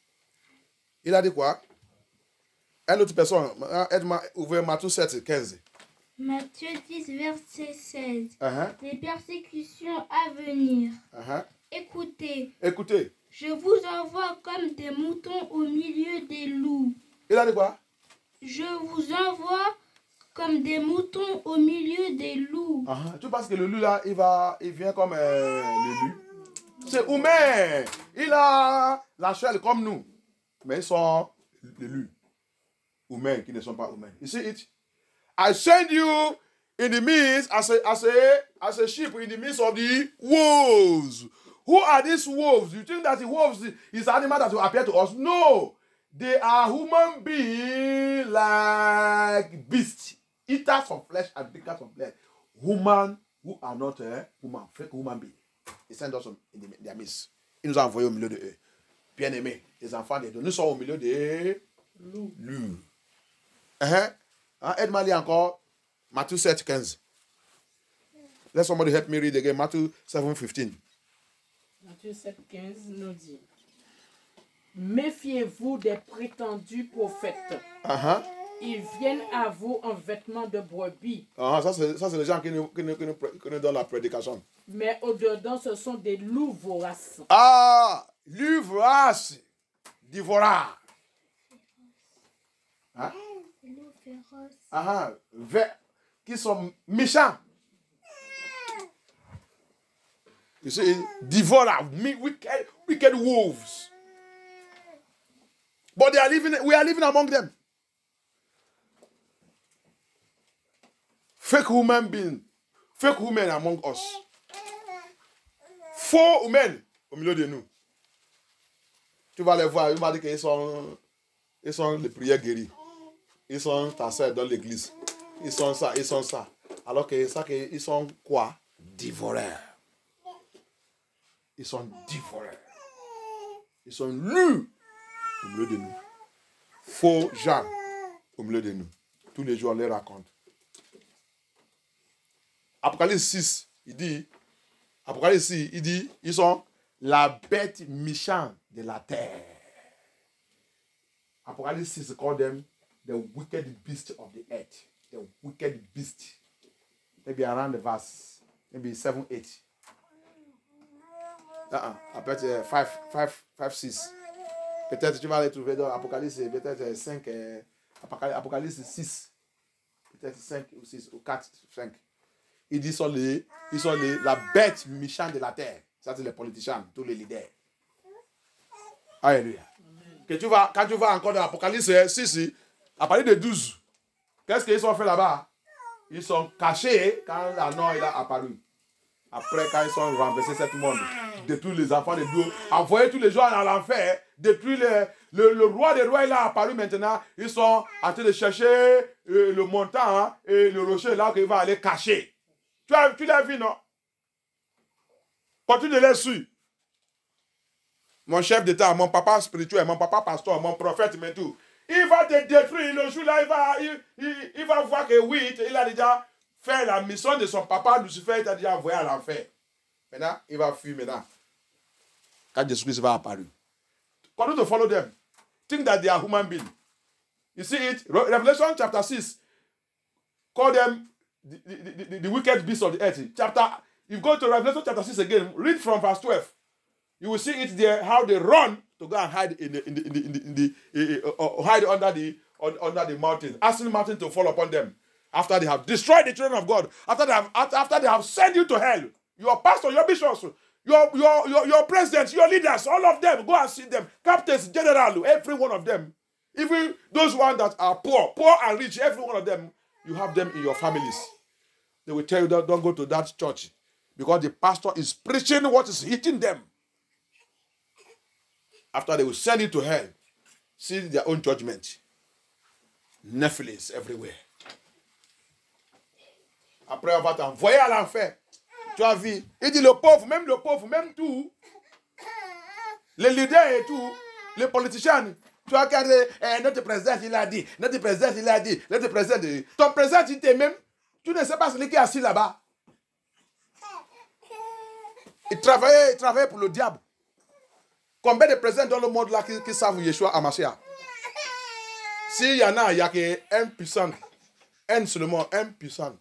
Il a dit quoi? Une autre personne, aide-moi, ouvrez Matthieu sept, quinze. Matthieu dix, verset seize. Uh-huh. Les persécutions à venir. Uh-huh. Écoutez. Écoutez. Je vous envoie comme des moutons au milieu des loups. Il a dit quoi? Je vous envoie comme des moutons au milieu des loups. Uh-huh. Tu penses que le loup là, il va, il vient comme euh, le loup? C'est humain. Il a la chair comme nous. Mais ils sont les loups. Humains qui ne sont pas humains. You see it? I send you in the midst as a, as a, as a sheep in the midst of the wolves. Who are these wolves? You think that the wolves is an animal that will appear to us? No. They are human beings like beasts. Eaters of flesh and drinkers of blood. Human who are not uh, human. Fake human beings. He sent us in the, their midst. Il nous a envoyés au milieu de eux. Bien-aimés, les enfants de Dieu. Nous sommes au milieu des loups. Loups. Uh-huh. Hein, aide-moi à lire encore Matthieu sept, quinze. Let somebody help me read again. Matthieu seven, fifteen. Matthieu sept, quinze nous dit: méfiez-vous des prétendus prophètes. Uh-huh. Ils viennent à vous en vêtements de brebis. Uh-huh. Ça, c'est, ça, c'est les gens qui nous, qui, nous, qui, nous, qui nous donnent la prédication. Mais au-dedans, ce sont des loups voraces. Ah, loups voraces, dévorants. Hein? Ah, qui sont méchants. You see, devour, wicked, wicked wolves. But they are living, we are living among them. Fake human beings, fake women among us. Faux humains au milieu de nous. Tu vas les voir, ils m'ont dit qu'ils sont, ils sont les prières guéries. Ils sont tassés dans l'église. Ils sont ça, ils sont ça. Alors que ça, ils sont quoi? Dévoreurs. Ils sont dévoreurs. Ils sont nus au milieu de nous. Faux gens au milieu de nous. Tous les jours, on les raconte. Apocalypse six, il dit, Apocalypse six, il dit, ils sont la bête méchante de la terre. Apocalypse six call them the wicked beast of the earth. The wicked beast. Maybe around the verse, maybe seven, eight. Uh-uh. Après, five, five, five, six. Peut-être tu vas les trouver dans l'Apocalypse, peut-être cinq, Apocalypse six, peut-être cinq ou six ou quatre, cinq. Il dit, ils sont, les, ils sont les, la bête méchante de la terre. Ça, c'est les politiciens, tous les leaders. Alléluia. Que tu vas, quand tu vas encore dans l'Apocalypse six, à partir de douze, qu'est-ce qu'ils ont fait là-bas? Ils sont cachés quand la non il a apparu. Après, quand ils sont renversés ce monde, détruire les enfants de Dieu, envoyer tous les gens dans l'enfer, détruire le, le, le roi des rois, il a apparu maintenant. Ils sont en train de chercher euh, le montant hein, et le rocher là qu'il va aller cacher. Tu, as, tu l'as vu, non? Continue de les suivre. Mon chef d'État, mon papa spirituel, mon papa pasteur, mon prophète, mais tout. Il va te détruire. Le jour-là, il va, il, il, il va voir que oui, il a déjà fait la mission de son papa Lucifer, il a déjà envoyé à l'enfer. Maintenant, il va fuir maintenant. Quand Jésus-Christ va apparaître. Continue to follow them. Think that they are human beings. You see it? Revelation chapter six. Call them the, the, the, the wicked beasts of the earth. Chapter, you go to Revelation chapter six again. Read from verse twelve. You will see it there how they run to go and hide in the in the in the, in the, in the uh, uh, uh, hide under the on, under the mountain, asking the mountain to fall upon them. After they have destroyed the children of God, after they have after they have sent you to hell, your pastor, your bishops, your your your, your presidents, your leaders, all of them, go and see them, captains, general, every one of them, even those ones that are poor, poor and rich, every one of them, you have them in your families. They will tell you that don't go to that church because the pastor is preaching what is hitting them. After they will send you to hell, see their own judgment. Nephilim everywhere. Après, on va t'envoyer à l'enfer. Tu as vu? Il dit le pauvre, même le pauvre, même tout. Les leaders et tout, les politiciens. Tu as regardé, eh, notre président, il a dit, notre président, il a dit, notre président, il dit. Ton président, il t'est même, tu ne sais pas celui qui est assis là-bas. Il travaillait, il travaillait pour le diable. Combien de présidents dans le monde là qui, qui savent Yeshua Amashia? S'il y en a, il n'y a qu'un puissant. Un seulement, un puissant.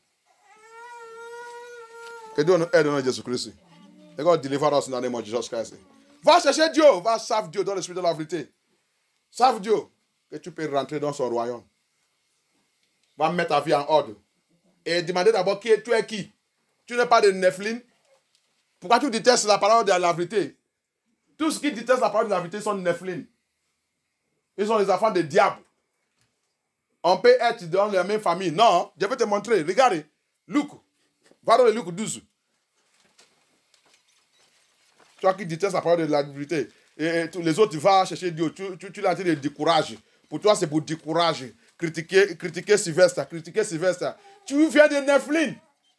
Que Dieu nous aide dans Jésus-Christ. Et God deliver us in the name of Jesus Christ. Va chercher Dieu, va servir Dieu dans l'esprit de la vérité. Serve Dieu, que tu peux rentrer dans son royaume. Va mettre ta vie en ordre. Et demander d'abord qui tu es qui. Tu n'es pas de Nephilim. Pourquoi tu détestes la parole de la vérité? Tous ceux qui détestent la parole de la vérité sont Nephilim. Ils sont les enfants des diables. On peut être dans la même famille. Non, je vais te montrer. Regarde. Luc. Va dans le Luc douze. Toi qui détestes la parole de la vérité. Et, et tous les autres, tu vas chercher Dieu. Tu, tu, tu l'as dit de décourager. Pour toi, c'est pour décourager. Critiquer, critiquer Sylvestre. Critiquer Sylvestre. Tu viens de Nephilim.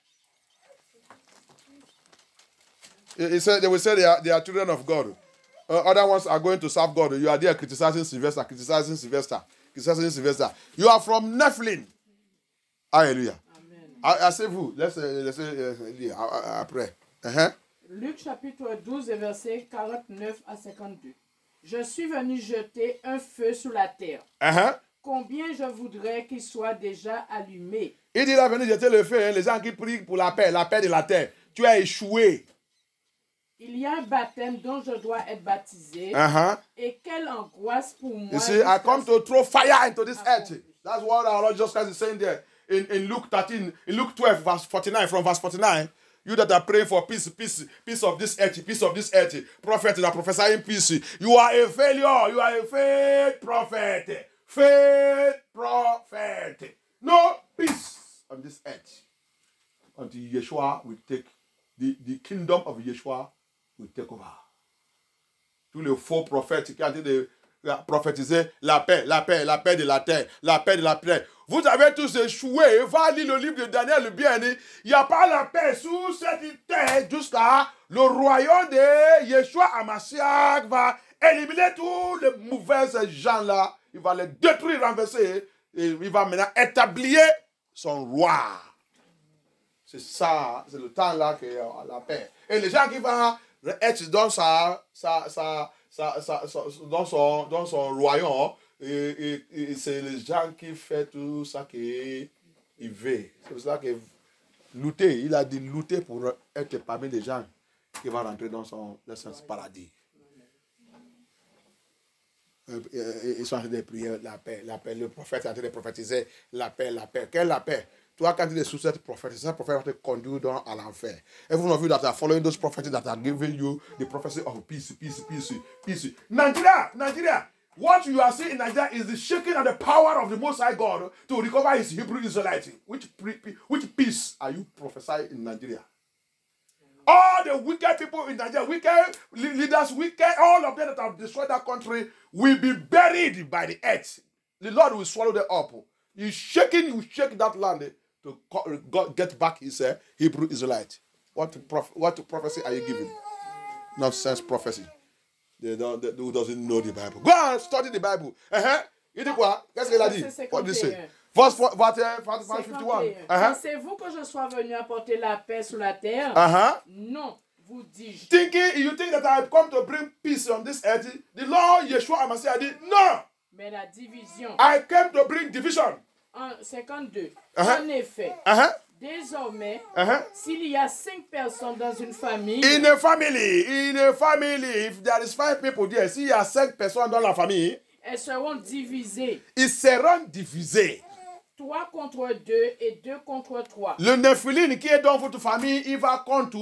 He said, they will say they are, they are children of God. Uh, other ones are going to serve God. You are there criticizing Sylvester, criticizing Sylvester, criticizing Sylvester. You are from Nephilim. Hallelujah. Amen. Asseyez-vous. Laissez, laissez lire après. Uh-huh. Luc chapitre douze, versets quarante-neuf à cinquante-deux. Je suis venu jeter un feu sur la terre. Uh-huh. Combien je voudrais qu'il soit déjà allumé. Il dit, il est venu jeter le feu. Hein, les gens qui prient pour la paix, la paix de la terre. Tu as échoué. Il y a un baptême dont je dois être baptisé. Uh-huh. Et quelle angoisse pour moi. You see, I come to throw fire into this earth. That's what our Lord Jesus Christ is saying there. In, in Luke thirteen, in Luke twelve, verse forty-nine, from verse forty-nine. You that are praying for peace, peace, peace of this earth, peace of this earth. Prophet that are prophesying peace. You are a failure. You are a faith prophet. Faith prophet. No peace on this earth. Until Yeshua will take, the, the kingdom of Yeshua will take over. Tous les faux prophètes qui ont dit de prophétiser la paix, la paix, la paix de la terre, la paix de la terre. Vous avez tous échoué. Va lire le livre de Daniel le bien. Il n'y a pas la paix sous cette terre jusqu'à le royaume de Yeshua Hamashiach va éliminer tous les mauvais gens là. Il va les détruire, renverser. Et il va maintenant établir son roi. C'est ça, c'est le temps là qu'il y a la paix. Et les gens qui vont être dans sa, sa, sa, sa, sa, sa, dans, son, dans son royaume, et, et, et c'est les gens qui font tout ça qu'il veut. C'est pour ça que lutter, il a dit lutter pour être parmi les gens qui vont rentrer dans son, dans son paradis. Ils sont en train de prier la paix, la paix. Le prophète est en train de prophétiser la paix, la paix. Quelle est la paix? Toi, quand tu es sous cette prophétie, cette prophète va te conduire dans, à l'enfer. Everyone of you that are following those prophets that are giving you the prophecy of peace, peace, peace, peace. Nigeria, Nigeria. What you are seeing in Nigeria is the shaking of the power of the Most High God to recover his Hebrew Israelites. Which, which peace are you prophesying in Nigeria? All the wicked people in Nigeria, wicked leaders, wicked, all of them that have destroyed that country will be buried by the earth. The Lord will swallow them up. He's shaking, you shake that land to get back his uh, Hebrew Israelite. What, prof what prophecy are you giving? Nonsense prophecy. They don't, they, who doesn't know the Bible? Go and study the Bible. Uh-huh. You think what? Qu'est-ce qu'elle a dit? What did he say? Verse fifty-one. Uh-huh. Pensez-vous que je sois venu apporter la paix sur la terre? Uh-huh. Non, vous dis-je. Thinking, you think that I have come to bring peace on this earth? The Lord Yeshua Amasiah did no. Mais la division. I came to bring division. En cinquante-deux. Uh-huh. En effet. Uh-huh. Désormais, uh-huh. s'il y a cinq personnes dans une famille. In a family, in a family, if there is five people there, s'il y a cinq personnes dans la famille, elles seront divisées. Ils seront divisés. Trois contre deux et deux contre trois. Le Nephilim qui est dans votre famille, il va contre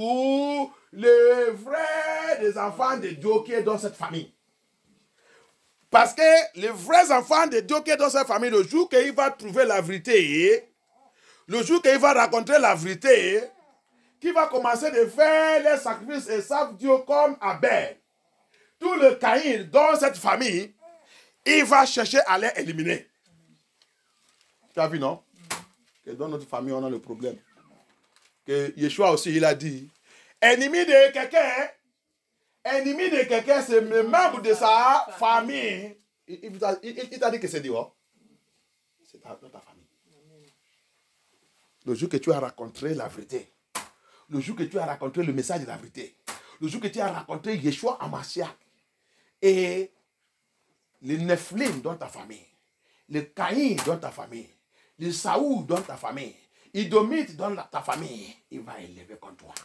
le vrai des enfants de Dieu qui est dans cette famille. Parce que les vrais enfants de Dieu qui est dans cette famille, le jour qu'il va trouver la vérité, le jour qu'il va raconter la vérité, qui va commencer de faire les sacrifices et savent Dieu comme Abel, tout le Caïn dans cette famille, il va chercher à les éliminer. Tu as vu, non? Que dans notre famille, on a le problème. Que Yeshua aussi, il a dit, ennemi de quelqu'un, ennemi de quelqu'un, c'est le membre de sa famille. Il, il, il, il t'a dit que c'est dehors. C'est dans ta famille. Le jour que tu as raconté la vérité, le jour que tu as raconté le message de la vérité, le jour que tu as raconté Yeshua Amasiah et les Nephilim dans ta famille, les Caïn dans ta famille, les Saoul dans ta famille, Idomite dans la, ta famille, il va élever contre toi.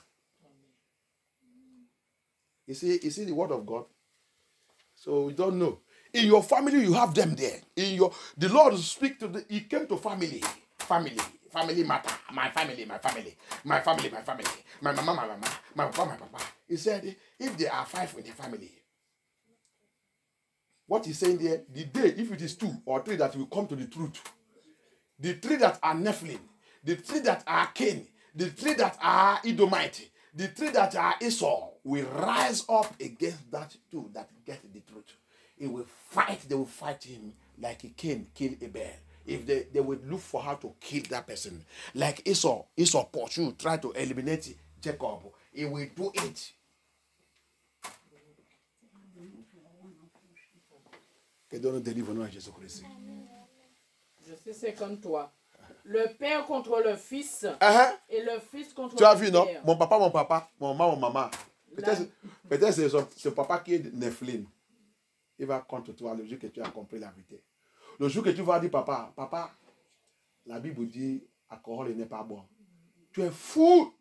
You see, you see the word of God? So we don't know. In your family, you have them there. In your, the Lord speak to the, he came to family, family. Family matter. My family, my family. My family, my family. My mama, my mama. My papa, my papa. He said, if there are five in the family, what he's saying there, the day, if it is two or three that will come to the truth, the three that are Nephilim, the three that are Cain, the three that are Edomite, the three that are Esau, will rise up against that two that get the truth. He will fight, they will fight him like Cain killed Abel. If they, they would look for how to kill that person. Like Esau, Esau pursued, try to eliminate Jacob. He will do it. Que Dieu nous délivre nous à Jésus-Christ. Je sais comme toi. Le père contre le fils uh-huh. et le fils contre tu as le vu, père. Non? Mon papa, mon papa, mon maman, mon maman. Peut-être peut c'est son, son papa qui est Nephilim. Il va contre toi le jour que tu as compris la vérité. Le jour que tu vas dire, papa, papa, la Bible dit, alcool n'est pas bon. Tu es fou.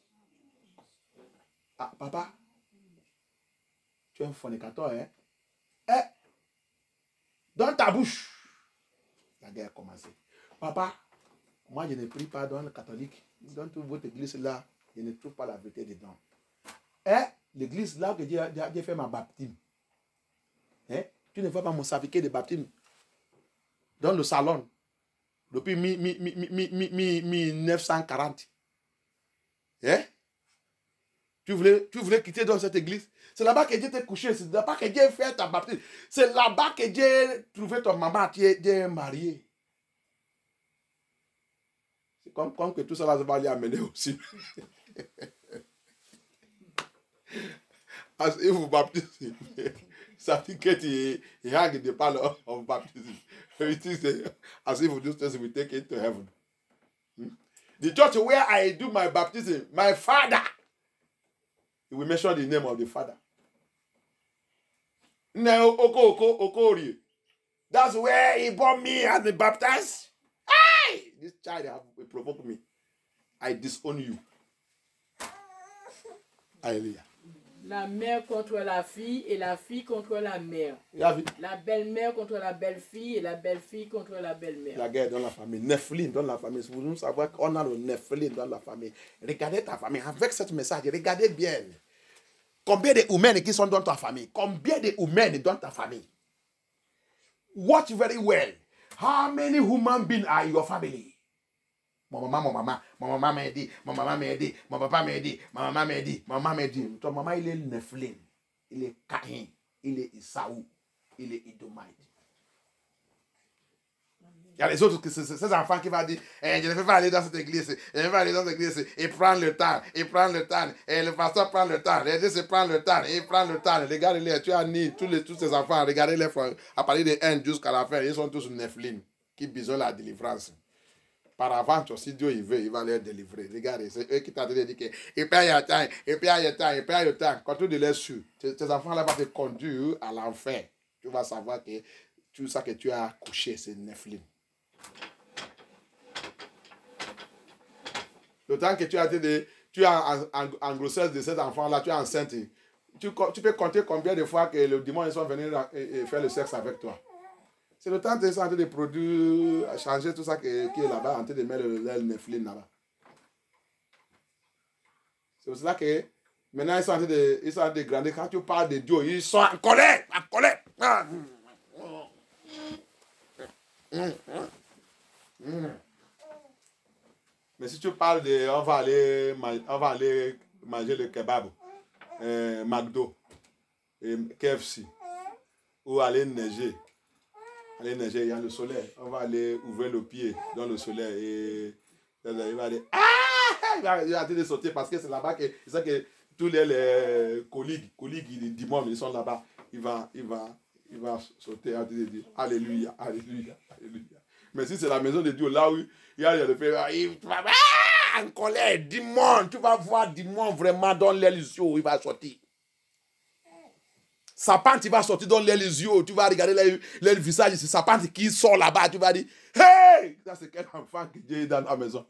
Ah, papa, tu es un fornicateur, hein? Eh, dans ta bouche, la guerre a commencé. Papa, moi je ne prie pas dans le catholique. Dans toute votre église là, je ne trouve pas la vérité dedans. Eh, l'église là que j'ai fait ma baptême. Eh, tu ne vois pas mon certificat de baptême dans le salon depuis mille neuf cent quarante. Eh? Tu voulais, tu voulais quitter dans cette église? C'est là-bas que Dieu t'est couché. C'est là-bas que Dieu fait ta baptême. C'est là-bas que Dieu trouvé ton maman qui est mariée. C'est comme, comme que tout ça va lui amener aussi. As if vous baptisez. Certificate he, he hang in the parlor of baptism. It is as if this person will take it to heaven. Hmm? The church where I do my baptism, my father, he will mention the name of the father. No, oko oko okori. That's where he born me as the baptized. Hey, this child have provoked me. I disown you. Hallelujah. La mère contre la fille et la fille contre la mère. La belle-mère contre la belle-fille et la belle-fille contre la belle-mère. La guerre dans la famille. Nephilim dans la famille. Vous nous savez qu'on a le Nephilim dans la famille. Regardez ta famille. Avec ce message, regardez bien. Combien de humains qui sont dans ta famille? Combien de humains dans ta famille? Watch very well. How many human beings are in your family? Mon maman, mon maman, mon maman m'a dit, mon maman m'a dit, mon papa m'a dit, ma maman m'a dit, ma maman m'a dit. Ton maman, il est Nephilim, il est Caïn, il est Isaou, il est Idomite. Il y a les autres, ces enfants qui vont dire, eh, je ne vais pas aller dans cette église, je ne vais pas aller dans cette église, et prendre le temps, et prendre le temps, et le pasteur prend le temps, les deux se prennent le temps, et il prend le temps, regardez-les, tu as ni tous, les, tous ces enfants, regardez-les, à partir de un jusqu'à la fin, ils sont tous Nephilim, qui besoin de la délivrance. Par avant, si Dieu il veut, il va les délivrer. Regardez, c'est eux qui t'ont dit que et puis il y a temps, et puis il y a temps, et puis il y a temps. Quand tu les laisses sur, tes enfants-là vont te conduire à l'enfer. Tu vas savoir que tout ça que tu as couché, c'est Nephilim. Le temps que tu as été, tu es en, en, en grossesse de cet enfant-là, tu es enceinte. Tu, tu peux compter combien de fois que le démon ils sont venus et, et faire le sexe avec toi. C'est le temps que tu es en train de produire, changer tout ça qui est, qui est là-bas, en train de mettre le, le Nephilim là-bas. C'est pour cela que maintenant ils sont en train de, ils sont en train de grandir. Quand tu parles de Dieu, ils sont en colère, en colère. Ah. Mais si tu parles de, on va aller, on va aller manger le kebab, euh, McDo, et K F C, ou aller neiger. Aller neiger, il y a le soleil. On va aller ouvrir le pied dans le soleil et il va aller. Ah! Il va, il va de sauter parce que c'est là-bas que c'est ça que tous les, les collègues, collègues du monde, ils sont là-bas. Il va, il va, il va sauter à dire Alléluia, Alléluia, Alléluia. Mais si c'est la maison de Dieu, là où il y a le fait, il va ah, en colère, dis-moi, tu vas voir, dis-moi vraiment dans les yeux, il va sortir. Sa pente, il va sortir dans les yeux. Tu vas regarder le visage. C'est sa pente qui sort là-bas. Tu vas dire, hey! Ça, c'est quel enfant que Dieu est dans la maison.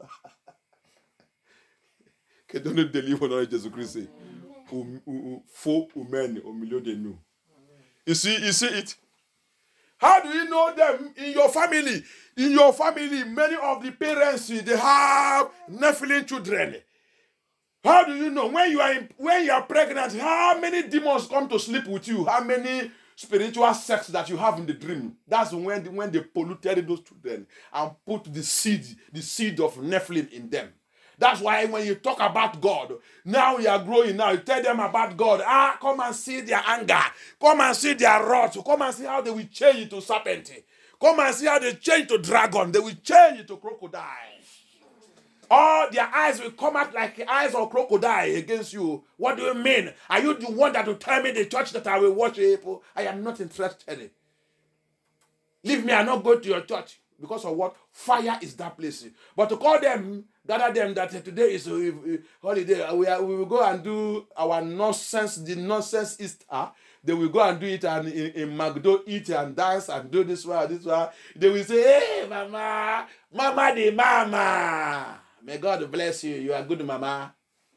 Que Dieu nous délivre au nom de Jésus-Christ. Ou, ou, ou, faux humains au milieu de nous. You see, you see it? How do you know them in your family? In your family, many of the parents, they have Nephilim children. How do you know when you are in, when you are pregnant? How many demons come to sleep with you? How many spiritual sex that you have in the dream? That's when when they polluted those children and put the seed, the seed of Nephilim in them. That's why when you talk about God, now you are growing. Now you tell them about God. Ah, come and see their anger. Come and see their wrath. Come and see how they will change to serpent. Come and see how they change to dragon. They will change to crocodile. All their eyes will come out like the eyes of crocodile against you. What do you mean? Are you the one that will tell me the church that I will worship? I am not interested. Leave me, I not go to your church. Because of what? Fire is that place. But to call them, gather them that today is a holiday, we, are, we will go and do our nonsense, the nonsense Easter. They will go and do it and in, in McDo, eat and dance and do this one, this one. They will say, hey, mama, mama the mama. May God bless you. You are good, mama.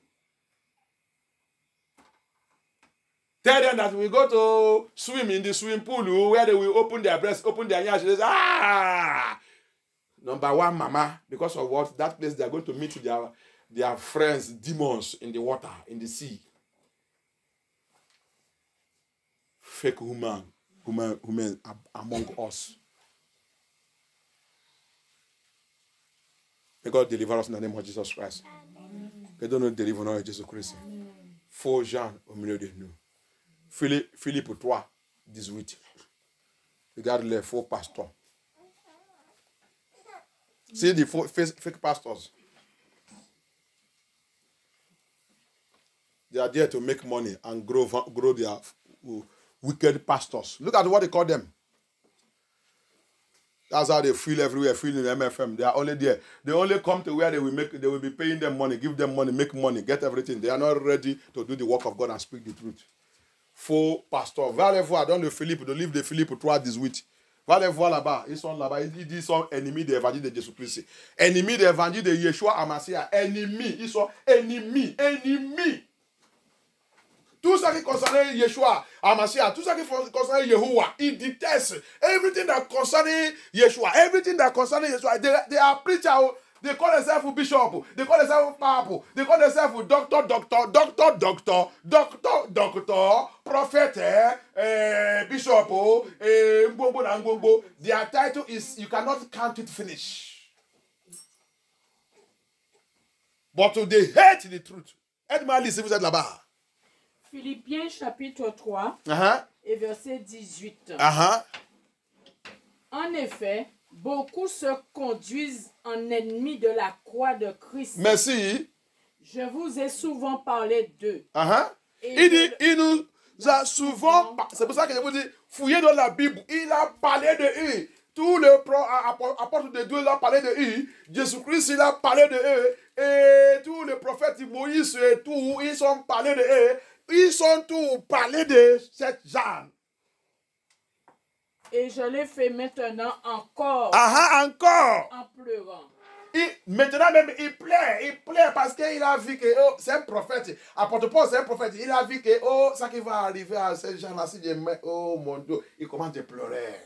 Tell them that we go to swim in the swimming pool where they will open their breasts, open their ears. They say, ah! Number one, mama, because of what? That place they are going to meet their, their friends, demons in the water, in the sea. Fake human, human, human among us. May God deliver us in the name of Jesus Christ. Que Dieu nous délivre au nom de Jésus-Christ. Faux gens au milieu de nous. Philippe, Philippe trois, dix-huit. Regarde les faux pasteurs. See the fake, fake pastors. They are there to make money and grow, grow their wicked pastors. Look at what they call them. That's how they feel everywhere, feel in M F M. They are only there. They only come to where they will make, they will be paying them money, give them money, make money, get everything. They are not ready to do the work of God and speak the truth. Faux pasteur. Va aller voir dans le Philippe, de livre de Philippe trois, dix-huit. Va aller voir là-bas. Ils sont là-bas. Ils sont ennemis de l'évangile de Jésus-Christ. Ennemis de l'évangile de Yeshua Amasia. Ennemis. Ils sont ennemis. Ennemis. Tout ça qui concerne Yeshua, Amashia, tout ça qui concerne Yehovah, il déteste everything that concerning Yeshua, everything that concerning Yeshua. They, they are preachers. They call themselves bishop. They call themselves papa. They call themselves doctor, doctor, doctor, doctor, doctor, doctor, prophet, eh, bishop, eh, mbombo na mbombo. Their title is, you cannot count it finish. But they hate the truth. Aide-moi à lire si vous êtes là-bas. Philippiens chapitre trois Uh-huh. et verset dix-huit. Uh-huh. En effet, beaucoup se conduisent en ennemis de la croix de Christ. Merci. Je vous ai souvent parlé d'eux. Uh-huh. Et Il dit, de- il nous a souvent, c'est pour ça que je vous dis, fouillez dans la Bible, il a parlé de eux. Tous les pro- apôtres de Dieu, il a parlé de eux. Jésus-Christ, il a parlé de eux. Et tous les prophètes, Moïse et tout, ils sont parlé de eux. Ils sont tous parlé de cette Jeanne. Et je l'ai fait maintenant encore Ah ah, encore. en pleurant. Il, maintenant même, il pleure, il pleure parce qu'il a vu que oh, c'est un prophète. Apôtre Paul, c'est un prophète. Il a vu que oh, ça qui va arriver à ces gens-là, si je mets, oh mon Dieu, il commence à pleurer.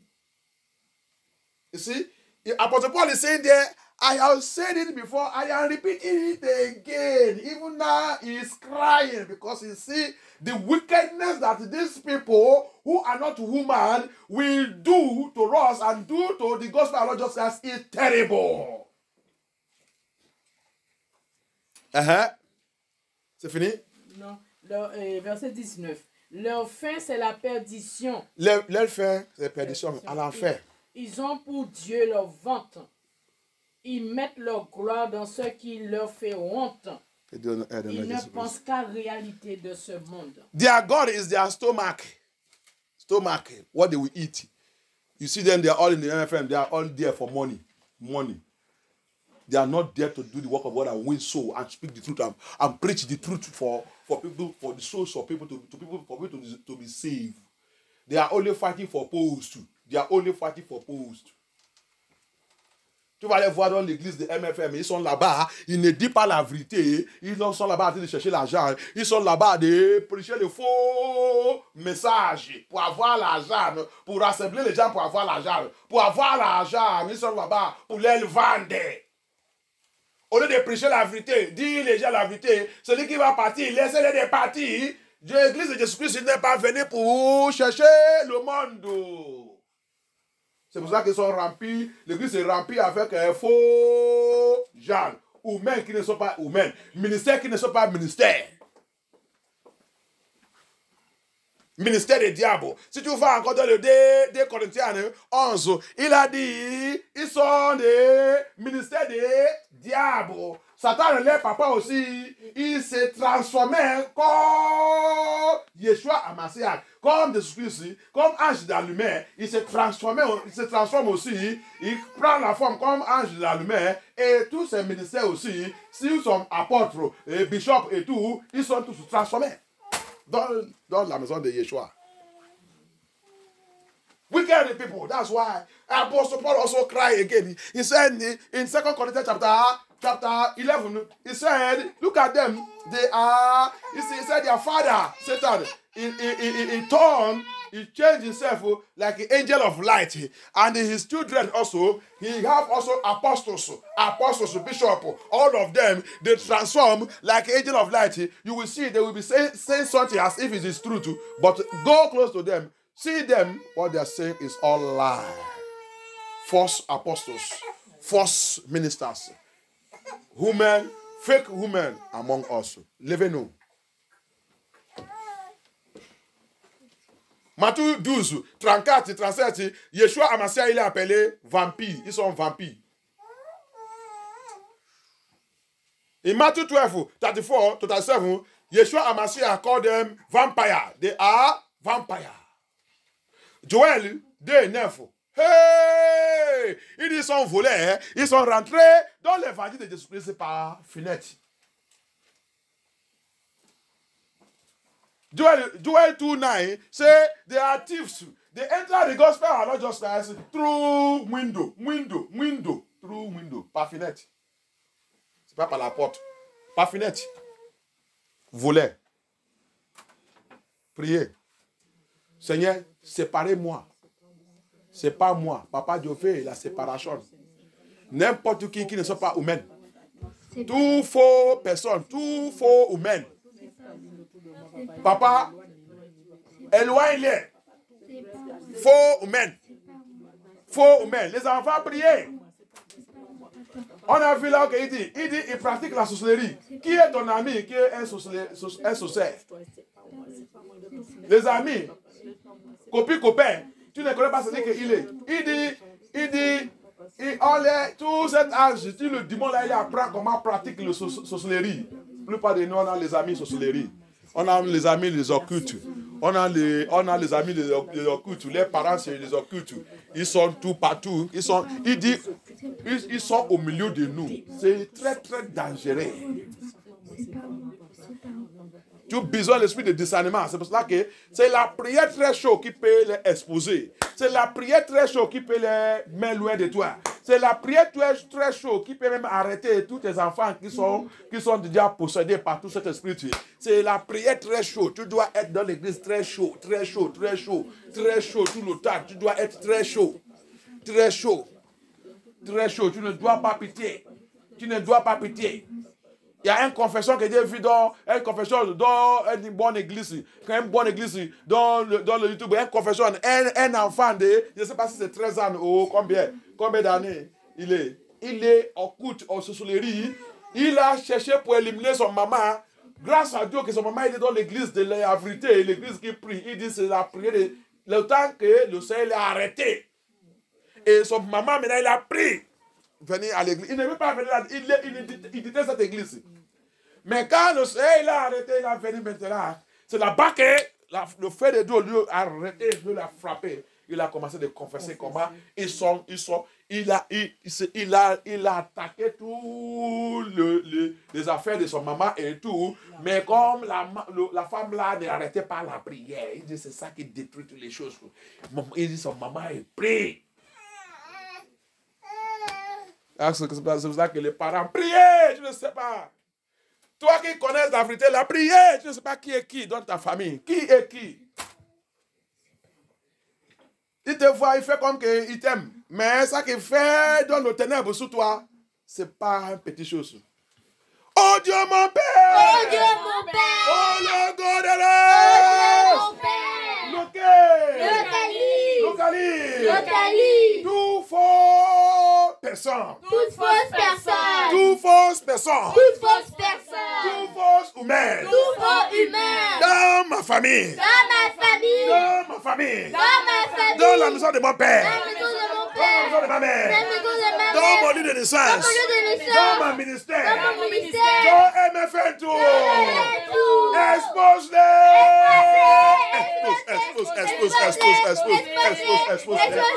You see, Apôtre Paul is saying there, I have said it before, I am repeating it again. Even now, he is crying because he see the wickedness that these people who are not human will do to us and do to the gospel of Lord Jesus Christ is terrible. Uh-huh. C'est fini? Non, leur, euh, verset dix-neuf. Leur fin, c'est la perdition. Leur, leur fin, c'est perdition à l'enfer. Ils, ils ont pour Dieu leur ventre. Ils mettent leur gloire dans ce qui leur fait honte. Ils ne pensent qu'à la réalité de ce monde. Their God is their stomach. Stomach, what they will eat. You see them, they are all in the M F M. They are all there for money. Money. They are not there to do the work of God and win soul and speak the truth and, and preach the truth for, for people, for the souls of people to, to people for people to, to be saved. They are only fighting for post. They are only fighting for post. Tu vas aller voir dans l'église de M F M, ils sont là-bas, ils ne disent pas la vérité, ils sont là-bas en train de chercher l'argent, ils sont là-bas de prêcher le faux message pour avoir l'argent, pour rassembler les gens pour avoir l'argent, pour avoir l'argent, ils sont là-bas pour les vendre. Au lieu de prêcher la vérité, dire les gens la vérité, celui qui va partir, laissez-les partir. L'église de Jésus-Christ n'est pas venue pour chercher le monde. C'est pour ça qu'ils sont remplis, l'église est remplie avec un faux gens, humains qui ne sont pas humains, ministères qui ne sont pas ministères. Ministère des diables. Si tu vas encore dans le deux Corinthiens onze, il a dit, ils sont des ministères des diables. Satan, leur papa aussi, il s'est transformé comme Yeshua Amasiak, comme Jésus-Christ, comme ange d'allumé. Il s'est transformé, il se transforme aussi, il prend la forme comme ange d'allumé. Et tous ces ministères aussi, s'ils sont apôtres, et bishops et tout, ils sont tous transformés dans, dans la maison de Yeshua. Wicked people, that's why Apostle Paul also cried again. He said in Second Corinthians chapter chapter eleven, he said, look at them, they are, he said their father, Satan, he, he, he, he turned, he changed himself like an angel of light. And his children also, he have also apostles, apostles, bishop, all of them, they transform like an angel of light. You will see, they will be saying, saying something as if it is true too, but go close to them. See them, what they are saying is all lie. False apostles, false ministers, women, fake women among us. Levez-nous. Matthieu douze, trente-quatre, trente-sept, Yeshua Amasiah, il est appelé vampire. Ils sont vampires. In Matthew twelve, thirty-four to thirty-seven, Yeshua Amasiah called them vampire. They are vampire. Joël deux, neuf. Hey! Ils sont volés, ils sont rentrés dans l'évangile de Jésus-Christ par fenêtre. Joel, Joel two nine say they are thieves. They enter the gospel of Lord Jesus Christ through window, window, window, through window, par fenêtre. C'est pas par la porte, par fenêtre. Voler. Priez. Seigneur, séparez-moi. C'est pas moi. Papa Dieu fait la séparation. N'importe qui qui ne soit pas humain. Tout faux personne, tout faux humain. Papa, éloigne-les. Faux humain. Faux humain. Les enfants priez. On a vu là qu'il dit, il dit, il pratique la sorcellerie. Qui est ton ami qui est un sorcier? Un sorcier? Les amis, copie, copain, tu ne connais pas ce qu'il est. Il dit, il dit, il, on est, tout cet âge, tu le dimanche là, il apprend comment pratiquer la sorcellerie. La plupart de nous, on a les amis sorcellerie. On a les amis les occultes. On a les, on a les amis les, les occultes. Les parents, c'est les occultes. Ils sont tout partout. Ils sont, il dit, ils, ils sont au milieu de nous. C'est très, très dangereux. Tu as besoin de l'esprit de discernement. C'est pour cela que c'est la prière très chaude qui peut les exposer. C'est la prière très chaude qui peut les mettre loin de toi. C'est la prière très, très chaude qui peut même arrêter tous tes enfants qui sont, qui sont déjà possédés par tout cet esprit. C'est la prière très chaude. Tu dois être dans l'église très chaud, très chaud, très chaud, très chaud tout le temps. Tu dois être très chaud, très chaud, très chaud. Tu ne dois pas pitié. Tu ne dois pas pitié. Il y a une confession que j'ai vue dans une confession dans une bonne église, quand une bonne église dans le, dans le YouTube, une confession, un, un enfant de, je ne sais pas si c'est treize ans ou combien, combien d'années il est. Il est au culte, au sorcellerie. Il a cherché pour éliminer son maman. Grâce à Dieu que son maman est dans l'église de la vérité, l'église qui prie. Il dit c'est la prière de, le temps que le Seigneur l'a arrêté. Et son maman maintenant il a pris. Venir à l'église. Il ne veut pas venir là. Il, il, il, il était cette église. Mais quand le Seigneur il a arrêté, il a venu maintenant. C'est là-bas que la, le feu de Dieu lui a arrêté, de la frapper. Il a commencé de confesser comment ils sont, ils sont, il a, il, il a, il a attaqué tous le, le, les affaires de son maman et tout. Mais comme la, le, la femme là n'arrêtait pas la prière, il dit c'est ça qui détruit toutes les choses. Il dit son maman est prie. C'est pour ça que les parents priez, je ne sais pas. Toi qui connais la vérité, la prière, je ne sais pas qui est qui dans ta famille. Qui est qui? Il te voit, il fait comme qu'il t'aime. Mais ça qu'il fait dans nos ténèbres sous toi, ce n'est pas une petite chose. Oh Dieu mon Père! Oh Dieu mon Père! Oh le God de Oh Dieu mon Père! Locali! Locali! Locali! Locali! Tout faux personne! Toute fausse personne! Tout fausse personne! Toute fausse personne! Tout fausse humain! Tout faux humain! Dans ma famille! Dans ma famille! Dans ma famille! Dans ma famille! Dans la maison de mon père! Dans la maison de mon Dans la maison père! de ma Dans mère! la maison de ma Dans mère! mon lieu de Dans naissance! mon lieu de naissance! Dans ma ministère! Dans mon ministère! Dans M F N tout! Expose-les! Expose, expose, expose, expose, expose, expose,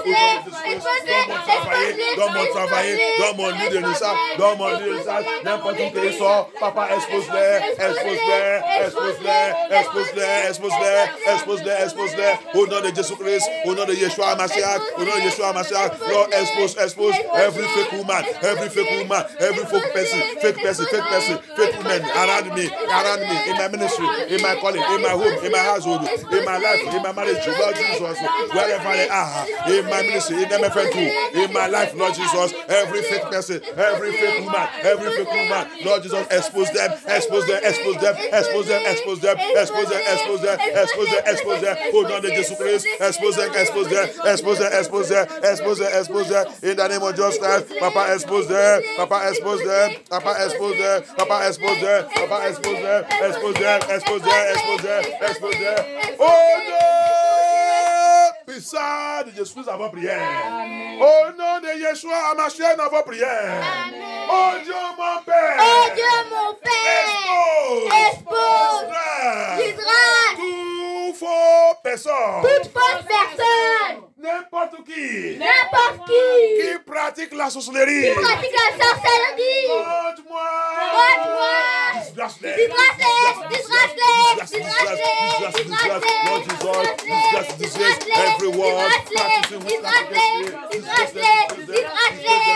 expose, dans mon travail, dans mon lieu de naissance, dans mon lieu de naissance, n'importe où qu'ils sont, papa, expose-les, expose-les, expose-les, expose-les, expose-les, expose-les, expose-les, au nom de Jésus-Christ, au nom de Yeshua Mashiach, au nom de Yeshua Mashiach, Lord, expose, expose every fake woman, every fake woman, every fake person, fake person, fake person, fake woman around me, around me, in my ministry, in my calling, in my home, in my household, in my life, in my marriage, Lord Jesus, wherever they are, in my ministry, in M F N two, in my life, Lord Jesus, every fake person, every fake woman, every fake woman, Lord Jesus, expose them, expose them, expose them, expose them, expose them, expose them, expose them, expose them, expose them, hold on to Jesus Christ, expose them, expose them, expose them, expose them, expose them, expose them, in the name of Jesus Christ, Papa, expose them, Papa, expose them, Papa, expose them, Papa, expose them, Papa, expose them, expose them, expose them, expose them, expose them, oh non, puissant de Jésus, nous avons prié. Au nom de Yeshua, Hamashiach, nous avons prié. Oh Dieu mon Père. Oh Dieu mon Père. Expose. Expose. D'Israël. Tout faux personne. Toute fausse personne. N'importe qui. N'importe qui. Qui pratique la sorcellerie. Qui pratique la sorcellerie. Montre-moi. Montre-moi. Disgrace-les. Disgrace-les. Disgrace-les. Disgrace-les. Disgrace-les. Lord Jesus. Disgrace, disgrace. Everyone. Practicing witchcraft against me. Disgrace-les. Disgrace-les.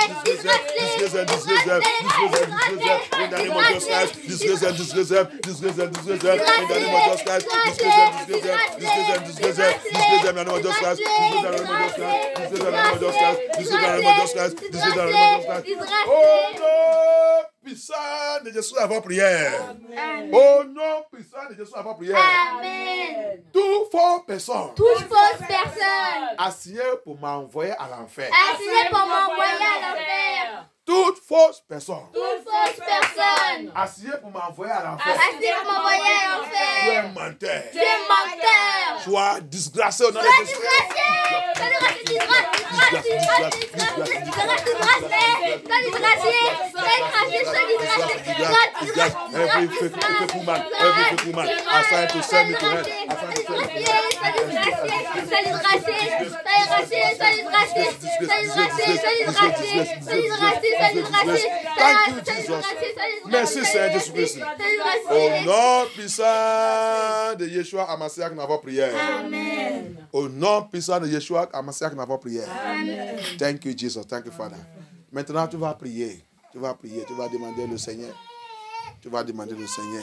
disgrace them, disgrace them, disgrace them, disgrace them, in the name of Jesus Christ, disgrace them, disgrace them, disgrace them, disgrace them, in the name of Jesus Christ, disgrace them, disgrace them, disgrace them, disgrace them, disgrace them, in the name of Jesus Christ, disgrace them, in the name of Jesus Christ, disgrace them, in the name of Jesus Christ, disgrace them, in the name of Jesus Christ, disgrace them, in the name of Jesus Christ. Oh non, puissant de Jésus avant prière. Oh non, puissant de Jésus avant prière. Amen. Toutes fausses personnes. Toutes fausses personnes. Assignées pour m'envoyer à l'enfer. Assignées pour m'envoyer à l'enfer. Toutes fausses personnes. Toutes fausses personnes. Assignées pour m'envoyer à l'enfer. Assignées pour m'envoyer à l'enfer. Tu es menteur. Tu es menteur. Sois disgracé au nom de Sois Jésus. disgracé. Sois disgracé. Sois disgracé. Sois disgracé. Sois disgracé. Every fake woman, every fake woman, assigned to send me to hell. Sois disgracé. Sois disgracé. Sois disgracé. Sois disgracé. Sois disgracé. Sois disgracé. Thank you, Jesus. Merci, Seigneur Jésus-Christ. Au nom puissant de Yeshua Amasiak, nous avons prié. Amen. Au nom puissant de Yeshua Amasiak, nous avons prié. Thank you, Jesus. Thank you, Father. Maintenant, tu vas prier. Tu vas prier. Tu vas demander au Seigneur. Tu vas demander au Seigneur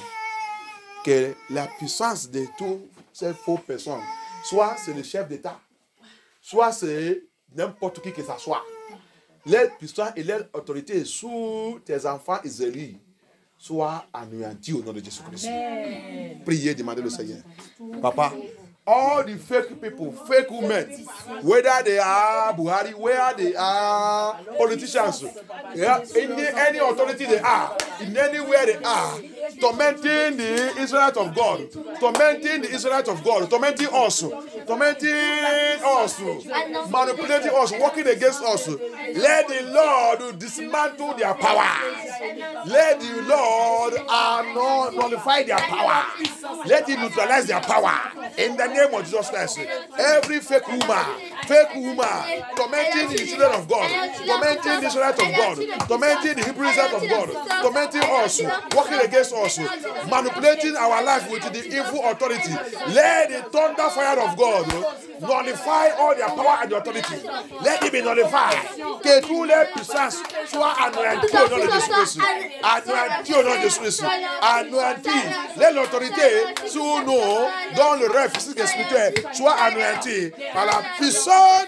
que la puissance de toutes ces fausses personnes, soit c'est le chef d'État, soit c'est n'importe qui que ça soit, leur puissance et leur autorité sous tes enfants israélites soit anéantie au nom de Jésus-Christ. Priez, demandez le Seigneur. Papa, all the fake people, fake women, whether they are Buhari, whether they are politicians, yeah, any, any authority they are, in anywhere they are, tormenting the Israelites of God, tormenting the Israelites of God, tormenting us, tormenting us, manipulating us, working against us. Let the Lord dismantle their power. Let the Lord uh, nullify their power. Let Him neutralize their power. In the name of Jesus Christ, every fake woman, fake woman, tormenting the children of God, tormenting the Israelites of God, tormenting the Hebrew Israelites of God, tormenting us, working against us, manipulating our life with the evil authority. Let the thunder fire of God nullify all their power and authority. Let it be nullified. Que tous les puissances soient anéanties au nom de Jésus-Christ. Anéanties au nom de Jésus-Christ. Anéanties. Let l'autorité sur nous, dans le rêve physique et spirituel, soit anéantie par la puissance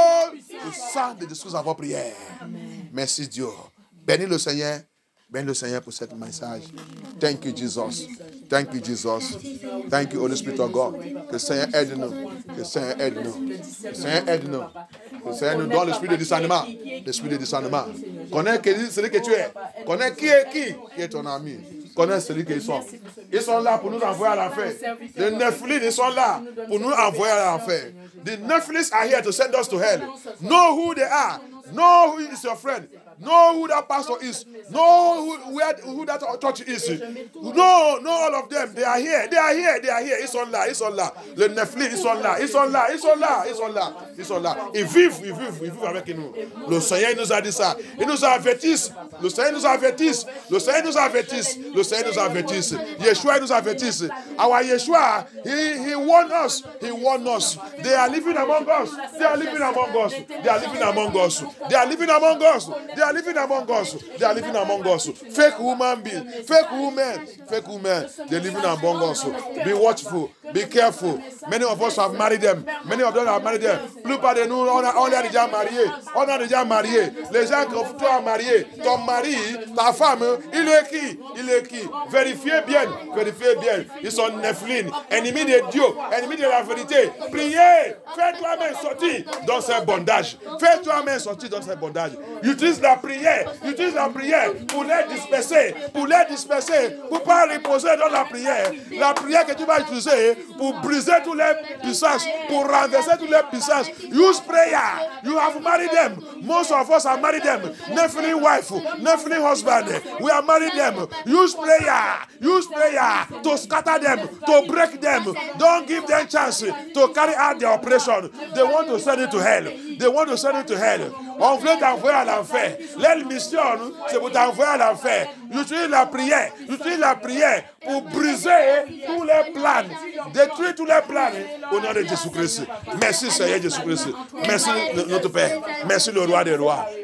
du sang de Jésus avant prière. Merci Dieu. Bénis le Seigneur. Bénis le Seigneur pour cette message. Thank you, Jesus. Thank you, Jesus. Thank you, Holy Spirit of God. Que le Seigneur aide-nous. Que le Seigneur aide-nous. Que le Seigneur aide-nous. Que le Seigneur nous donne l'esprit de discernement. L'esprit de discernement. Connais celui que tu es. Connais qui est qui, qui est ton ami. Connais celui qu'ils sont. Ils sont là pour nous envoyer à l'enfer. Les Nephilim, ils sont là pour nous envoyer à l'enfer. The Nephilim are here to send us to hell. Know who they are. Know who is your friend. Know who that pastor is. Know who, where, who that church is. Know, know all of them. They are here. They are here. They are here. Ils sont là. Ils sont là. Le Nephilim, ils sont là. Ils sont là. Ils sont là. Ils sont là. Ils sont là. Ils vivent. Ils vivent. Ils vivent avec nous. Le Seigneur nous a dit ça. Il nous a avertissent. Le Seigneur nous avertisse. Le Seigneur nous avertisse. Le Seigneur nous avertisse. Yeshua nous avertisse. Our Yeshua, he, he warned us. He warned us. They are living among us. They are living among us. They are living among us. They are living among us. They are living among us. They are living among us. Fake woman being, fake women, fake women. They are living among us. Be watchful. Be careful. Many of us have married them. Many of them have married them. Plupart de nous, on a, on a déjà marié. On a déjà marié. Les gens que tu as marié, ton mari, ta femme, il est qui? Il est qui? Vérifiez bien. Vérifiez bien. Ils sont Nephilim, ennemis de Dieu, ennemis de la vérité. Priez. Fais-toi-même sortir dans ce bondage. Fais-toi-même sortir dans ce bondage. Utilise la prière. Utilise la prière pour les disperser. Pour les disperser. Pour ne pas reposer dans la prière. La prière que tu vas utiliser pour briser toutes les puissances. Pour renverser toutes les puissances. Use prayer. You have married them. Most of us have married them. Nephilim wife. Nephilim husband. We have married them. Use prayer. Use prayer to scatter them. To break them. Don't give them chance to carry out their operation. They want to send it to hell. They want to send it to hell. On veut t'envoyer à l'enfer. Leur mission, c'est pour t'envoyer à l'enfer. Utilise la prière. Utilise la prière pour briser tous les plans. Détruire tous les plans au nom de Jésus-Christ. Merci Seigneur Jésus-Christ. Merci notre Père. Merci le roi des rois.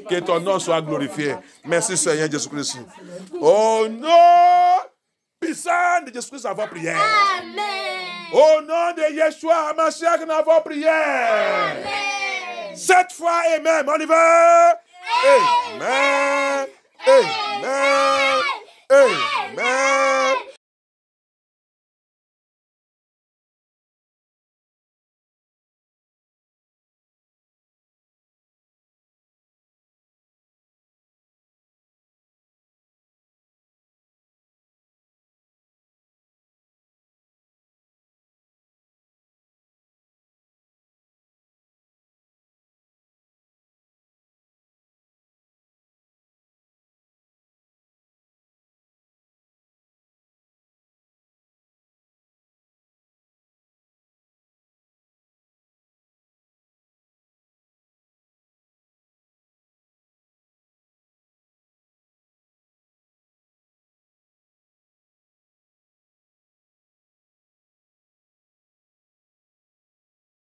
Que ton nom soit glorifié. Merci Seigneur Jésus-Christ. Au nom puissant de Jésus-Christ, nous avons prié. Amen. Au nom de Yeshua Hamashiach, nous avons prié. Amen. Cette fois et même, on y va. Amen.